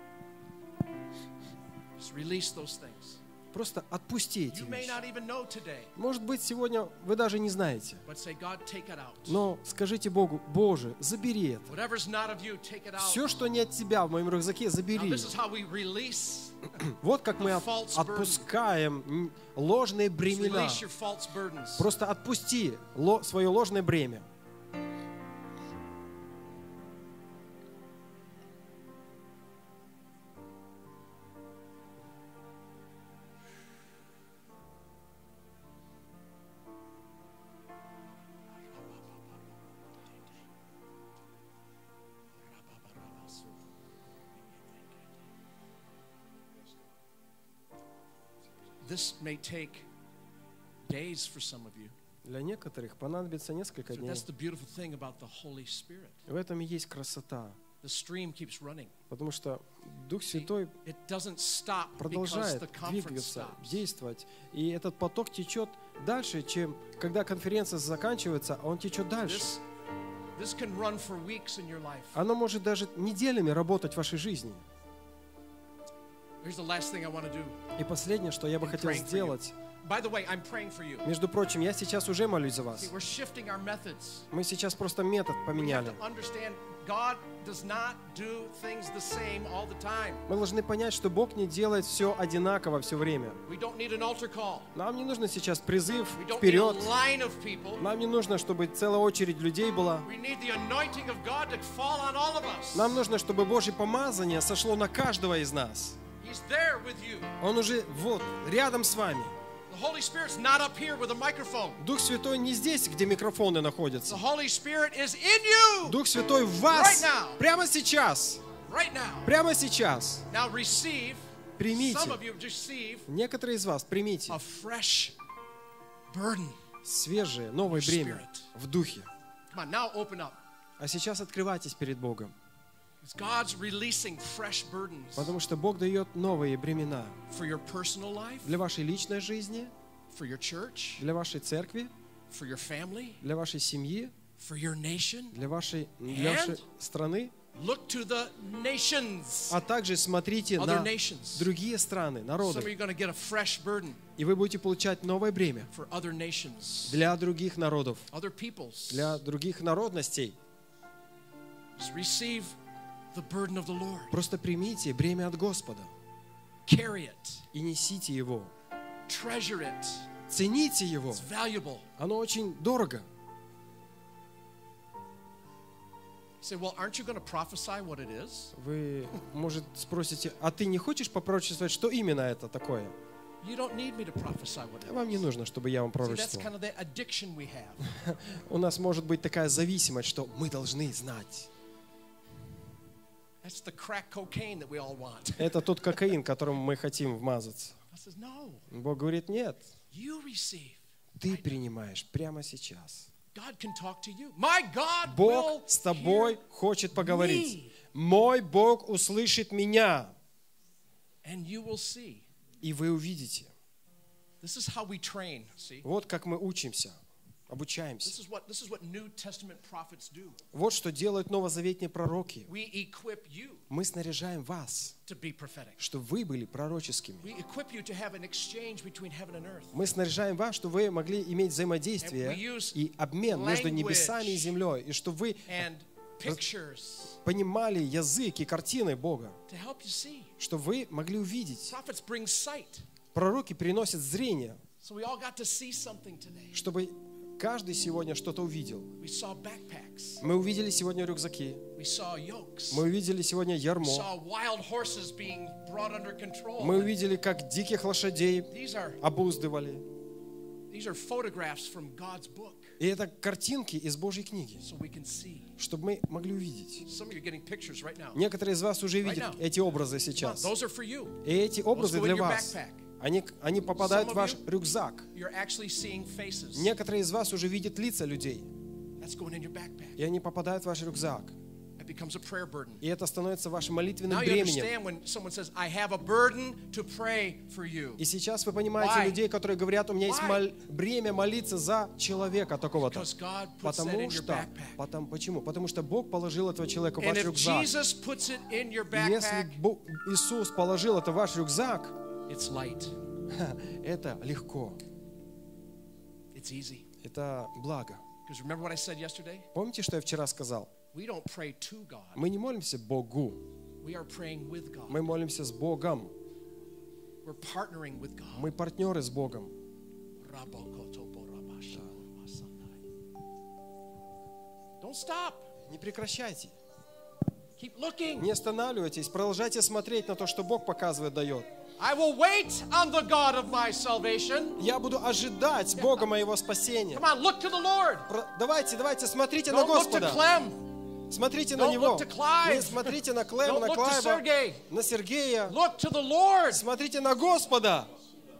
E: Just release those things.
D: Просто отпусти эти
E: You may
D: вещи.
E: not even know today,
D: Может быть, сегодня вы даже не знаете.
E: but say, God, take it out.
D: Но скажите Богу, Боже, забери это.
E: Whatever's not of you, take it out.
D: Все, что не от тебя в моем рюкзаке,
E: Now,
D: забери.
E: this is how we release.
D: Вот как мы
E: false burden.
D: отпускаем ложные
E: Just
D: бремена.
E: release your false burdens.
D: Просто отпусти свое ложное бремя.
E: This may take days for some of you.
D: Для некоторых понадобится несколько
E: So
D: дней.
E: that's the beautiful thing about the Holy Spirit.
D: В этом и есть красота.
E: The stream keeps running.
D: Потому что Дух Святой
E: It doesn't stop because
D: продолжает
E: the conference
D: двигаться,
E: stops.
D: действовать. И этот поток течет дальше, чем когда конференция заканчивается, он течет дальше.
E: This can run for weeks in your life.
D: Оно может даже неделями работать в вашей жизни.
E: Here's the last thing I want to do.
D: И последнее, что я бы
E: In
D: хотел
E: praying for you.
D: сделать.
E: By the way, I'm praying for you.
D: Между прочим, я сейчас уже молюсь за
E: See,
D: вас.
E: we're shifting our methods.
D: Мы сейчас просто метод
E: We have
D: поменяли.
E: to understand God does not do things the same all the time.
D: Мы должны понять, что Бог не делает все одинаково все время.
E: We don't need an altar call.
D: Нам не нужно сейчас призыв
E: We don't need a
D: вперед.
E: line of people.
D: Нам не нужно, чтобы целая очередь людей была.
E: We need the anointing of God to fall on all of us.
D: Нам нужно, чтобы Божье помазание сошло на каждого из нас.
E: He's there with you.
D: Он уже вот, рядом с вами.
E: The Holy Spirit's not up here with a microphone.
D: Дух Святой не здесь, где микрофоны
E: The
D: находятся.
E: Holy Spirit is in you
D: Дух Святой в вас
E: Right now.
D: прямо сейчас.
E: right now.
D: Прямо сейчас.
E: Now receive.
D: Примите.
E: Some of you receive
D: Некоторые из вас примите
E: a fresh burden.
D: свежее, новое бремя в духе.
E: Come on, now open up.
D: А сейчас открывайтесь перед Богом.
E: Because God's releasing fresh burdens
D: Потому что Бог дает новые бремена
E: for your personal life,
D: для вашей личной жизни,
E: for your church,
D: для вашей церкви,
E: for your family,
D: для вашей семьи,
E: for your nation,
D: для вашей
E: And
D: страны
E: Look to the nations.
D: А также смотрите
E: Other
D: на
E: nations.
D: другие страны,
E: Some of you
D: народы.
E: are going to get a fresh burden
D: И вы будете получать новое бремя
E: for other nations,
D: для других народов,
E: other peoples.
D: для других народностей.
E: Just receive the burden of the Lord.
D: Просто примите бремя от Господа
E: Carry it.
D: и несите его.
E: Treasure it.
D: Цените его.
E: It's valuable.
D: Оно очень дорого.
E: You say, well, aren't you going to prophesy what it is?
D: Вы, может, спросите, а ты не хочешь попророчествовать, что именно это такое?
E: You don't need me to prophesy what it
D: Вам не
E: is.
D: нужно, чтобы я вам
E: See, that's
D: пророчествовал.
E: kind of the addiction we have.
D: У нас может быть такая зависимость, что мы должны знать.
E: That's the crack cocaine that we all want.
D: Это тот кокаин, которым мы хотим вмазаться.
E: God says, no,
D: Бог говорит, нет,
E: you receive.
D: ты принимаешь прямо сейчас.
E: God can talk to you. My God will
D: Бог с тобой
E: hear
D: хочет поговорить.
E: me,
D: Мой Бог услышит меня,
E: and you will see.
D: и вы увидите.
E: This is how we train, see?
D: Вот как мы учимся, обучаемся.
E: This is what New Testament prophets do.
D: Вот что делают новозаветные пророки.
E: We equip you
D: Мы снаряжаем вас,
E: to be prophetic.
D: чтобы вы были пророческими.
E: We equip you to have an exchange between heaven and earth.
D: Мы снаряжаем вас, чтобы вы могли иметь взаимодействие и обмен между небесами и землей, и чтобы вы
E: And pictures
D: понимали язык и картины Бога,
E: to help you see.
D: чтобы вы могли увидеть.
E: Prophets bring sight.
D: Пророки приносят зрение,
E: So we all got to see something today.
D: чтобы каждый сегодня что-то увидел.
E: We saw backpacks.
D: Мы увидели сегодня рюкзаки,
E: We saw yokes.
D: мы увидели сегодня
E: We
D: ярмо,
E: saw wild horses being brought under control.
D: мы увидели, как диких лошадей
E: These are
D: обуздывали.
E: photographs from God's book,
D: И это картинки из Божьей книги,
E: so we can see.
D: чтобы мы могли увидеть.
E: Some of you are getting pictures right now.
D: Некоторые из вас уже видят эти образы
E: Come on,
D: сейчас.
E: those are for you.
D: И эти образы
E: Those go in
D: для
E: your
D: вас,
E: backpack.
D: они попадают
E: Some
D: в
E: of
D: ваш
E: you-
D: рюкзак.
E: You're actually seeing faces.
D: Некоторые из вас уже видят лица людей,
E: That's going in your backpack.
D: и они попадают в ваш рюкзак.
E: It becomes a prayer burden.
D: И это становится вашим молитвенным
E: Now you
D: бременем.
E: understand when someone says, I have a burden to pray for you.
D: И сейчас вы понимаете
E: Why?
D: людей, которые говорят, у меня есть
E: Why?
D: бремя молиться за человека такого-то.
E: Because God puts that in
D: Потому
E: your
D: что,
E: backpack.
D: почему? Потому что Бог положил этого человека в
E: And
D: ваш
E: if
D: рюкзак.
E: Jesus puts it in your
D: И если
E: backpack,
D: Иисус положил это в ваш рюкзак,
E: it's light.
D: это легко,
E: It's easy.
D: это благо.
E: Because remember what I said yesterday?
D: Помните, что я вчера сказал?
E: We don't pray to God.
D: Мы не молимся Богу,
E: We are praying with God.
D: мы молимся с Богом.
E: We're partnering with God.
D: Мы партнеры с Богом.
E: Don't stop.
D: Не прекращайте,
E: Keep looking.
D: не останавливайтесь, продолжайте смотреть на то, что Бог показывает, дает.
E: I will wait on the God of my salvation.
D: Я буду ожидать Бога моего спасения.
E: Come on, look to the Lord.
D: Давайте, смотрите на
E: Don't look to
D: Господа.
E: Clem.
D: Смотрите на
E: Don't
D: Него.
E: look to Clive.
D: Не смотрите на Клема,
E: Don't
D: на
E: look to
D: Клайва,
E: Sergey.
D: на Сергея.
E: Look to the Lord.
D: Смотрите на Господа.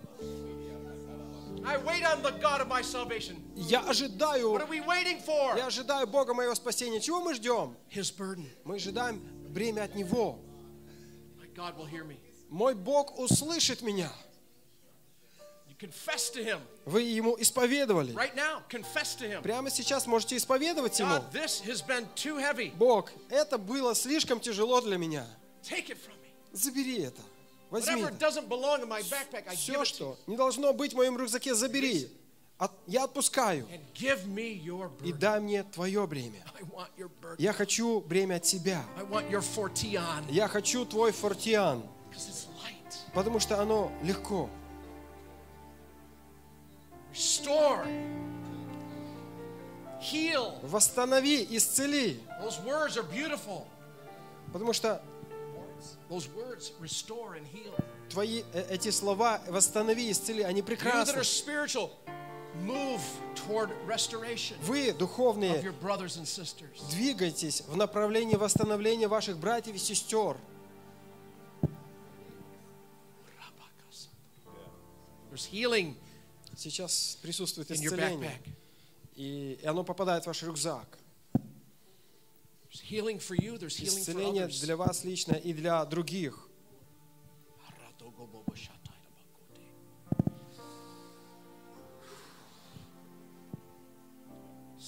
E: I wait on the God of my salvation.
D: Я
E: What
D: ожидаю,
E: are we waiting for?
D: я ожидаю Бога моего спасения. Чего мы ждем?
E: His burden.
D: Мы ожидаем бремя от Него.
E: My God will hear me.
D: Мой Бог услышит меня.
E: You confess to Him.
D: Вы Ему исповедовали.
E: Right now, confess to Him.
D: Прямо сейчас можете исповедовать Ему.
E: God, this has been too heavy.
D: Бог, это было слишком тяжело для меня.
E: Take it from me.
D: Забери это. Возьми
E: Whatever
D: это.
E: doesn't belong in my backpack, I give
D: Все,
E: it to you.
D: что не должно быть в моем рюкзаке, забери. Я отпускаю.
E: And give me your
D: И
E: burden.
D: дай мне твое бремя.
E: I want your burden.
D: Я хочу бремя от тебя.
E: I want your fortion.
D: Я хочу твой фортиан,
E: Because it's light.
D: потому что оно легко.
E: Restore. Heal.
D: Восстанови, исцели.
E: Those words are beautiful.
D: Потому что
E: Those words restore and heal.
D: твои эти слова «восстанови, исцели», они
E: You that
D: прекрасны.
E: are spiritual, move toward restoration
D: Вы,
E: of
D: духовные,
E: your brothers and sisters.
D: двигайтесь в направлении восстановления ваших братьев и сестер.
E: There's healing
D: Сейчас присутствует
E: in your
D: исцеление,
E: backpack.
D: и оно попадает в ваш рюкзак.
E: There's healing for you, there's healing for
D: Исцеление
E: others.
D: для вас лично и для других.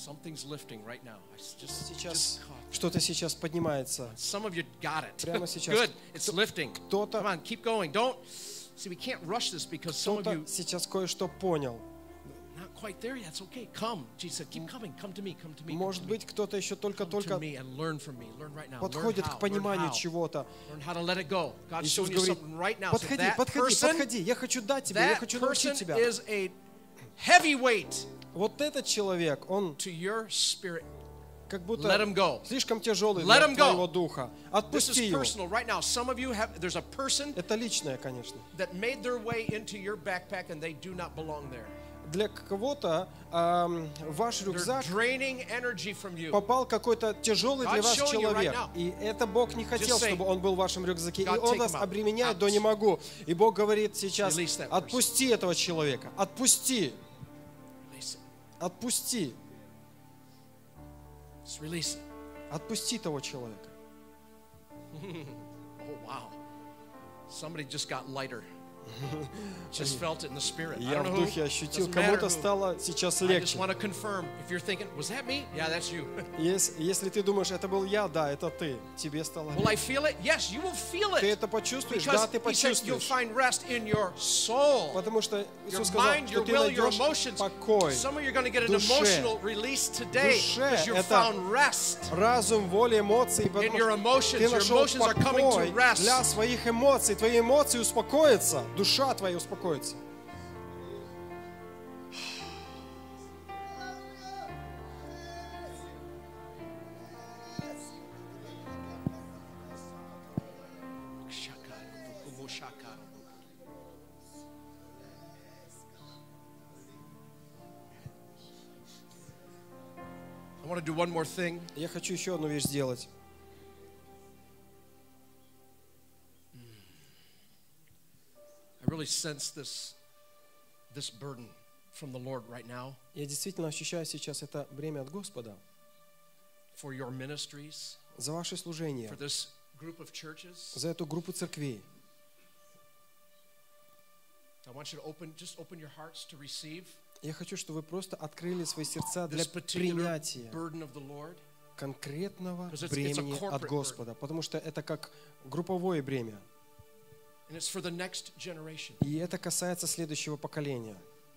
E: Something's lifting right now.
D: Сейчас что-то сейчас поднимается.
E: Some of you got it.
D: Прямо сейчас.
E: Good. It's lifting.
D: Кто-то-
E: Come on, keep going. Don't see. We can't rush this because some of
D: Кто-то
E: you
D: сейчас кое-что понял.
E: not quite there yet. It's okay. Come, Jesus said, keep coming. Come to me. Come to me.
D: Может быть, кто-то еще
E: come to
D: только-только
E: me and learn from me. Learn right now.
D: подходит
E: learn how,
D: к пониманию
E: learn how.
D: чего-то.
E: Learn how to let it go. God's
D: Иисус
E: showing you
D: говорит,
E: something right now. So
D: подходи,
E: that
D: подходи,
E: person,
D: подходи, я хочу дать тебе, я
E: that
D: хочу
E: person
D: научить тебя.
E: is a heavy weight
D: Вот этот человек, он
E: to your spirit.
D: как будто
E: Let him go.
D: слишком тяжелый
E: Let
D: для
E: him go.
D: твоего духа.
E: This
D: Отпусти
E: is
D: его.
E: personal. Right now, some of you have, there's a person
D: Это личное, конечно.
E: that made their way into your backpack and they do not belong there.
D: Для кого-то в ваш
E: They're
D: рюкзак
E: draining energy from you.
D: попал какой-то тяжелый для
E: God's
D: вас
E: showing you right
D: человек.
E: now.
D: И это Бог не хотел,
E: Just say,
D: чтобы он был в вашем рюкзаке. И
E: God,
D: он
E: take
D: вас
E: him out.
D: обременяет
E: Out.
D: до не могу. И Бог говорит сейчас,
E: Release that person.
D: отпусти этого человека. Отпусти.
E: Release it.
D: Отпусти.
E: Just release it.
D: Отпусти того человека.
E: Oh, wow. Somebody just got lighter. Just felt it in the spirit. I
D: Я
E: don't know
D: в
E: who.
D: духе ощутил,
E: Doesn't matter
D: кому-то
E: who.
D: стало сейчас
E: I just
D: легче.
E: want to confirm. If you're thinking, was that me? Yeah, that's you.
D: Если ты думаешь, это был я, да, это ты. Тебе стало
E: Will I
D: легче.
E: feel it? Yes, you will feel
D: Ты
E: it.
D: это почувствуешь?
E: Because
D: Да, ты
E: he said you'll
D: почувствуешь.
E: find rest in your soul.
D: Потому что
E: Your
D: Иисус сказал,
E: mind,
D: что
E: your
D: ты
E: will, your
D: найдешь
E: emotions.
D: покой.
E: Some of you are going to get an
D: душе.
E: emotional release today
D: Душе
E: because you've
D: это
E: found rest.
D: Разум, воля, эмоции,
E: In
D: потому
E: your
D: что
E: emotions.
D: ты
E: Your
D: нашел
E: emotions are coming to
D: покой
E: rest.
D: для своих эмоций. Твои эмоции успокоятся, душа твоя успокоится.
E: I want to do one more thing.
D: Я хочу еще одну вещь сделать.
E: I really sense this burden from the Lord right now
D: Я действительно ощущаю сейчас это бремя от Господа
E: for your ministries,
D: за ваше служение,
E: for this group of churches.
D: за эту группу церквей.
E: I want you to just open your hearts to receive
D: Я хочу, чтобы вы просто открыли свои сердца для
E: this particular
D: принятия
E: burden of the Lord.
D: конкретного
E: Because it's a
D: бремени
E: corporate
D: от Господа, потому что это как групповое бремя.
E: And it's for the next generation.
D: И это касается следующего поколения.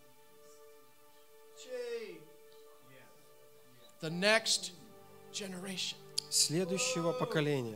E: The next generation.
D: Следующего поколения.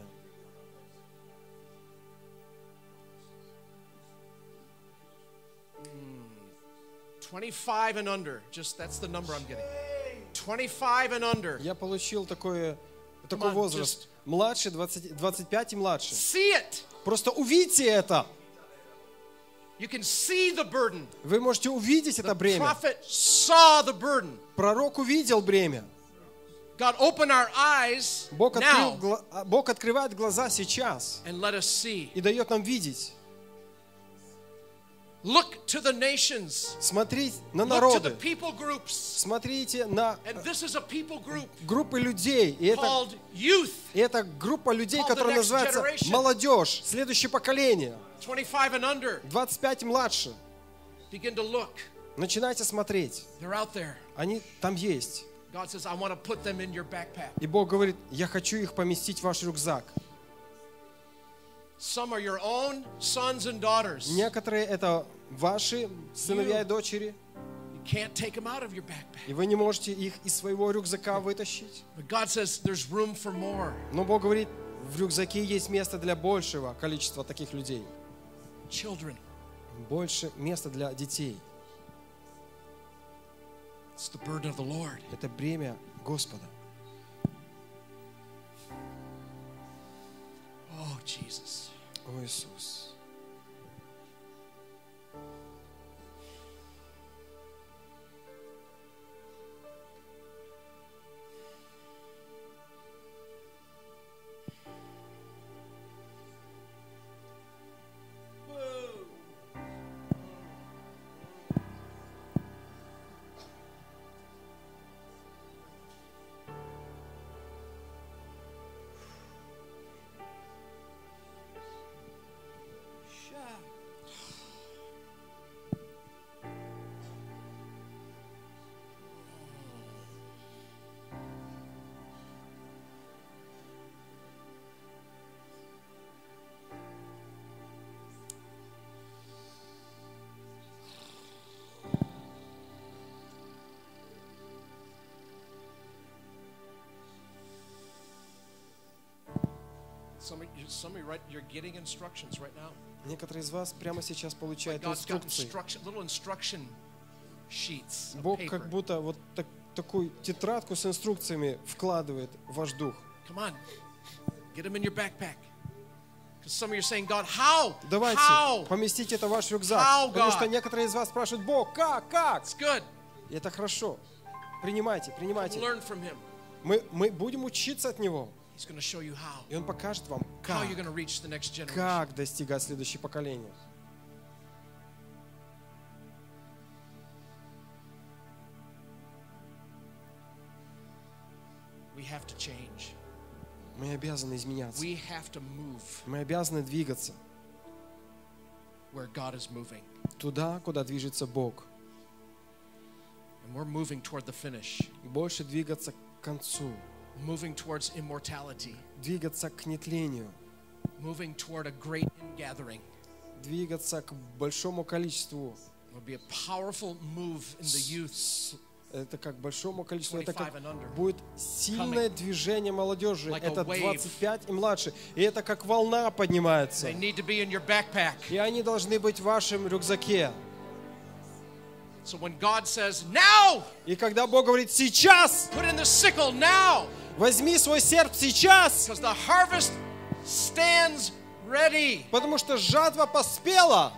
E: Mm. 25 and under. Just that's the number I'm getting. 25 and under.
D: Я получил такой
E: Come on,
D: возраст. Младше, 25 и младше.
E: See it.
D: Просто увидьте это.
E: You can see the burden.
D: Вы можете увидеть это
E: The
D: бремя.
E: prophet saw the burden.
D: Пророк увидел бремя.
E: God, open our eyes now
D: Бог открывает глаза сейчас
E: and let us see.
D: и дает нам видеть.
E: Look to the nations.
D: Смотреть на
E: Look to the
D: народы.
E: people groups.
D: Смотрите на
E: And this is a people group
D: группы людей. И
E: called youth.
D: это группа людей,
E: Called the
D: которая
E: next
D: называется
E: generation.
D: молодежь, следующее поколение.
E: 25 and under.
D: 25 и младше.
E: Begin to look.
D: Начинайте смотреть.
E: They're out there.
D: Они там есть.
E: God says, I want to put them in your backpack.
D: И Бог говорит, я хочу их поместить в ваш рюкзак.
E: Some are your own sons and daughters. You
D: Некоторые это ваши сыновья и дочери,
E: can't take them out of your backpack.
D: и вы не можете их из своего рюкзака вытащить.
E: But God says there's room for more.
D: Но Бог говорит, в рюкзаке есть место для большего количества таких людей.
E: Children.
D: Больше места для детей.
E: It's the burden of the Lord.
D: Это бремя Господа.
E: Oh, Jesus.
D: О, Иисус.
E: Some of you, right, you're getting instructions right now.
D: Некоторые из вас прямо сейчас получают
E: God's got
D: инструкции.
E: little instruction sheets of
D: Бог
E: paper.
D: как будто вот такую тетрадку с инструкциями вкладывает в ваш дух.
E: Come on, get them in your backpack. Because some of you are saying, God, how?
D: Давайте,
E: How?
D: поместите это в ваш рюкзак.
E: How,
D: Потому
E: God?
D: что некоторые из вас спрашивают: Бог, как?
E: It's good.
D: И это хорошо. Принимайте.
E: Learn from Him.
D: Мы будем учиться от Него.
E: He's going to show you how.
D: И Он покажет вам,
E: How you're going to reach the next generation.
D: как достигать следующее поколение.
E: We have to change.
D: Мы обязаны изменяться.
E: We have to move
D: Мы обязаны двигаться
E: where God is moving.
D: туда, куда движется Бог.
E: And we're moving toward the finish.
D: Больше двигаться к концу.
E: Moving towards immortality.
D: Двигаться к нетлению.
E: Moving toward a great ingathering.
D: Двигаться к большому количеству.
E: It will be a powerful move in the youth.
D: Это как большому количеству. Это
E: 25
D: как
E: and under.
D: будет сильное движение молодежи.
E: Like a
D: Это
E: wave.
D: 25 и младше. И это как волна поднимается.
E: They need to be in your backpack.
D: И они должны быть в вашем рюкзаке.
E: So when God says, now,
D: И когда Бог говорит: сейчас,
E: put in the sickle now,
D: возьми свой серп сейчас,
E: because the harvest stands ready.
D: потому что жатва поспела.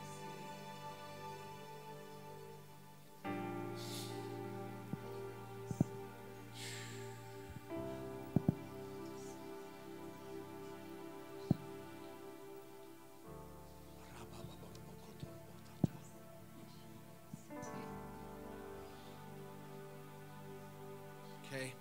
E: Okay.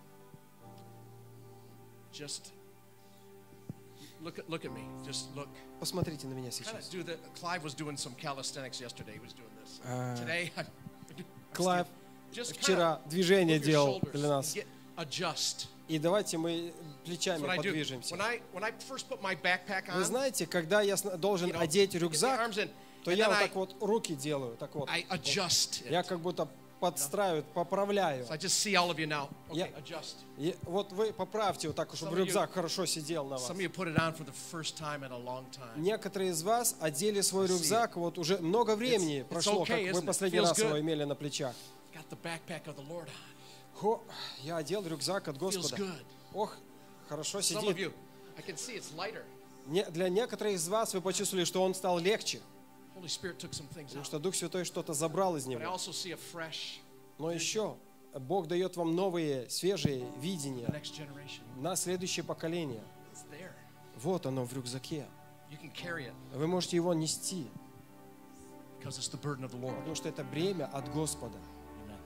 E: Just look at me. Just look.
D: Посмотрите на меня
E: Kind
D: сейчас.
E: of do the. Clive was doing some calisthenics yesterday. He was doing this. Today,
D: Клайв
E: just
D: вчера
E: kind of
D: движение
E: move your
D: делал
E: shoulders
D: для нас.
E: and get- adjust.
D: И давайте мы
E: That's
D: плечами
E: what I do.
D: подвижемся.
E: When I first put my backpack
D: Вы
E: on,
D: знаете, когда я должен
E: you know,
D: одеть
E: get the
D: рюкзак,
E: arms in,
D: то
E: and
D: я
E: then
D: вот
E: I-
D: так вот руки делаю, так вот.
E: I adjust
D: Я
E: it.
D: как будто подстраиваю, поправляю.
E: So I just see all of you now. Okay,
D: Yeah.
E: adjust.
D: И вот вы поправьте вот так, чтобы
E: Some of you-
D: рюкзак хорошо сидел на вас.
E: Some of you put it on for the first time in a long time.
D: Некоторые из вас одели свой
E: I see
D: рюкзак, вот уже много времени
E: It's
D: прошло,
E: okay,
D: как вы
E: isn't it?
D: последний
E: Feels
D: раз его
E: good.
D: имели на плечах.
E: Got the backpack of the Lord on.
D: Хо, я одел рюкзак от
E: Feels
D: Господа.
E: good.
D: Ох, хорошо
E: Some of
D: сидит.
E: you, I can see it's lighter.
D: Для некоторых из вас вы почувствовали, что он стал легче,
E: Holy Spirit took some things
D: потому
E: out.
D: что Дух Святой что-то забрал из
E: But I
D: него.
E: also see a fresh
D: Но еще Бог дает вам новые, свежие видения
E: next generation.
D: на следующее поколение.
E: It's there.
D: Вот оно в рюкзаке.
E: You can carry it
D: Вы можете его нести,
E: because it's the burden of the Lord.
D: потому что это бремя от Господа.
E: Amen.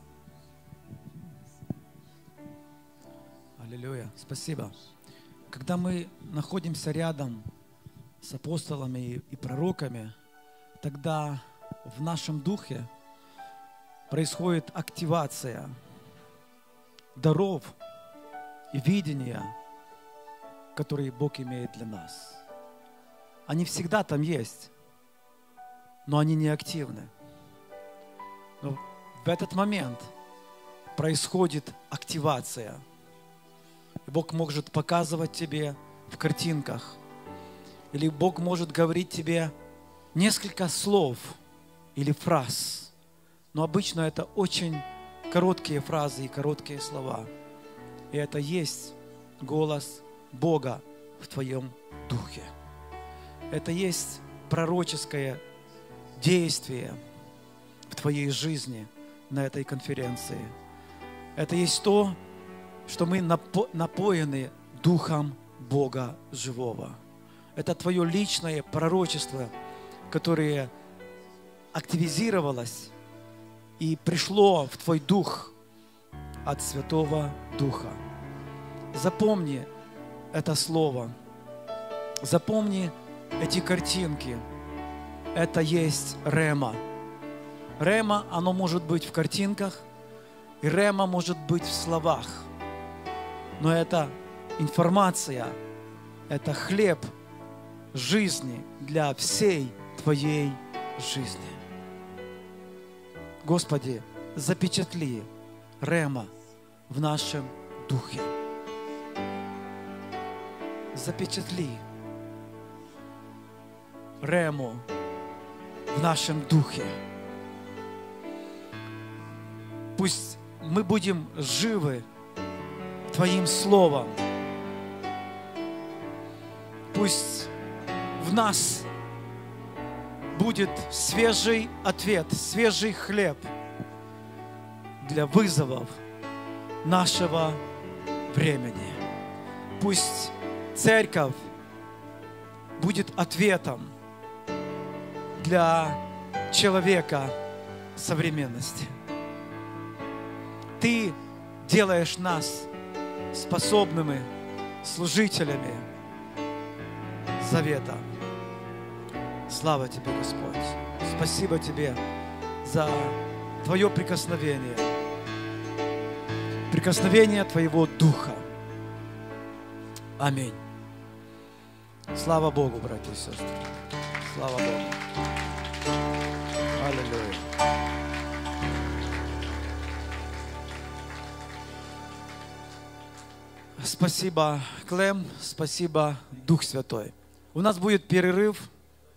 C: Аллилуйя. Спасибо. Когда мы находимся рядом с апостолами и пророками, тогда в нашем духе происходит активация даров и видения, которые Бог имеет для нас. Они всегда там есть, но они не активны. Но в этот момент происходит активация. И Бог может показывать тебе в картинках, или Бог может говорить тебе несколько слов или фраз. Но обычно это очень короткие фразы и короткие слова. И это есть голос Бога в твоем духе. Это есть пророческое действие в твоей жизни на этой конференции. Это есть то, что мы напоены Духом Бога Живого. Это твое личное пророчество, которое активизировалось и пришло в твой дух от Святого Духа. Запомни это слово. Запомни эти картинки. Это есть рема. Рема, оно может быть в картинках, и рема может быть в словах. Но это информация, это хлеб жизни для всей твоей жизни. Господи, запечатли рема в нашем духе. запечатли рему в нашем духе. Пусть мы будем живы Твоим Словом. Пусть в нас будет свежий ответ, свежий хлеб для вызовов нашего времени. Пусть церковь будет ответом для человека современности. Ты делаешь нас способными служителями завета. Слава Тебе, Господь. Спасибо Тебе за Твое прикосновение. Прикосновение Твоего Духа. Аминь. Слава Богу, братья и сестры. Слава Богу. Аллилуйя. Спасибо, Клем. Спасибо, Дух Святой. У нас будет перерыв.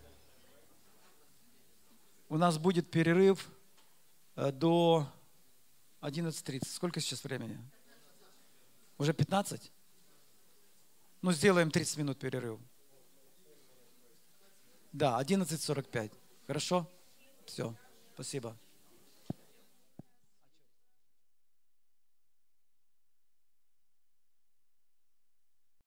C: У нас будет перерыв до 11:30. Сколько сейчас времени? Уже 15? Ну, сделаем 30 минут перерыв. Да, 11:45. Хорошо? Все. Спасибо.